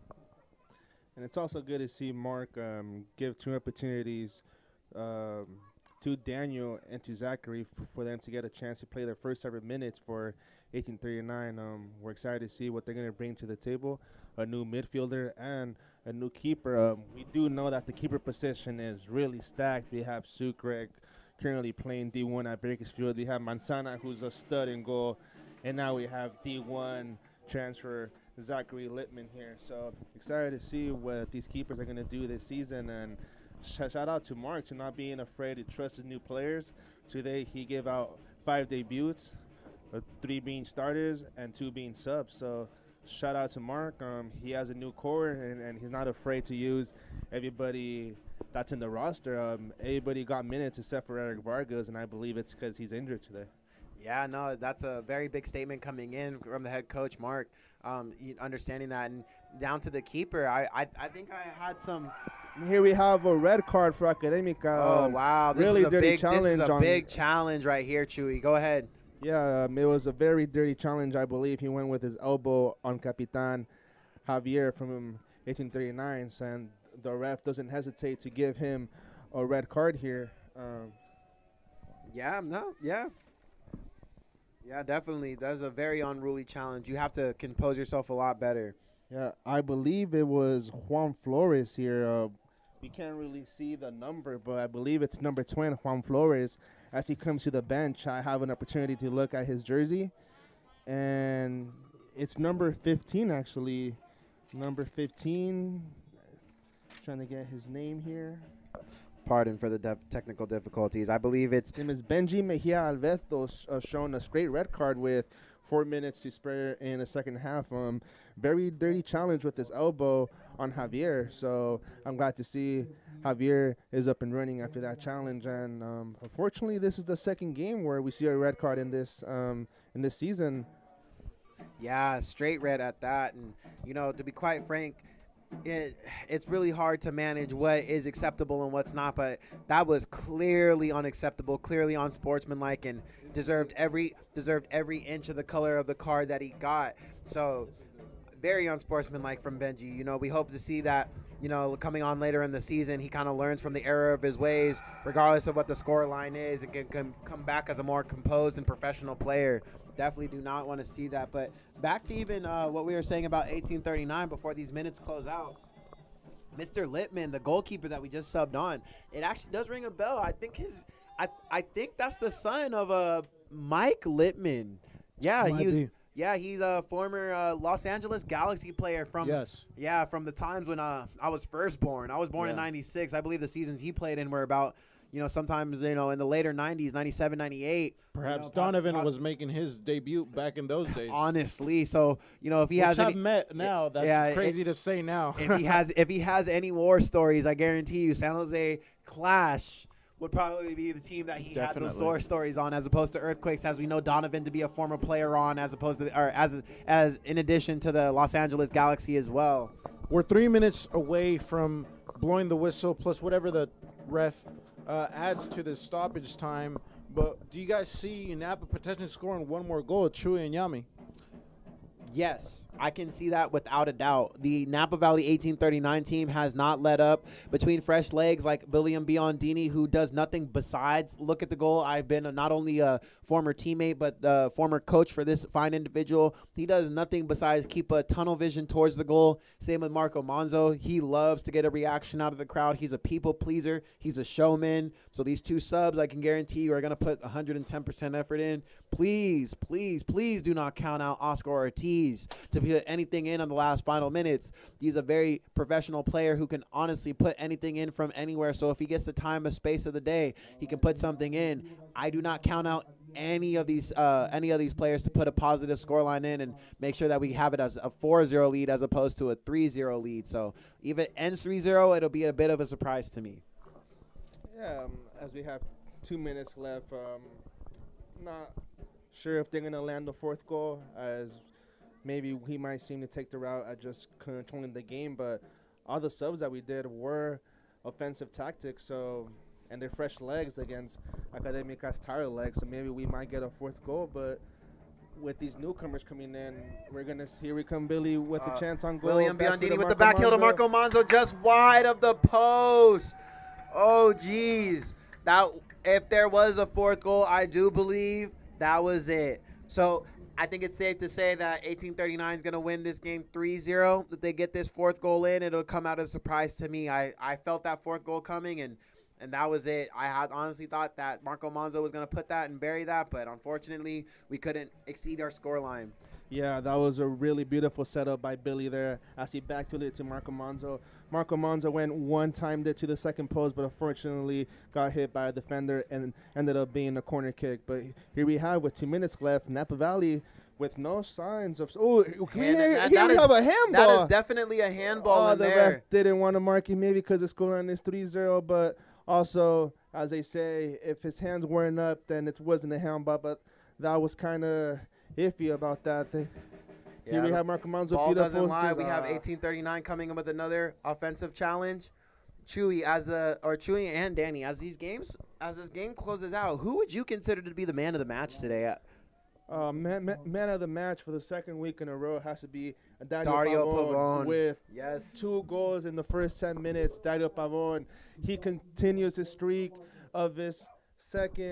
And it's also good to see Mark um, give two opportunities um, to Daniel and to Zachary f- for them to get a chance to play their first ever minutes for eighteen thirty-nine. Um, we're excited to see what they're going to bring to the table, a new midfielder and a new keeper. Um, we do know that the keeper position is really stacked. We have Sukrek currently playing D one at Bakersfield. We have Manzana, who's a stud in goal. And now we have D one transfer Zachary Littman here. So excited to see what these keepers are going to do this season. And sh- shout out to Mark to not being afraid to trust his new players. Today he gave out five debuts, uh, three being starters and two being subs. So shout out to Mark. Um, he has a new core, and, and he's not afraid to use everybody that's in the roster. Um, everybody got minutes except for Eric Vargas, and I believe it's because he's injured today. Yeah, no, that's a very big statement coming in from the head coach, Mark, um, you- understanding that. And down to the keeper, I, I, I think I had some And here we have a red card for Academica. Oh, Um, wow. This really is a dirty big, challenge This is a on- big challenge right here, Chewy. Go ahead. Yeah, um, it was a very dirty challenge. I believe he went with his elbow on Capitan Javier from eighteen thirty-nine, and the ref doesn't hesitate to give him a red card here. Um, Yeah, no, yeah. Yeah, definitely. That's a very unruly challenge. You have to compose yourself a lot better. Yeah, I believe it was Juan Flores here. Uh, we can't really see the number, but I believe it's number twenty, Juan Flores. As he comes to the bench, I have an opportunity to look at his jersey, and it's number fifteen, actually. Number fifteen. Trying to get his name here. Pardon for the def- technical difficulties. I believe it's His name is Benji Mejia Alberto, uh, shown a straight red card with four minutes to spare in the second half. Um, very dirty challenge with his elbow on Javier. So I'm glad to see Javier is up and running after that challenge. And um, unfortunately, this is the second game where we see a red card in this um, in this season. Yeah, straight red at that. And, you know, to be quite frank, it it's really hard to manage what is acceptable and what's not. But that was clearly unacceptable, clearly unsportsmanlike, and deserved every deserved every inch of the color of the card that he got. So very unsportsmanlike from Benji. You know, we hope to see that, you know, coming on later in the season, he kind of learns from the error of his ways, regardless of what the score line is, and can, can come back as a more composed and professional player. Definitely do not want to see that. But back to even uh, what we were saying about eighteen thirty-nine before these minutes close out. Mister Littman, the goalkeeper that we just subbed on, it actually does ring a bell. I think his, I, I think that's the son of uh, Mike Littman. Yeah, Might he was. be. Yeah, he's a former uh, Los Angeles Galaxy player from. Yes. Yeah, from the times when uh, I was first born. I was born in Yeah. ninety-six. I believe the seasons he played in were about, you know, sometimes, you know, in the later nineties, ninety-seven, ninety-eight. Perhaps You know, Donovan poss- was making his debut back in those days. Honestly, so, you know, if he Which has I've any, met now. That's yeah, crazy to say now. if he has if he has any war stories, I guarantee you San Jose Clash would probably be the team that he had Definitely. those war stories on, as opposed to Earthquakes, as we know Donovan to be a former player on, as opposed to, or as as in addition to the Los Angeles Galaxy as well. We're three minutes away from blowing the whistle, plus whatever the ref uh, adds to the stoppage time. But do you guys see Napa potentially scoring one more goal, Chewy and Yami? Yes, I can see that without a doubt. The Napa Valley eighteen thirty-nine team has not let up between fresh legs like William Biondini, who does nothing besides look at the goal. I've been a, not only a former teammate, but a former coach for this fine individual. He does nothing besides keep a tunnel vision towards the goal. Same with Marco Manzo. He loves to get a reaction out of the crowd. He's a people pleaser. He's a showman. So these two subs, I can guarantee you, are going to put one hundred ten percent effort in. Please, please, please do not count out Oscar Ortiz to put anything in on the last final minutes. He's a very professional player who can honestly put anything in from anywhere. So if he gets the time and space of the day, he can put something in. I do not count out any of these uh, any of these players to put a positive scoreline in and make sure that we have it as a four zero lead as opposed to a three zero lead. So if it ends three zero, it'll be a bit of a surprise to me. Yeah, um, as we have two minutes left, um, not sure if they're going to land the fourth goal, as maybe he might seem to take the route at just controlling the game. But all the subs that we did were offensive tactics, so and they're fresh legs against Academica's tired legs, so maybe we might get a fourth goal. But with these newcomers coming in, we're going to here we come Billy with Uh, a chance on goal. William Back through Biondini to with the Marco back heel to Manzo. Marco Manzo, just wide of the post. Oh, geez. That, if there was a fourth goal, I do believe that was it. So I think it's safe to say that eighteen thirty-nine is going to win this game three zero. If they get this fourth goal in, it'll come out as a surprise to me. I, I felt that fourth goal coming, and and that was it. I had honestly thought that Marco Manzo was going to put that and bury that, but unfortunately, we couldn't exceed our scoreline. Yeah, that was a really beautiful setup by Billy there as he backfilled it to Marco Manzo. Marco Manzo went one timed it to the second post, but unfortunately got hit by a defender and ended up being a corner kick. But here we have, with two minutes left, Napa Valley with no signs of. Oh, here, And here that- we that is- have a handball. That is definitely a handball Oh, in the there. ref didn't want to mark it, maybe because the scoreline is three zero, but also, as they say, if his hands weren't up, then it wasn't a handball, but that was kind of iffy about that. They, Yeah, here we the have Marco Manzo, Ball beautiful. doesn't lie. scissors. We have Ah. eighteen thirty-nine coming in with another offensive challenge. Chewy, as the or Chewy and Danny, as these games, as this game closes out, who would you consider to be the man of the match today? Uh, man, man, man of the match for the second week in a row has to be Dario, Dario Pavon, Pavon. with Yes. two goals in the first ten minutes. Dario Pavon, he continues his streak of his second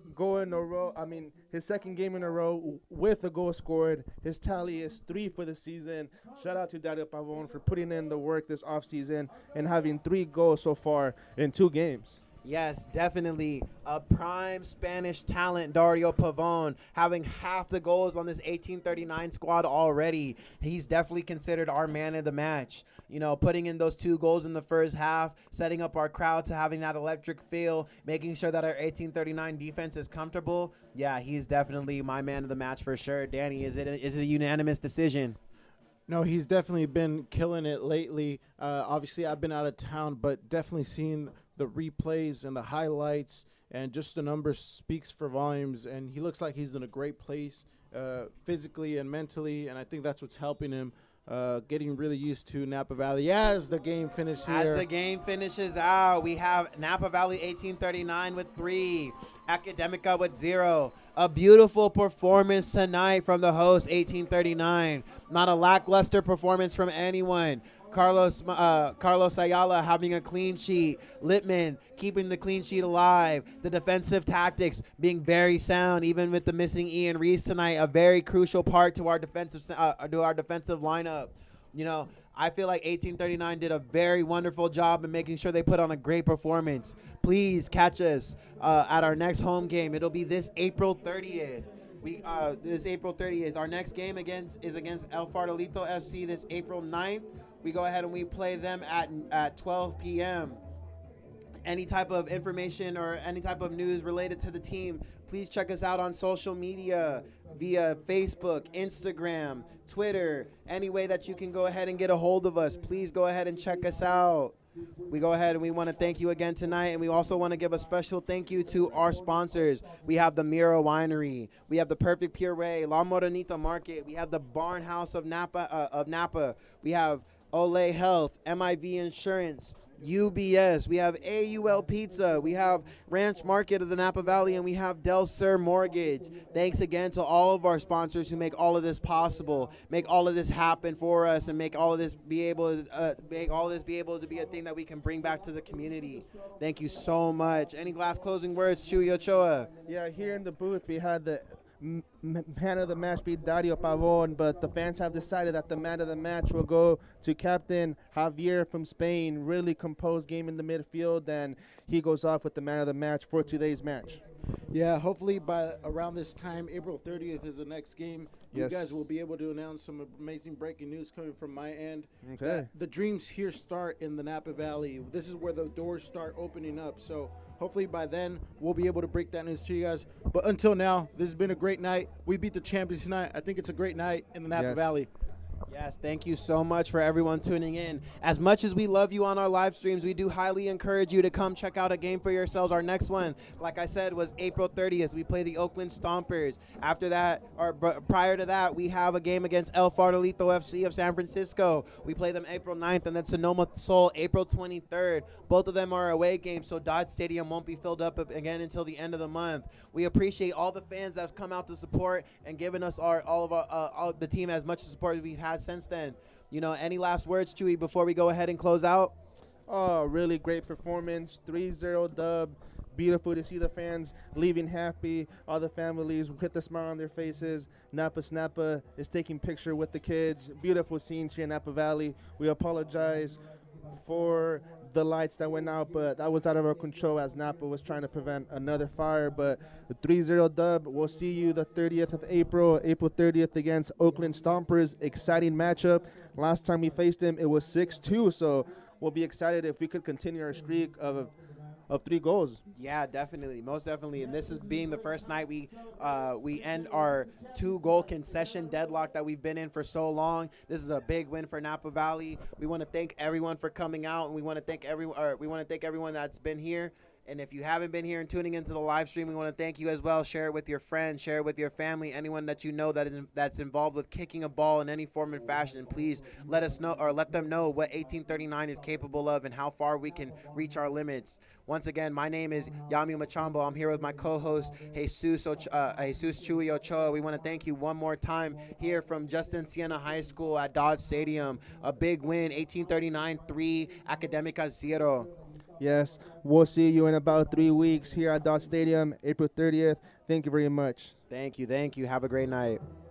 goal in a row. I mean, his second game in a row with a goal scored. His tally is three for the season. Shout out to Dario Pavon for putting in the work this offseason and having three goals so far in two games. Yes, definitely a prime Spanish talent, Dario Pavon, having half the goals on this eighteen thirty-nine squad already. He's definitely considered our man of the match. You know, putting in those two goals in the first half, setting up our crowd to having that electric feel, making sure that our eighteen thirty-nine defense is comfortable. Yeah, he's definitely my man of the match for sure. Danny, is it a, is it a unanimous decision? No, he's definitely been killing it lately. Uh, obviously, I've been out of town, but definitely seeing the replays and the highlights and just the numbers speaks for volumes. And he looks like he's in a great place uh, physically and mentally, and I think that's what's helping him uh, getting really used to Napa Valley as the game finishes here. As the game finishes out, we have Napa Valley eighteen thirty-nine with three, Academica with zero. A beautiful performance tonight from the host, eighteen thirty-nine. Not a lackluster performance from anyone. Carlos uh, Carlos Ayala having a clean sheet. Littman keeping the clean sheet alive. The defensive tactics being very sound, even with the missing Ian Reese tonight. A very crucial part to our defensive uh, to our defensive lineup. You know, I feel like eighteen thirty-nine did a very wonderful job in making sure they put on a great performance. Please catch us uh, at our next home game. It'll be this April thirtieth. We uh, this April thirtieth. Our next game against is against El Farolito F C this April ninth. We go ahead and we play them at at twelve p m Any type of information or any type of news related to the team, please check us out on social media via Facebook, Instagram, Twitter, any way that you can go ahead and get a hold of us. Please go ahead and check us out. We go ahead and we want to thank you again tonight, and we also want to give a special thank you to our sponsors. We have the Mira Winery, we have the Perfect Puree, La Morenita Market, we have the Barn House of Napa, uh, of Napa. We have Olay Health, M I V Insurance, U B S, we have A U L Pizza, we have Ranch Market of the Napa Valley, and we have Del Sur Mortgage. Thanks again to all of our sponsors who make all of this possible, make all of this happen for us, and make all of this be able to uh, make all of this be able to be a thing that we can bring back to the community. Thank you so much. Any last closing words, Chuy Ochoa? Yeah, here in the booth we had the m- man of the match be Dario Pavon, but the fans have decided that the man of the match will go to Captain Javier from Spain. Really composed game in the midfield, and he goes off with the man of the match for today's match. Yeah, hopefully by around this time, April thirtieth is the next game. Yes. You guys will be able to announce some amazing breaking news coming from my end. Okay. That the dreams here start in the Napa Valley. This is where the doors start opening up. So hopefully by then we'll be able to break that news to you guys. But until now, this has been a great night. We beat the champions tonight. I think it's a great night in the Napa Yes. Valley. Yes, thank you so much for everyone tuning in. As much as we love you on our live streams, we do highly encourage you to come check out a game for yourselves. Our next one, like I said, was April thirtieth. We play the Oakland Stompers. After that, or b- prior to that, we have a game against El Farolito F C of San Francisco. We play them April ninth, and then Sonoma Soul April twenty-third. Both of them are away games, so Dodge Stadium won't be filled up again until the end of the month. We appreciate all the fans that have come out to support and given us our all of our uh, all, the team as much support as we've had since then. You know, any last words, Chuy, before we go ahead and close out? Oh, really great performance. three zero dub. Beautiful to see the fans leaving happy. All the families with the smile on their faces. Napa Snappa is taking picture with the kids. Beautiful scenes here in Napa Valley. We apologize for the lights that went out, but that was out of our control as Napa was trying to prevent another fire. But the three zero dub, we'll see you the thirtieth of April, April thirtieth against Oakland Stompers. Exciting matchup. Last time we faced them, it was six two, so we'll be excited if we could continue our streak of of three goals. Yeah, definitely, most definitely. And this is being the first night we uh, we end our two-goal concession deadlock that we've been in for so long. This is a big win for Napa Valley. We want to thank everyone for coming out, and we want to thank everyone. Or we want to thank everyone that's been here. And if you haven't been here and tuning into the live stream, we want to thank you as well. Share it with your friends, share it with your family, anyone that you know that is that's involved with kicking a ball in any form and fashion. Please let us know or let them know what eighteen thirty-nine is capable of and how far we can reach our limits. Once again, my name is Yami Machambo. I'm here with my co-host Jesus Ocho- uh, Jesus Chuy Ochoa. We want to thank you one more time here from Justin Siena High School at Dodge Stadium. A big win, eighteen thirty-nine three, Academica zero. Yes, we'll see you in about three weeks here at Dot Stadium, April thirtieth. Thank you very much. Thank you. Thank you. Have a great night.